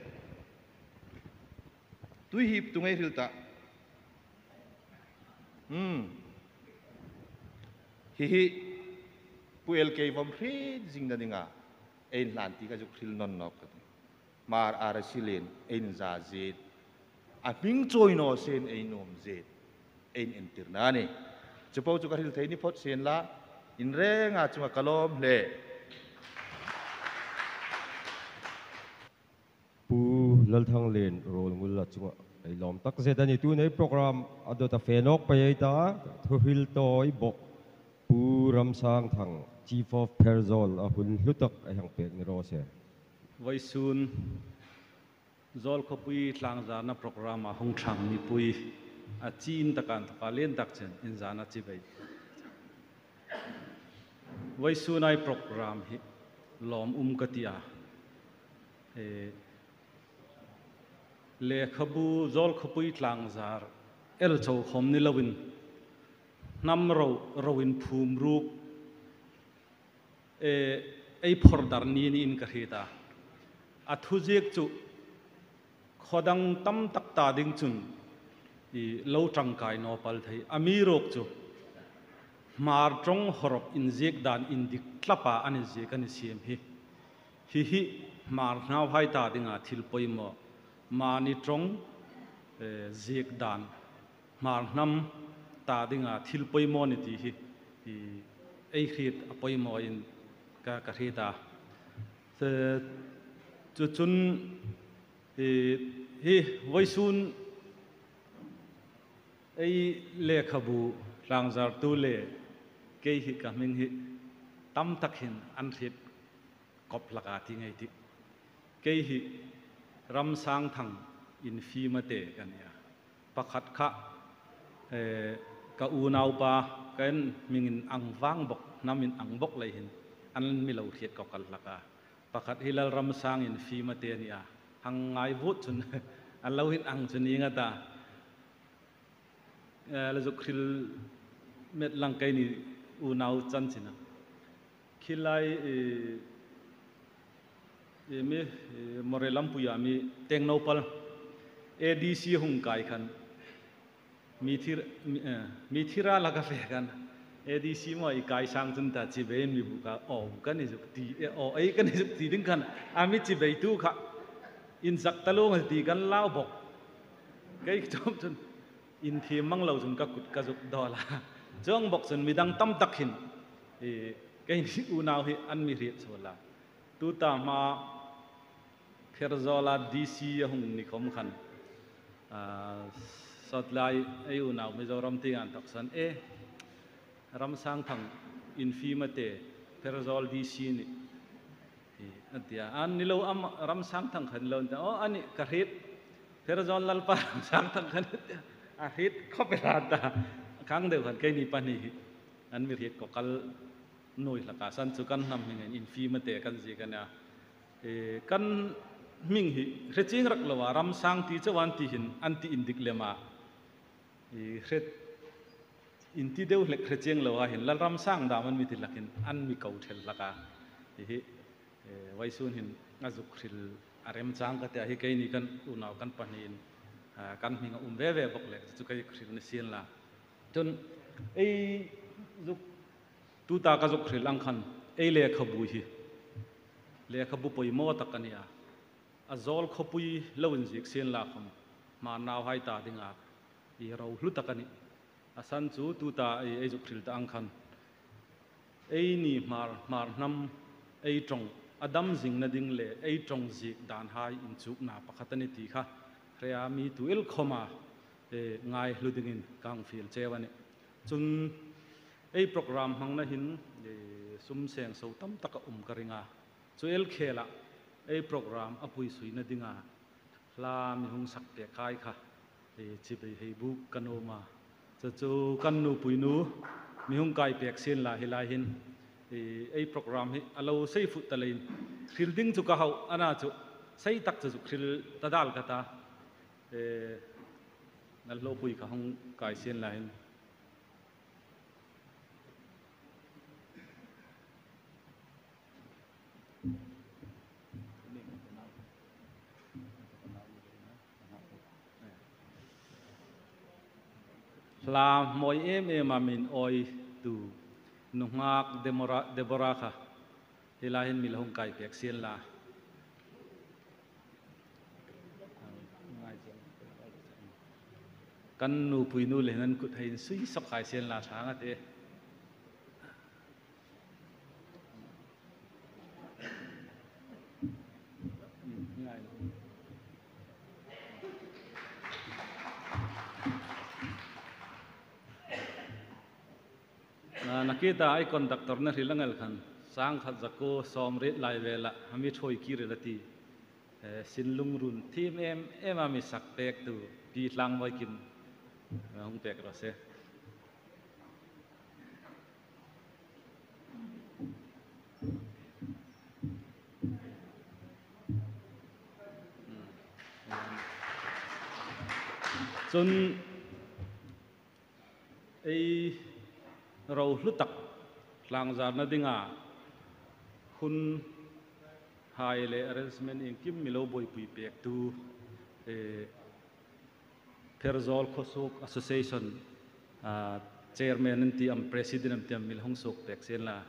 ตุยฮิบตุงไอริลตาอืมฮิฮิปุเอลเกย์วอมพรีจิงนั่นเองอ่ะเอ็นลันติกาจุคริลนอนนอกกันมาอาร์ซิเลนเอ็นซาเซดอ่ะมิงจอยโนเซนเอ็นนอมเซดเอ็นเอ็นติร์นานี่จะพูดจุกริลเทนี่พอดเซนละอินเร่งอ่ะจุงกะลอมเล่ปูลลทางเลนโรลงุลละจุงไอ้ลอมตักเสดันนี่ตัวในโปรแกรมอดตาเฟนอกไปไอ้ตาทุฮิลโตไอ้บกปูรำสางทาง Chief of Perzol อาหุ่นลุตักไอ้หังเป็กนี่รอเสียไว้ซูนจอลขปุยทางจานะโปรแกรมอาหงชังมีปุยอาจีนตะการตะการเล่นตักเชนอินจานะจีบไว้ซูนไอโปรแกรมฮิลอมอุมกติอาเอเลขบูจอลขปุยทางจาร์เอลโชคมนิลวินนำเราเราวินภูมิรูปเอไอพอร์ดาร์นีนี่อินกระเหตาอัทุเจกจุขดังตั้มตักตาดิ่งจุนอีเล่าจังกายนอปัลไทยอามีโรกจุมาร์จงฮอร์บอินเจกดานอินดิกลับปาอันเจกันเสียมฮิฮิฮิมาร์นาไฮตาดิ่งอาทิลปอยมอมานิจงเจกดานมาร์นัมตาดิ่งอาทิลปอยมอนิติฮิไอขีดปอยมออินกะกระเหตาจุดจุนฮีไว้ซุนไอเล่ขบูรางจาร์ตูเล่เกยฮิกามิงฮิตั้มตักหินอันเฮ็ดกบลักอาทิงไอติเกยฮิรำสางทังอินฟีมาเตกันเนี่ยปักขัดขะเอ่อกะอูนาวปากันมิงอังวังบกน้ำมินอังบกเลยหินอันมีเหล่าเฮ็ดกบกันลักอาปากฮิลลรำสางอินฟีมาเตียนี่อ่ะหังไงวุฒนอันเราเห็นอังชนีงตาเออเราจะคิลเม็ดลังไกนี่อูนาวจันสินะคิลไลเอเอมีมอเรลัมปุยามีเต็งนอปัลเอดีซีหงไกขันมีที่มีที่ร้านลักกาแฟกันเอดีซีมาอีกายสังจุนตาจีเบมีบุกาโอ้กันนี่จุดตีโอ้ไอ้กันนี่จุดตีดึงกันอามิจีเบย์ตู้ค่ะอินสักตะลุงตีกันเล่าบอกไอ้จอมจนอินทีมังเราจนกักุดกระจุกดอลาจ้องบอกจนมีดังตั้มตักหินเอไอ้นี่อูนาวฮิอันมีเรียบโซลาตูตามาเคอร์ซอลาดีซีหงนิคมขันสัตว์ลายไอ้อูนาวมิจอรัมติงานตักสันเอรำสางทังอินฟีมาเตเพอร์ซอลดีซีนี่อันเดียอันนี้เราอัมรำสางทังขันเราแต่อ๋ออันนี้กระหิดเพอร์ซอลลัลปารำสางทังขันอาหิดเข้าไปราตาครั้งเดียวกันแค่นี้ปนี่อันมีเหตุก็กัลหน่วยละกาสันสุกันนำยังไงอินฟีมาเตกันสิกันเนี่ยกันมิงฮิเรจิงรักละว่ารำสางที่จะวันที่หินอันที่อินดิกเลมาเรอินที่เดียวเล็กเจียงเราเห็นแล้วรำสร้างดามันมีติลักเห็นอันมีเก่าเทลลักาที่ไว้ส่วนเห็นอาจุคริลอารมณ์จางก็แต่ที่ใครนี่กันอุณาวกันปนินกันมีอุ้มเว่เว่บอกเลยจุกไอ้คริลนี่เสียนละจนไอ้จุกตูตากระจุคริลอังคันไอ้เลี้ยขบุยเลี้ยขบุปอยโมตักกันเนี่ยอาจอลขบุยเล่าอินจิกเสียนละคำมาหนาวให้ตาดิ่งอาอีเราลุตักกันนี่อาสันจูตูตาไอไอจุคริลตาอังคันไอนี่มาร์มาร์นำไอจงอดัมจิงนัดิงเล่ไอจงจิกดานหายอินจุกนาปักตันตีค่ะเรียมีตัวเอลคอมาเอไงลุดิงินกางฟิลเจวันนี้จนไอโปรแกรมหังนั่นหินสุมเสียงสูตั้มตะกอุ้มกริงาจูเอลเคละไอโปรแกรมอปุยสุยนัดิงาลามีหงสักเตะกายค่ะเอจิบไปให้บุกกันออกมาจะจูกันนูปุยนูมีหงไก่เปียกเส้นลาฮิลาหินไอโปรแกรมฮิเราใช้ฟุตตะลินคริลดิ้งจุกเขาอันนั้นจุใช้ตักจุคริลตะดัลกตาเอนั่นโลปุยกับหงไก่เส้นลาหินลามอยเอ็มเอมามินออยดูนุงากเดโมราเดบราค่ะเฮลาหินมิลหงไก่เปียกเซียนลากันนูปุยนูเลยนั้นกุดให้สุยสกายเซียนลาช้างอ่ะเต้นักกีฬาไอคอนดักเตอร์นั่นที่ลังเอลขันสังขัดจักโกซอมเรดไลเวล่าฮามิช่วยคีร์ละทีสินลุงรุนทีมเอ็มเอ็มอามิสักเปกตูปีหลังไว้กินหงเปกรอเซจนไอเราลุตักหลังจากนั้นดิ่งอ่ะคุณไฮเลอเรนจ์เมนต์อินคิมมิโลบอยปุยเปียกตูเอเพอร์ซอลโคสุกแอสโซเชชันอ่าเชอร์แมนนั่นที่อัมประธานนั่นที่อัมมิลฮงสุกเปียกเซียนละ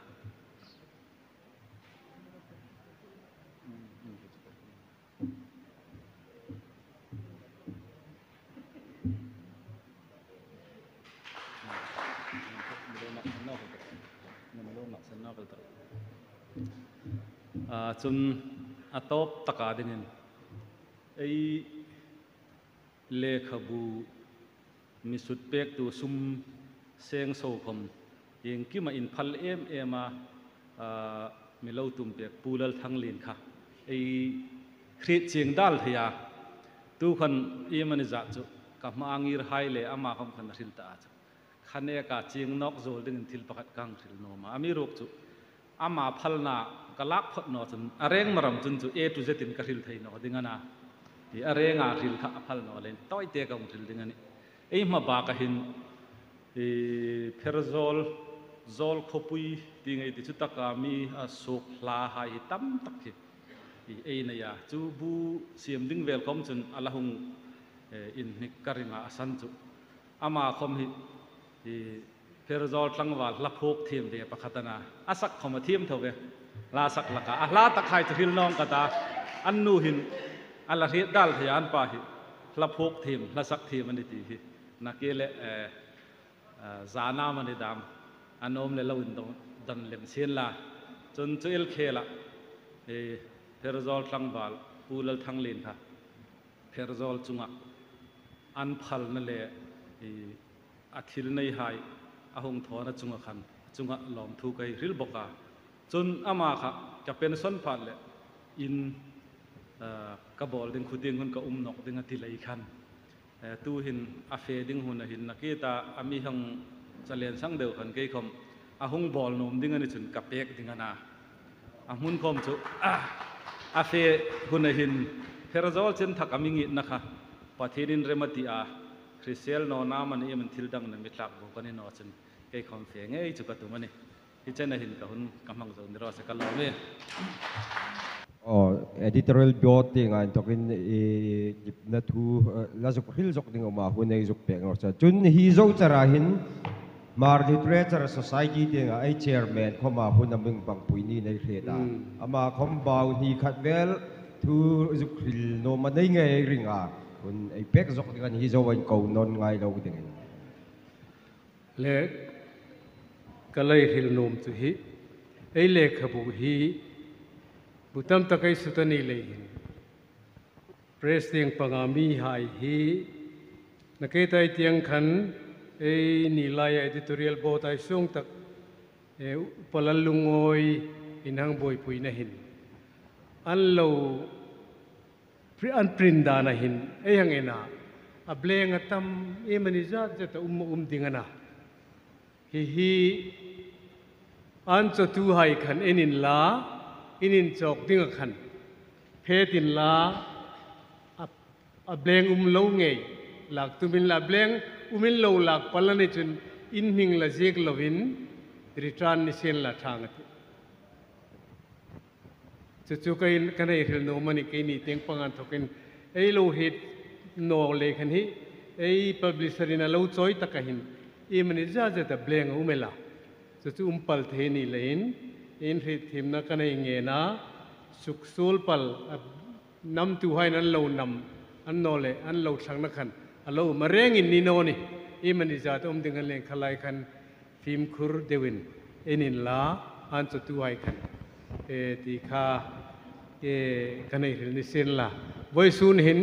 จนอัตบตะการดินไอเลขบูมีสุดเปกตัวซุ่มเสียงโซคมยังกิมาอินพัลเอ็มเอมามีเล่าตุ่มเปกปูลทั้งลินค่ะไอคริสเชียงดัลเฮียตัวคนเอมันจะจุกับมาอังยิร์ไฮเลอามาคำคันริลตาจุขันเอกาเชียงนอกโจลดินทิลปักกังริลโนมาอามีรุกจุอามาพัลนากลักพดนอจนอาเร่งมารำจนจุเอตุเจตินกริลไทยนอดิ่งนะที่อาเร่งอาริลข้าพัลนอเลนต้อยเตะกับริลดิ่งนี่ไอ้มาบากหินเพอร์โซลโซลขบุยดิ่งไอ้ที่จุดตะกามีอาสุขลาหายตั้มตักที่ไอ้เนี่ยจูบูเสียมดิ่งเวลคอมจนอัลลอฮงอินนิกริงอาสันจุอามาคอมฮิเพอร์โซลตั้งว่าลับพกทีมเดียปะขัตนาอาศักขมาทีมเท่าไหร่ลาสักละกะลาตะไคร้จะหิลน้องกะตาอันนูหินอัลลาฮิดัลทยานปาฮิลับพกทีมลาสักทีมันดีฮินักเกลเอจานามันดีดามอันนอมเลลาวินดงดันเลมเซียนลาจนจุเอลเคละเอเพอร์โซลทั้งบาลปูลทั้งลินค่ะเพอร์โซลจุงะอันพัลนั่นแหละอาทิลในหายอาหงทอนะจุงะขันจุงะหลอมทุกไอริลบกาจนอามาค่ะจะเป็นส่วนผ่านเลยอินกระบอกดึงขุดดึงคนก็อุ้มนกดึงติเลยขันตู้หินอาเฟดึงหุ่นหินนักกีตาอามีหังจะเลียนสังเดียวขันเกี่ยคมอาหงบอลนมดึงอันนี้จนกับเป๊กดึงอันน่ะอาหุ่นคมจุอาเฟหุ่นหินเพอร์โซลเช่นทักอามิงินะคะประเทศอินเรมาติอาคริสเซลโนนามันเอมันทิลดังนั้นมิตรหลักบุกันนี่นอจนเกี่ยคมเฟียงเอ้ยจุกตัวมันนี่ที่เช่นนั้นเห็นกับคนกำลังจะนิรศกันแล้วเนี่ยอ๋อ editorial board ที่งานตกินเอ่อนัทหูลาสุกฮิลสุกดิ่งออกมาหุ่นในสุกเปียงออกจากจุนฮิโซจาราหินมาร์ลิเทเรเจอร์ society ที่งานไอ chairman เข้ามาหุ่นนำมึงบังปุยนี่ในเขตอ่ะอามาคอมบาวฮีขัดเวลทูสุกฮิลโนมันได้ไงริงอ่ะหุ่นไอเป็กสุกดิ่งฮิโซวันเก่านนไงเราดิ่งเล็กก็เลยฮิลโนมตุฮีไอเล็กขบุฮีบุตรตะไคสุตานีเลยเพรสเตียงปังอามีหายฮีนักเตะเตียงขันไอนิลายเอดิทอเรียลบอตไอส่งตักเอปลัลลุงโอยอินหังบอยปุยนะหินอันโลอันปรินดานะหินไอยังเอน่าอับเลงตัมเอมันอิจาจะตอุมอุมดิงนะฮีฮีอันจะตูให้ขันเอนินลาอินินจอกดิ้งขันเพตินลาอับเลงอุมโลงไงหลักตุมินลาเบลงอุมินโลหลักพลันนิจุนอินหิงลาเจกลวินริทรานนิเซนลาทางติจุจุกัยกันไอเรื่องโนมันอีกนี่เตียงปังอันทุกินไอโลหิตโนเลขันฮีไอพับลิชารินาโลจอยตะกันหินเอมันจะจะตะเบลงอุมิลาจจะจุ่มปัลเทนีเลนอินริทิมนักในเงนะสุกสูลปัลนำตัวให้นั้นเรานำอันโนเลอันเราช่างนักขันอันเรามาเร่งอินนิโนนี่อีมันอิจาตอมดึงกันเลยขลายขันฟิล์มคุรเดวินเอ็นินลาอันจะตัวให้ขันเอติคาเอกันในเรื่องนี้เส้นละไว้สูนเห็น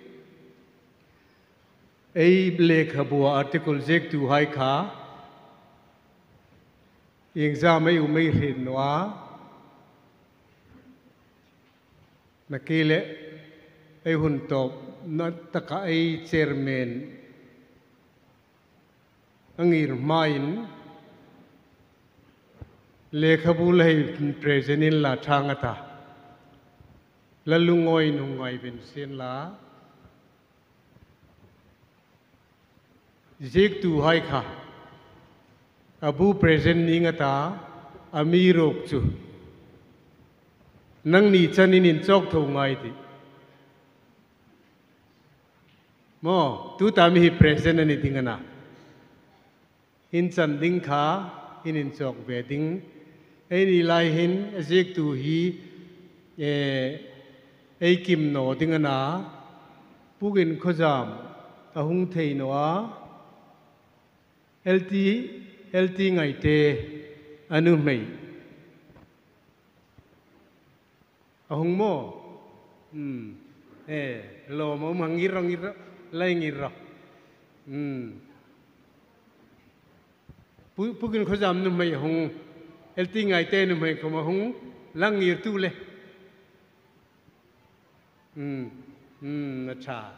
ไอ้เลขบัวอาร์ติคลเจกตัวให้ขายังจะไม่อุไม่เห็นว่านักเกลไอ้หุ่นตบนัตตะไอ้เชอร์แมนอังอิรมาอินเลขบุลให้เพรสนินลาทางตาแล้วลุงงอยนุงงอยเป็นเส้นลาเจกตัวให้ค่ะอาบูเพรสนิงตาอามีโรคจูนังนี่ฉันนินจอกทงไงดิมอตูตามีเพรสนนี่ดิ้งนะหินสันดิ้งขาหินินจอกเบดิ้งไอ้นี่ลายหินเจกตัวฮีเอไอ้กิมโนดิ้งนะผู้กินข้าวจามอาหุงเทยนัวเอลทีเอลทีไงเตอนุไม่อาหุงโมอืมเออโลมมังงิรงิรไลงิรอืมผู้ผู้กินข้าวจามนุไม่หงเอลทีไงเตนุไม่เขามาหงลังงิรตุเลอืมอืมนัชชา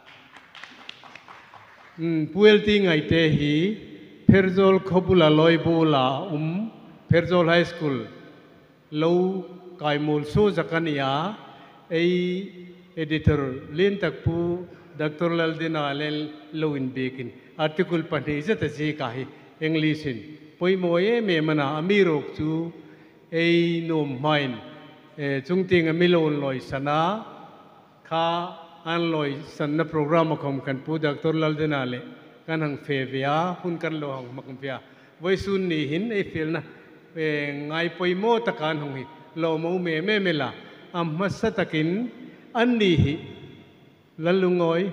อืมผู้เอลทีไงเตฮีเพอร์โซลขบุลาลอยโบลาอุมเพอร์โซลไฮสคูลโลกายมูลโซจักันยาไอเอดิเตอร์เลียนตักปูด็อกเตอร์ลลดินาเลนโลอินเบกินอาร์ติคลปันนี้จะตัดเจกาฮีอังกฤษินพอยโมเอเมมันอามีโรกจูไอโนมไมน์เอจุงติงอมิโลนลอยสนาข้าอันลอยสันนโปรแกรมของกันปูด็อกเตอร์ลลดินาเลกันหังเฟเวียหุ่นกันโลหังมักเฟียไว้ซุนนี่หินไอฟิลนะเอไงพอยโมตะการหงฮิโลโมเมเมเมล่าอัมมัสตะกินอันนี้ฮิลัลลุงอย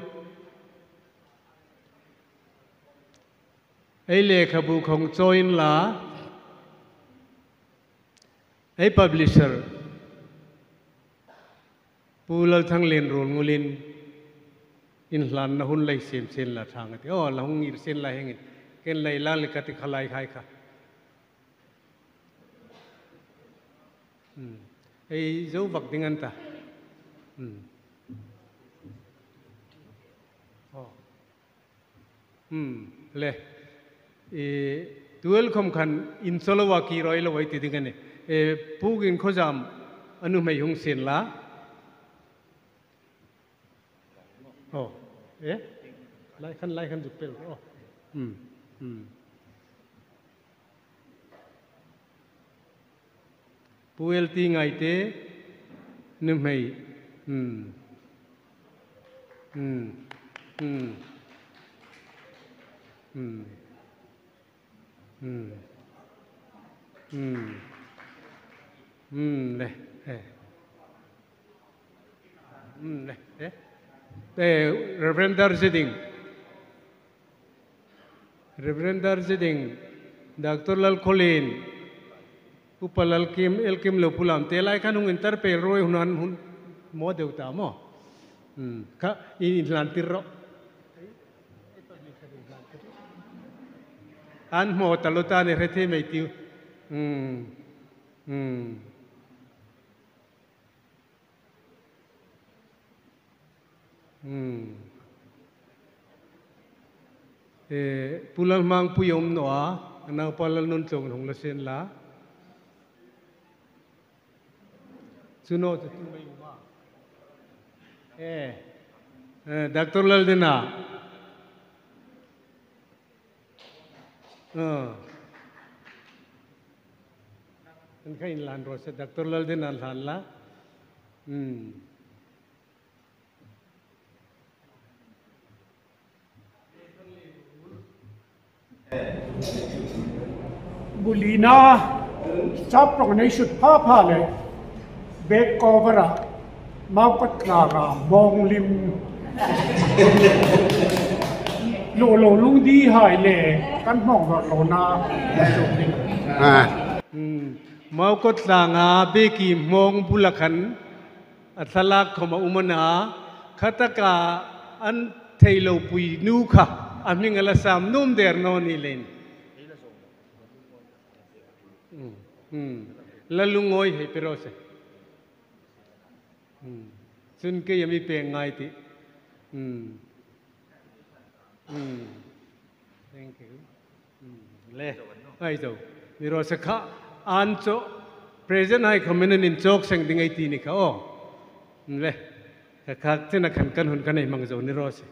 ไอเลขบุของโจอินลาไอพับลิเชอร์ปูลทั้งเรียนรู้งูลินอินหลานนะหุ่นไล่เสียมเส้นละทางที่อ๋อละหงอิรเส้นละเฮงินเกินไล่ลาลิกติขลายขายค่ะไอ้เจ้าบักดิ้งอันตาอืมอ๋ออืมเลยเอตัวเอลคอมขันอินโซลวากีรอยละไว้ติดกันเนี่ยเอผู้กินข้าวจามอนุไม่หงเสียนละโอ้เอ๊ะไล่ขันไล่ขันจุดเปล่าอ๋ออืมอืมผู้เอลตีไงเต้นึกไม่อืมอืมอืมอืมอืมอืมอืมเลยเอออืมเลยเอ๊ะแต่ Reverend Darjeeling Reverend Darjeeling Doctor Lal Colin upalal kim el kim lo pulam telai kan hung inter pe roi hunan hun mo deuta mo hmm ka in lantirro an mo talota ne rethe mai tiu hmm hmm hmm e pulal mang puyom noa na palal nun chong hong la sen la suno tu mai uma eh doctor Laldina ah kan kain lan ro se doctor Laldina lan la hmm บุลีนาจับตรงในสุดผ้าผ้าเลยเบกกอบระมาปัดกลางมองริมโลโลลุงดีหายเลยกันมองว่าโลนาสุดนี่อ่ามากดลางาเบกีมองบุลขันอัตลักษณ์ของอุมนาขัตกาอันเทโลปุยนูค่ะอามิงอลาสามนุ่มเดอร์นอนี่เลนละลุงโอยให้เปรอเซสุนเกยมีเปงไงติอืมอืม thank you เล่ไอ้เจ้ามีรสข้าอันโจ present ให้คอมเมนต์นินโจกเสียงดิ่งไอตีนี่ค่ะโอ้เล่แต่ข้าเจ้านักขันกันหุ่นกันในมังโจนี่รส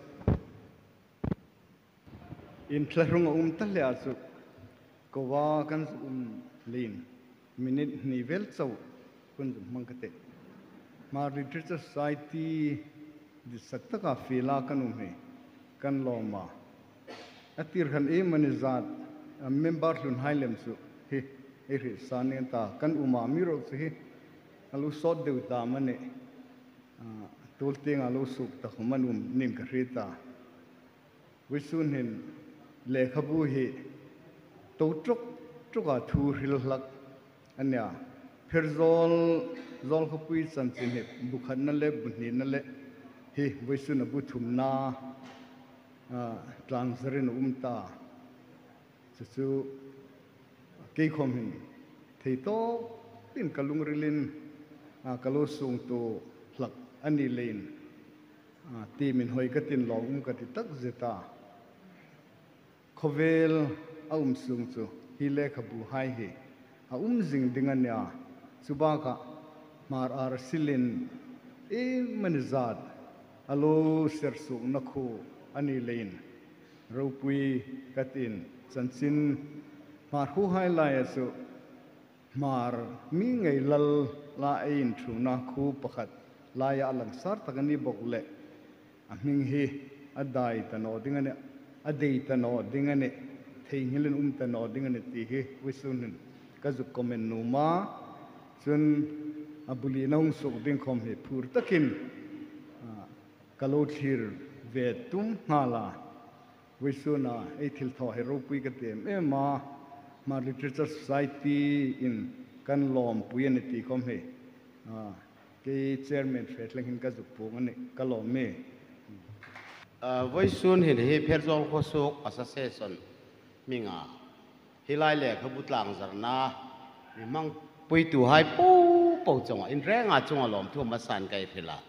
อินทร์รงอุ้มตั้งเลยอาสุก็ว่ากันอุ้มลีนมินินิเวลเจ้าคุณมังกเตมาริทริตไซตีดิสักตะกาฟิลากันอุ้มให้กันลอมาอัติรขันเอมันนิจัดเมมเบอร์ลุนไฮเลมสุเฮเอริสานีตากันอุมามิโรสุเฮอาลุสอดเดือดตามันเนตัวเตียงอาลุสุกตะขมันอุ้มนิมกรีตาวิสุนเห็นเลขบุเฮตัวจุกจุกอาทูริลลักอันเนี้ยเพอร์ซอลซอลขบุยสันสินเฮบุขันนั่นเละบุญนี่นั่นเละเฮวิสุนบุทุมนาทรานส์เรนอุมตาสุดๆเกี่ยคอมินที่โตตินกัลุงริลินกัลุสุงโตหลักอันนี้เลนทีมินหอยกตินลองอุ้มกติตักเจตาขวเวลอาอุ้มสุงโตฮิเลขบูไฮเฮอาอุ้มจิงดิงันเนี่ยสุบากะมาร์อาร์ซิลินเอมันจัดอาลูเซอร์สุนักโคอันนี้เลนเราปุยกตินสันสินมาร์ฮูไฮไลท์สุมาร์มีไงลลลาอินทรูนักคูปขัดลายอัลังสารตะกันนี้บอกเล่อามิงเฮอดัยตันอดิ้งเนี่ยอดีตตันอดิ้งเนี่ยเที่ยงเล่นอุ้มตันอดิ้งเนี่ยตีเฮวิสุนก็จะคอมเมนต์นูมาส่วนอับุลีน้องสุกดิ้งคอมเฮพูดตะกินกะโลทิร์เวทุมฮาลาวิสุนาไอทิลทอเฮโรปุยกเตมเอมามาลิทเรเจอร์ society in กันลอมปุยนตีคอมเฮเกย์เชอร์แมนเฟสเลงหินก็จุกปูงันนี่ก็ลอมเมวิสุนเห็นเฮเพอร์ซอลโคสุกอัสเซสันมิงาฮิไลเล่ขบุตลังจารณามีมังปุยตัวให้ปูปูจงอินแรงอาจงลอมทั่วมาสันไกฟิลา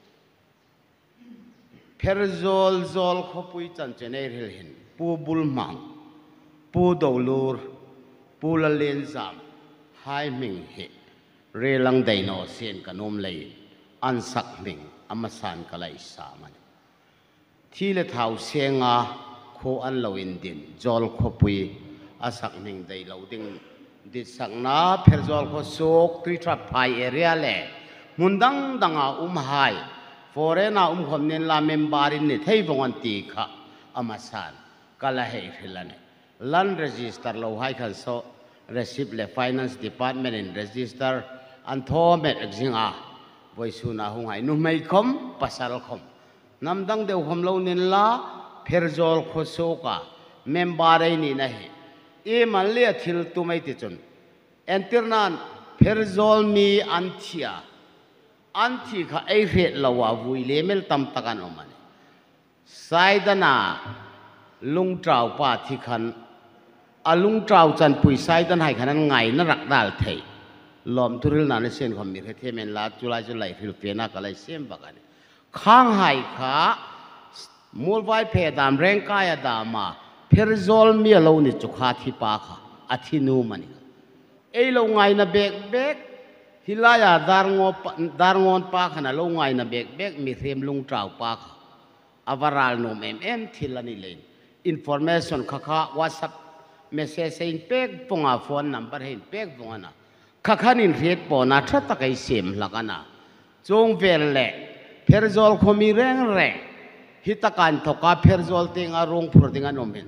เพอร์ซอลซอลขบุยจันเจเนเรลหินปูบุลมังปูดอลูร์ปูละเลนซามไฮมิงเฮเรลังไดโนเซียนกันนมเลยอันสักมิงอามาสันกะไลสามันที่เลท้าวเสียงอาโคอันลาวินดินจอลขบุยอาสักมิงไดลาวดิงดิสักนาเพอร์ซอลขสุกทรีทรัพไฮเอเรียเล่มุนดังดังอาอุ้มไฮฟอร์เรน่าอุ้มคนเนลาเมมบารินนี่เทย์วงอันตีค่ะอามาสันกะละเฮฟิลันลันเรจิสเตอร์เราให้ขันโซreceive le finance department in register an thomet exinga voisuna hungai nu mai khom pasal khom namdang deu khom lo nin la pherzol khosoka member ai ni nahi e malle thil tu mai ti chun entirnan pherzol mi anthia anthi kha ai re lawa vui le mel tam takan omani saidana lung trau pa thi khanอาลุงเจ้าจันปุยไซตันให้ขนาดไงน่ารักดาลเทยลมทุเรศนาในเส้นความมีเทเมนลาจุลายจุลายฟิลเปียนักอะไรเสียมบักันข้างหายขามูลไว้เพดามแรงกายดามาเพอร์ซอลมีเรานี่จุขาที่ปาค่ะอาทินูมันนี่เอ้เราไงนะเบกเบกฮิลายาดารงอดารงอนปาขนาดเราไงนะเบกเบกมีเทมลุงเจ้าปาค่ะอวาราลโนมเอ็มเอ็มทิลานิเลนอินฟอร์เมชันข้าข้าวาสับเมสเซจอินเป็กปงอาโฟนนัมเบอร์อินเป็กปงอานะข้าขันินเรียดปอนาทัดตะไคเสียมหลักนะจงเวลเล่เพอร์ซอลคอมีแรงแรงฮิตการทกาเพอร์ซอลติงอารมณ์พรดิงานอมเห็นไท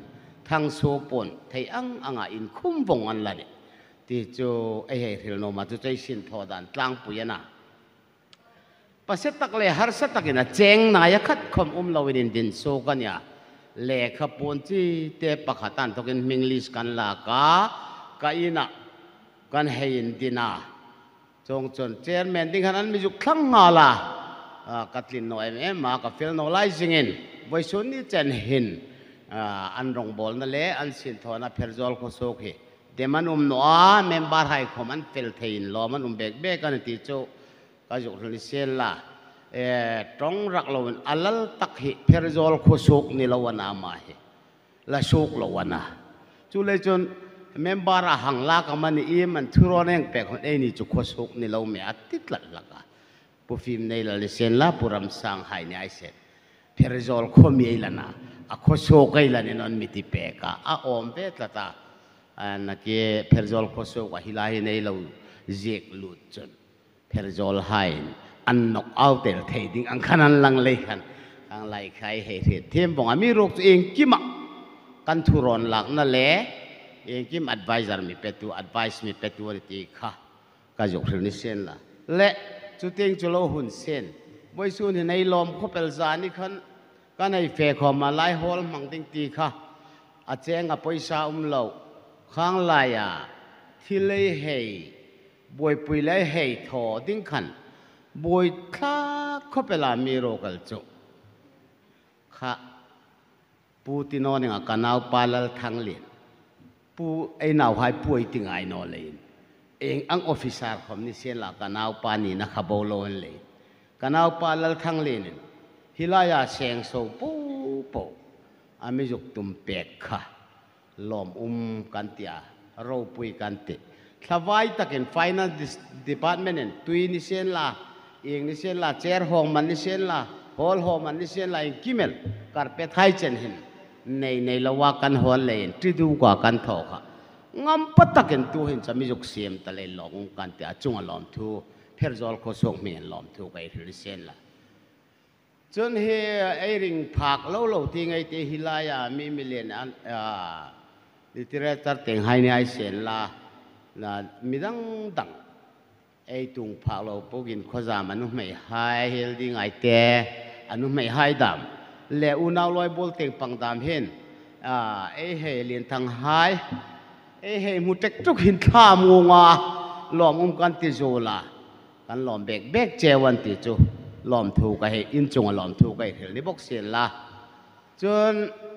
ทางโซปนไทยอังอังอินคุ้มวงอันละเนี่ยที่จูไอเฮริลโนมาจูใจสินทอดันตลางปุยนะปัสตักเลยฮาร์สตักินะเจงนายขัดคมอุ้มลาวินดินโซกันเนี่ยเลขปนที่เตปะขัตันตกินมิงลิสกันลากากันนะกันเฮียนดินาจงจนเจอร์แมนดิ้งขนาดมีจุดคลั่งงาละกัตลินโนเอ็มเอ็มมากับฟิลโนไลซิงอินไว้ส่วนนี้เจนหินอันรองบอลนั่นแหละอันสินทอนะเพอร์จอลโคโซกเฮเดมันอุ้มนัวเมมบาร์ไฮคอมันฟิลเทินล้อมันอุ้มเบกเบกันติโจก็จุดนี้เซลละเอ่อตรงรักเราอัลลัลตักเฮเพอร์จอลโคโซกนี่เราวันอามาเฮละโซกเราวันนะจุเลยจนเมมบาร์หังลากมันอีมันทุรนเองเปกคนเอ็นี่จุโคโซกนี่เราไม่อัติดละละกะผู้ฟิล์มในละเลเซนละผู้รำสังไฮเนี่ยไอเซนเพอร์จอลโคมีไอละนะอะโคโซกไอละนี่นนมิติเปกะอะอมเปตละตาอันนักเพอร์จอลโคโซกว่าฮิลาฮิในเราเจกลุดจนเพอร์จอลไฮอันนกเอาเตลเทดิ้งอันขนาดลังเลยกันอังไลใครเหตุเทียมบอกว่ามีโรคเองกิมกันทุรนหลักนั่นแหละเองกิม advisor มีเป็ดตัว advice มีเป็ดตัวที่ข้าก็ยกเรื่องนี้เส้นละและจุดเองจุลหุ่นเส้นไว้ส่วนในลมเขาเป็นจานี่ขันก็ในเฟคอมาไล่ฮอลมังติงตีข้าอาเจงกับปอยสาอุ้มเหล่าข้างลายที่เลยเฮบวยปุยเลยเฮทอดิ้งขันบวยข้าเขาเป็นลามีโรคกันจุข้าปูตินอนี่กันเอาปาลทางเลียนปูไอ้หนาวหายป่วยติงไอ้นอเลยเองอังออฟฟิศาร์ผมนี่เสียละกันเอาปานี่นักขับโบโลนเลยกันเอาปาลทางเลียนฮิลายาเสียงโซปูปูอามิจุกตุมเป็กค่ะลมอุ้มกันเตียเราปุยกันเตะถ้าไว้ตะเกิน finance department เนี่ยตุยนี่เสียละเองนี่เสียละเจอร์ห้องมันนี่เสียละฮอลห้องมันนี่เสียละเองกิมเมลการเป็ดไทยเจนเห็นในในละว่ากันฮอลเลยทรีดูกว่ากันทอค่ะงามปัตตะเกินตัวเห็นจะมีจุกเสียมตะเลยหลงกันเตียจุงอลอมทูเพอร์จอลโคส่งเมียนลอมทูไปที่เสียละจนเฮไอริงผักเล่าเล่าที่ไงเตฮิลายามีมิเลนอันอ่าดิตเรตัร์เต็งไฮเนี่ยไอเซนละนะมีดังดังไอตุงผักเราพวกกินข้าวจามันนุ่มไม่ไฮเฮลดิ้งไอเตอันนุ่มไม่ไฮดำและอุณาลอยบอลเต็งปังดำเห็นอ่าไอเฮเลียนทางไฮไอเฮมุเต็กจุกหินข้ามงงาหลอมอุ้มกันติโจละกันหลอมเบกเบกเจวันติโจลอมถูกไอ้อินจงลอมถูกไอ้เฮลิบอกเสียละจน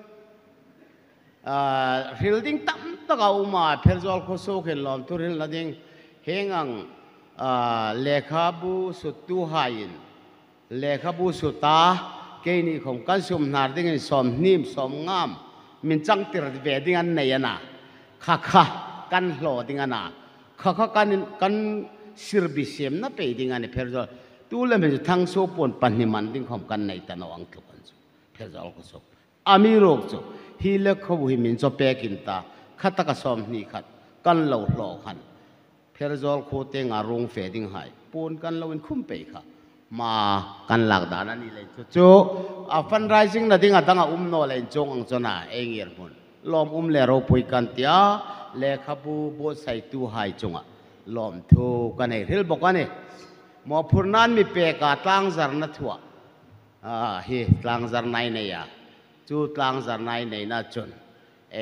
ฮิลดิ้งตั้มตะกาวมาเพลจอลโคโซเห็นลอมถูกฮิลดิ้งเฮงังเลขาบูสุดตูหายินเลขาบูสุดตาเกนี่ของกันสมนาดิ้งสมนิมสมงามมินจังติรเวดิ้งอันไหนนะข้าข้ากันหล่อดิ้งอันน่ะข้าข้ากันกันสิรบิเสียมน่ะไปดิ้งอันนี้เพลจอลตัวเล่มจะทั้งโซปนปันนิมันดิ้งของกันในตะนวังทุกันจูเพลจอลก็โซอามีโรคจูฮีเล็กเขาบุหิมินโซเปกินตาขัดตะกสอมนี่ขัดกันเหล่าหล่อขันเพลจอลโคเตงอารมณ์เฟดิ้งหายปนกันเหล่าอินคุ้มไปค่ะมากันหลักดานันนี่เลยจูอ่ะฟันไรซิงนั่นดิ้งอ่ะตั้งอุ้มโนเลยจงอังจนาเองเยอรมันลอมอุ้มเลเราปุยกันเตียเลขบูโบใส่ตู้หายจงอ่ะลอมทูกันเอริลบอกกันเอมอพูนันมีเปกาตั้งจารนัทวะอ่าเฮตั้งจารนายเนี่ยจูตั้งจารนายเนี่ยน่าจนไอ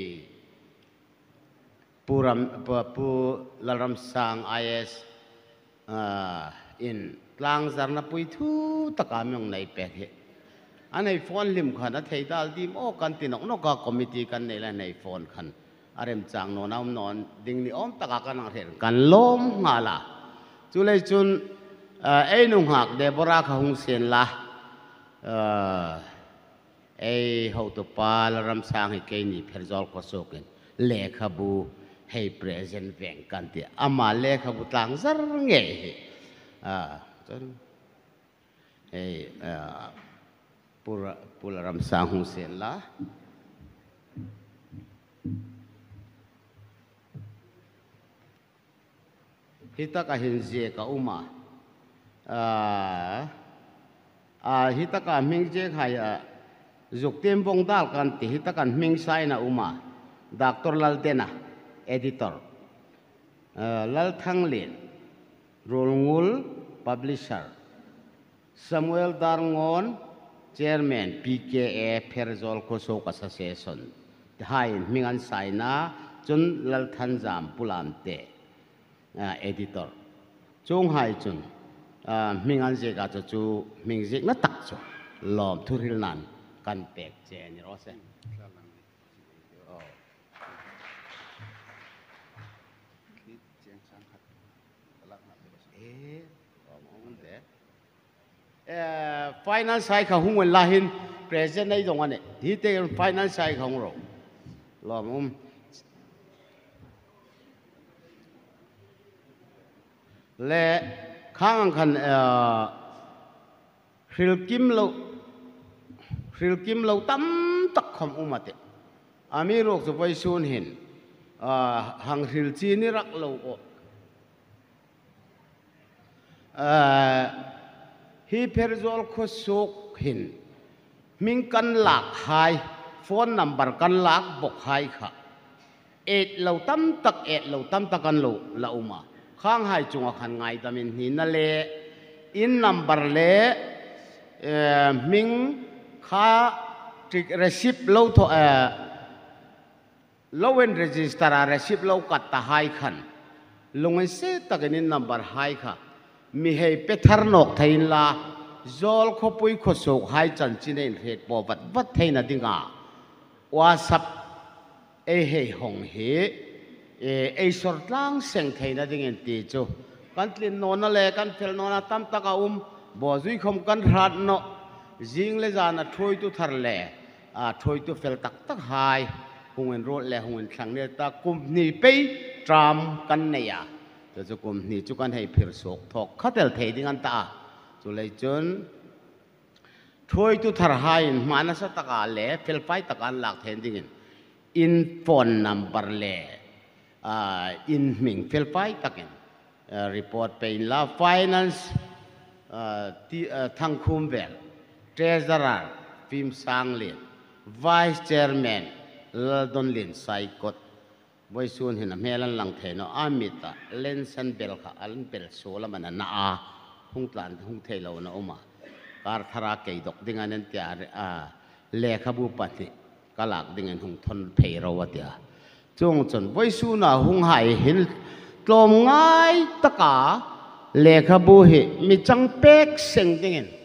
ปูรำปูปูลารำสังไอเอสอ่าอินตั้งจารนับปุยทูตะกามยงในเปกเฮอันในโฟนลิมขันนั่นเทดัลดีมโอกันตินอกนกคอมมิตี้กันในละในโฟนขันอารมณ์จังโนนเอานอนดิ่งนี่อ้อมตะกากันนั่งเห็นกันล้มงาละจุเลยจุนไอ้นุ่งหักเดบราเขาหงเสียนละไอ้เขาตัวปลารำสังให้เกนี่เพอร์จอลก็โซกันเลขาบูให้เพรสเซนต์แบ่งกันที่อามาเลขาบูตั้งซะเงี้ยอ่าจนไอ้ปูระปูรำสังหงเสียนละฮิตากับฮินเจกับอุมาอ่าอ่าฮิตากับมิงเจขาย dục tim vong dal kan ti hi takan ming sai na uma doctor lal dena editor lal thanglin rolngul publisher Samuel Darngon chairman P K A Pherzol Khosok Association hai mingan sai na chun lal than jam pulam te editor chung hai chun mingan je ga chu ming je na tak chu lom thuril nan kan pek che ni ro se finance sai ka hung la hin present nei dong ane hi te finance sai ka hung ro lom um le khang khan khil kim lo khil kim lo tam tak khom umate ami rok zo vai sun hin hang khil chi ni rak lo o hi Pherzol Khosok hin ming kan lak hai phone number kan lak bok hai kha et lo tam tak et lo tam tak kan lo la uma khang hai chunga khan ngai tamin ni na le in number le ming kha trik receipt lo tho lo wen register a receipt lo kat ta hai khan lungai se takin number hai kha mi hei pethar nok thain la zol khopui khosok hai chan chinen het po vat vat thaina dinga whatsapp e hei hong he e e sor tlang seng thaina dingen ti chu kan tlin no na le kan fel no na tam taka um bo zui khom kan rat no jing le jana thoi tu thar le a thoi tu fel tak tak hai hungen ro le hungen thlang ne ta kum ni pe tram kan ne yaจะจะกลุ่มนี้จุกันให้เพื่อสกทอกข้าแต่เทดิงันตาจุเลยจนช่วยตุทารหายมานัสตะกาเล่เฟลไฟตะการหลักเทนดิงินอินฟอนนัมเบอร์เล่อินมิงเฟลไฟตะกินรีพอร์ตเป็นลาไฟแนนซ์ที่ทั้งคุมเวลเทรซาร์ฟิมซังลินไวส์เชอร์แมนลาดอนลินไซกดไว้ส่วนเห็นเมลันหลังเทนอามิตาเลนสันเบลค่ะอันเบลโซลมันน่าหุ่งตานหุ่งเทลาวนะอุมาการทราเกยดกดิ่งอันนั้นเตียอ่าเลขบุปผิกลักดิ่งอันหุ่งทนเพยราวเตียจงจนไว้ส่วนน่ะหุ่งหายเห็นกลมง่ายตะกาเลขบุหิมีจังเป็กเสียงดิ่งอัน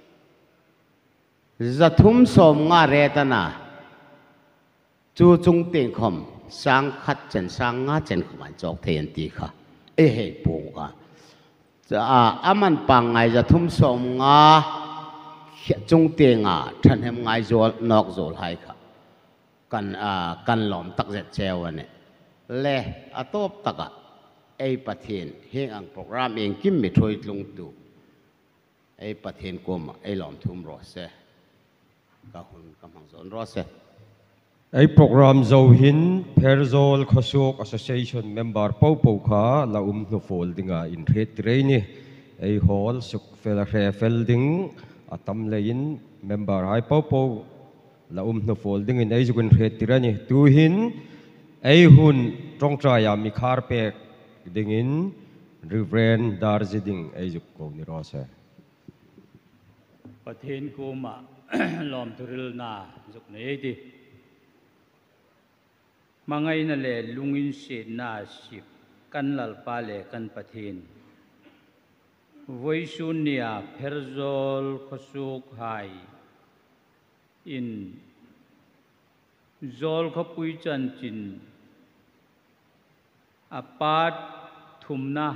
จะทุ่มสมงาเรตนาจูจงเตียงคมสังขัดเจนสังงาเจนขมันจอกเทียนตีค่ะเอ้เหปูค่ะจะอามันปังไงจะทุ่มสมงาจงเตียงอ่ะท่านเห็นไงโจนอกโจลให้ค่ะกันอ่ากันหลอมตักเจ็ดเจวันเนี่ยเล่อตบตักอ่ะไอ้ประเทศเฮงอังโปรแกรมเองกิมไม่ถอยลงตูไอ้ประเทศกลมไอ้หลอมทุ่มรอเสก็หุ่นกำลังสอนรอเสไอ้โปรแกรมเจ้าหิน Pherzol Khosok Association member ปูปูขาเราอุ้มหนูโฟลดิ้งอ่ะอินเทรดเรนี่ไอ้ฮอลสุกเฟลเรเฟลดิ้งอ่ะทำเลยน member ไอ้ปูปูเราอุ้มหนูโฟลดิ้งอินไอ้จุกันเทรดเรนี่ตัวหินไอ้หุ่นตรงใจอ่ะมีคาร์เปกดิ้งอินริเวนดาร์จิดิ้งไอ้จุกกูนี่รอเสประเทศกูมาลอมทุริลนาจุกนี้ดิมังไงนั่นแหละลุงอินเสนาสิบกันหลับปาเลกันประเทศวิสุนีย Pherzol Khosok ไฮอินจอลขปุยจันจินอาปาดทุมนะ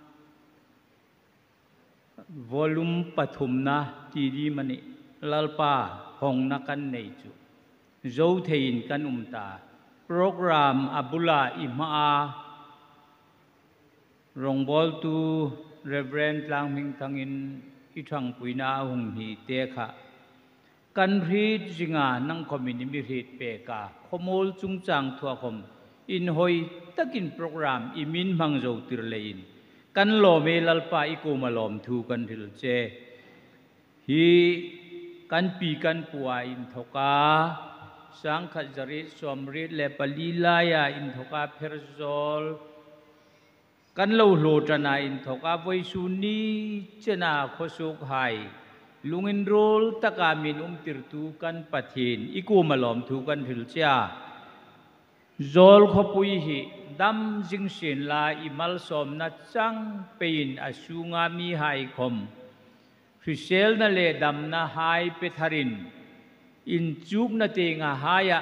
วอลุ่มปฐุมนะทีดีมันนี่ลลปาหงนักันในจุโจเทียนกันอุมตาโปรแกรมอับุลาอิมาารองบอลตูเรเบรนลางมิงทังอินอิทังปุยนาหงหีเตค่ะกันรีดจิงานังคอมมินิมิรีดเปกาขโมลจุงจังทัวคมอินหอยตะกินโปรแกรมอิมินมังโจติรเลยินกันโลเมลัลปาอิโกมาลอมทูกันทิลเจฮีกันปีกันปัวอินทกาสังขจริตสมฤทธิ์และปลีลายาอินทกาเพรโซลกันเล่าโลจนาอินทกาไวสุนีเจนาโคสุกไฮลุงอินโรลตะกามินอุมติรตูกันปะเทนอีกูมาลอมทูกันหิลเจ้าโจลขปุยหิดำจิงเสียนลาอิมัลสมนัดจังเป็นอาชูงามีไฮคมคริเซลนั่นเลดำนาไฮเปทารินอินจูบนาเตงาไฮะ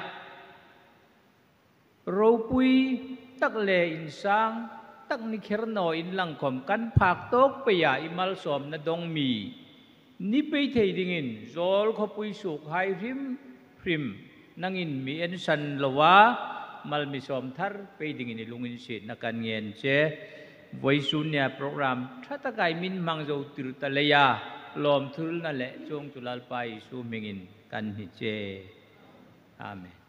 โรปุยตักเลอินสังตักนิเครโนอินลังคมกันผักตกไปยาอิมัลสมนัดดงมีนี่ไปเทดิงินโจลขปุยสุกไฮริมพริมนังอินมีเอ็นสันลวามัลมิสอมทาร์ไปดิ่งในลุงอินเสดนักการเงินเจ้ไว้สุนเนี่ยโปรแกรมถ้าตะไคมินมังโจติรุตะเลยาลอมทุลนั่นแหละจงตุลาไปสู่มิงินกันฮิเจอาเมน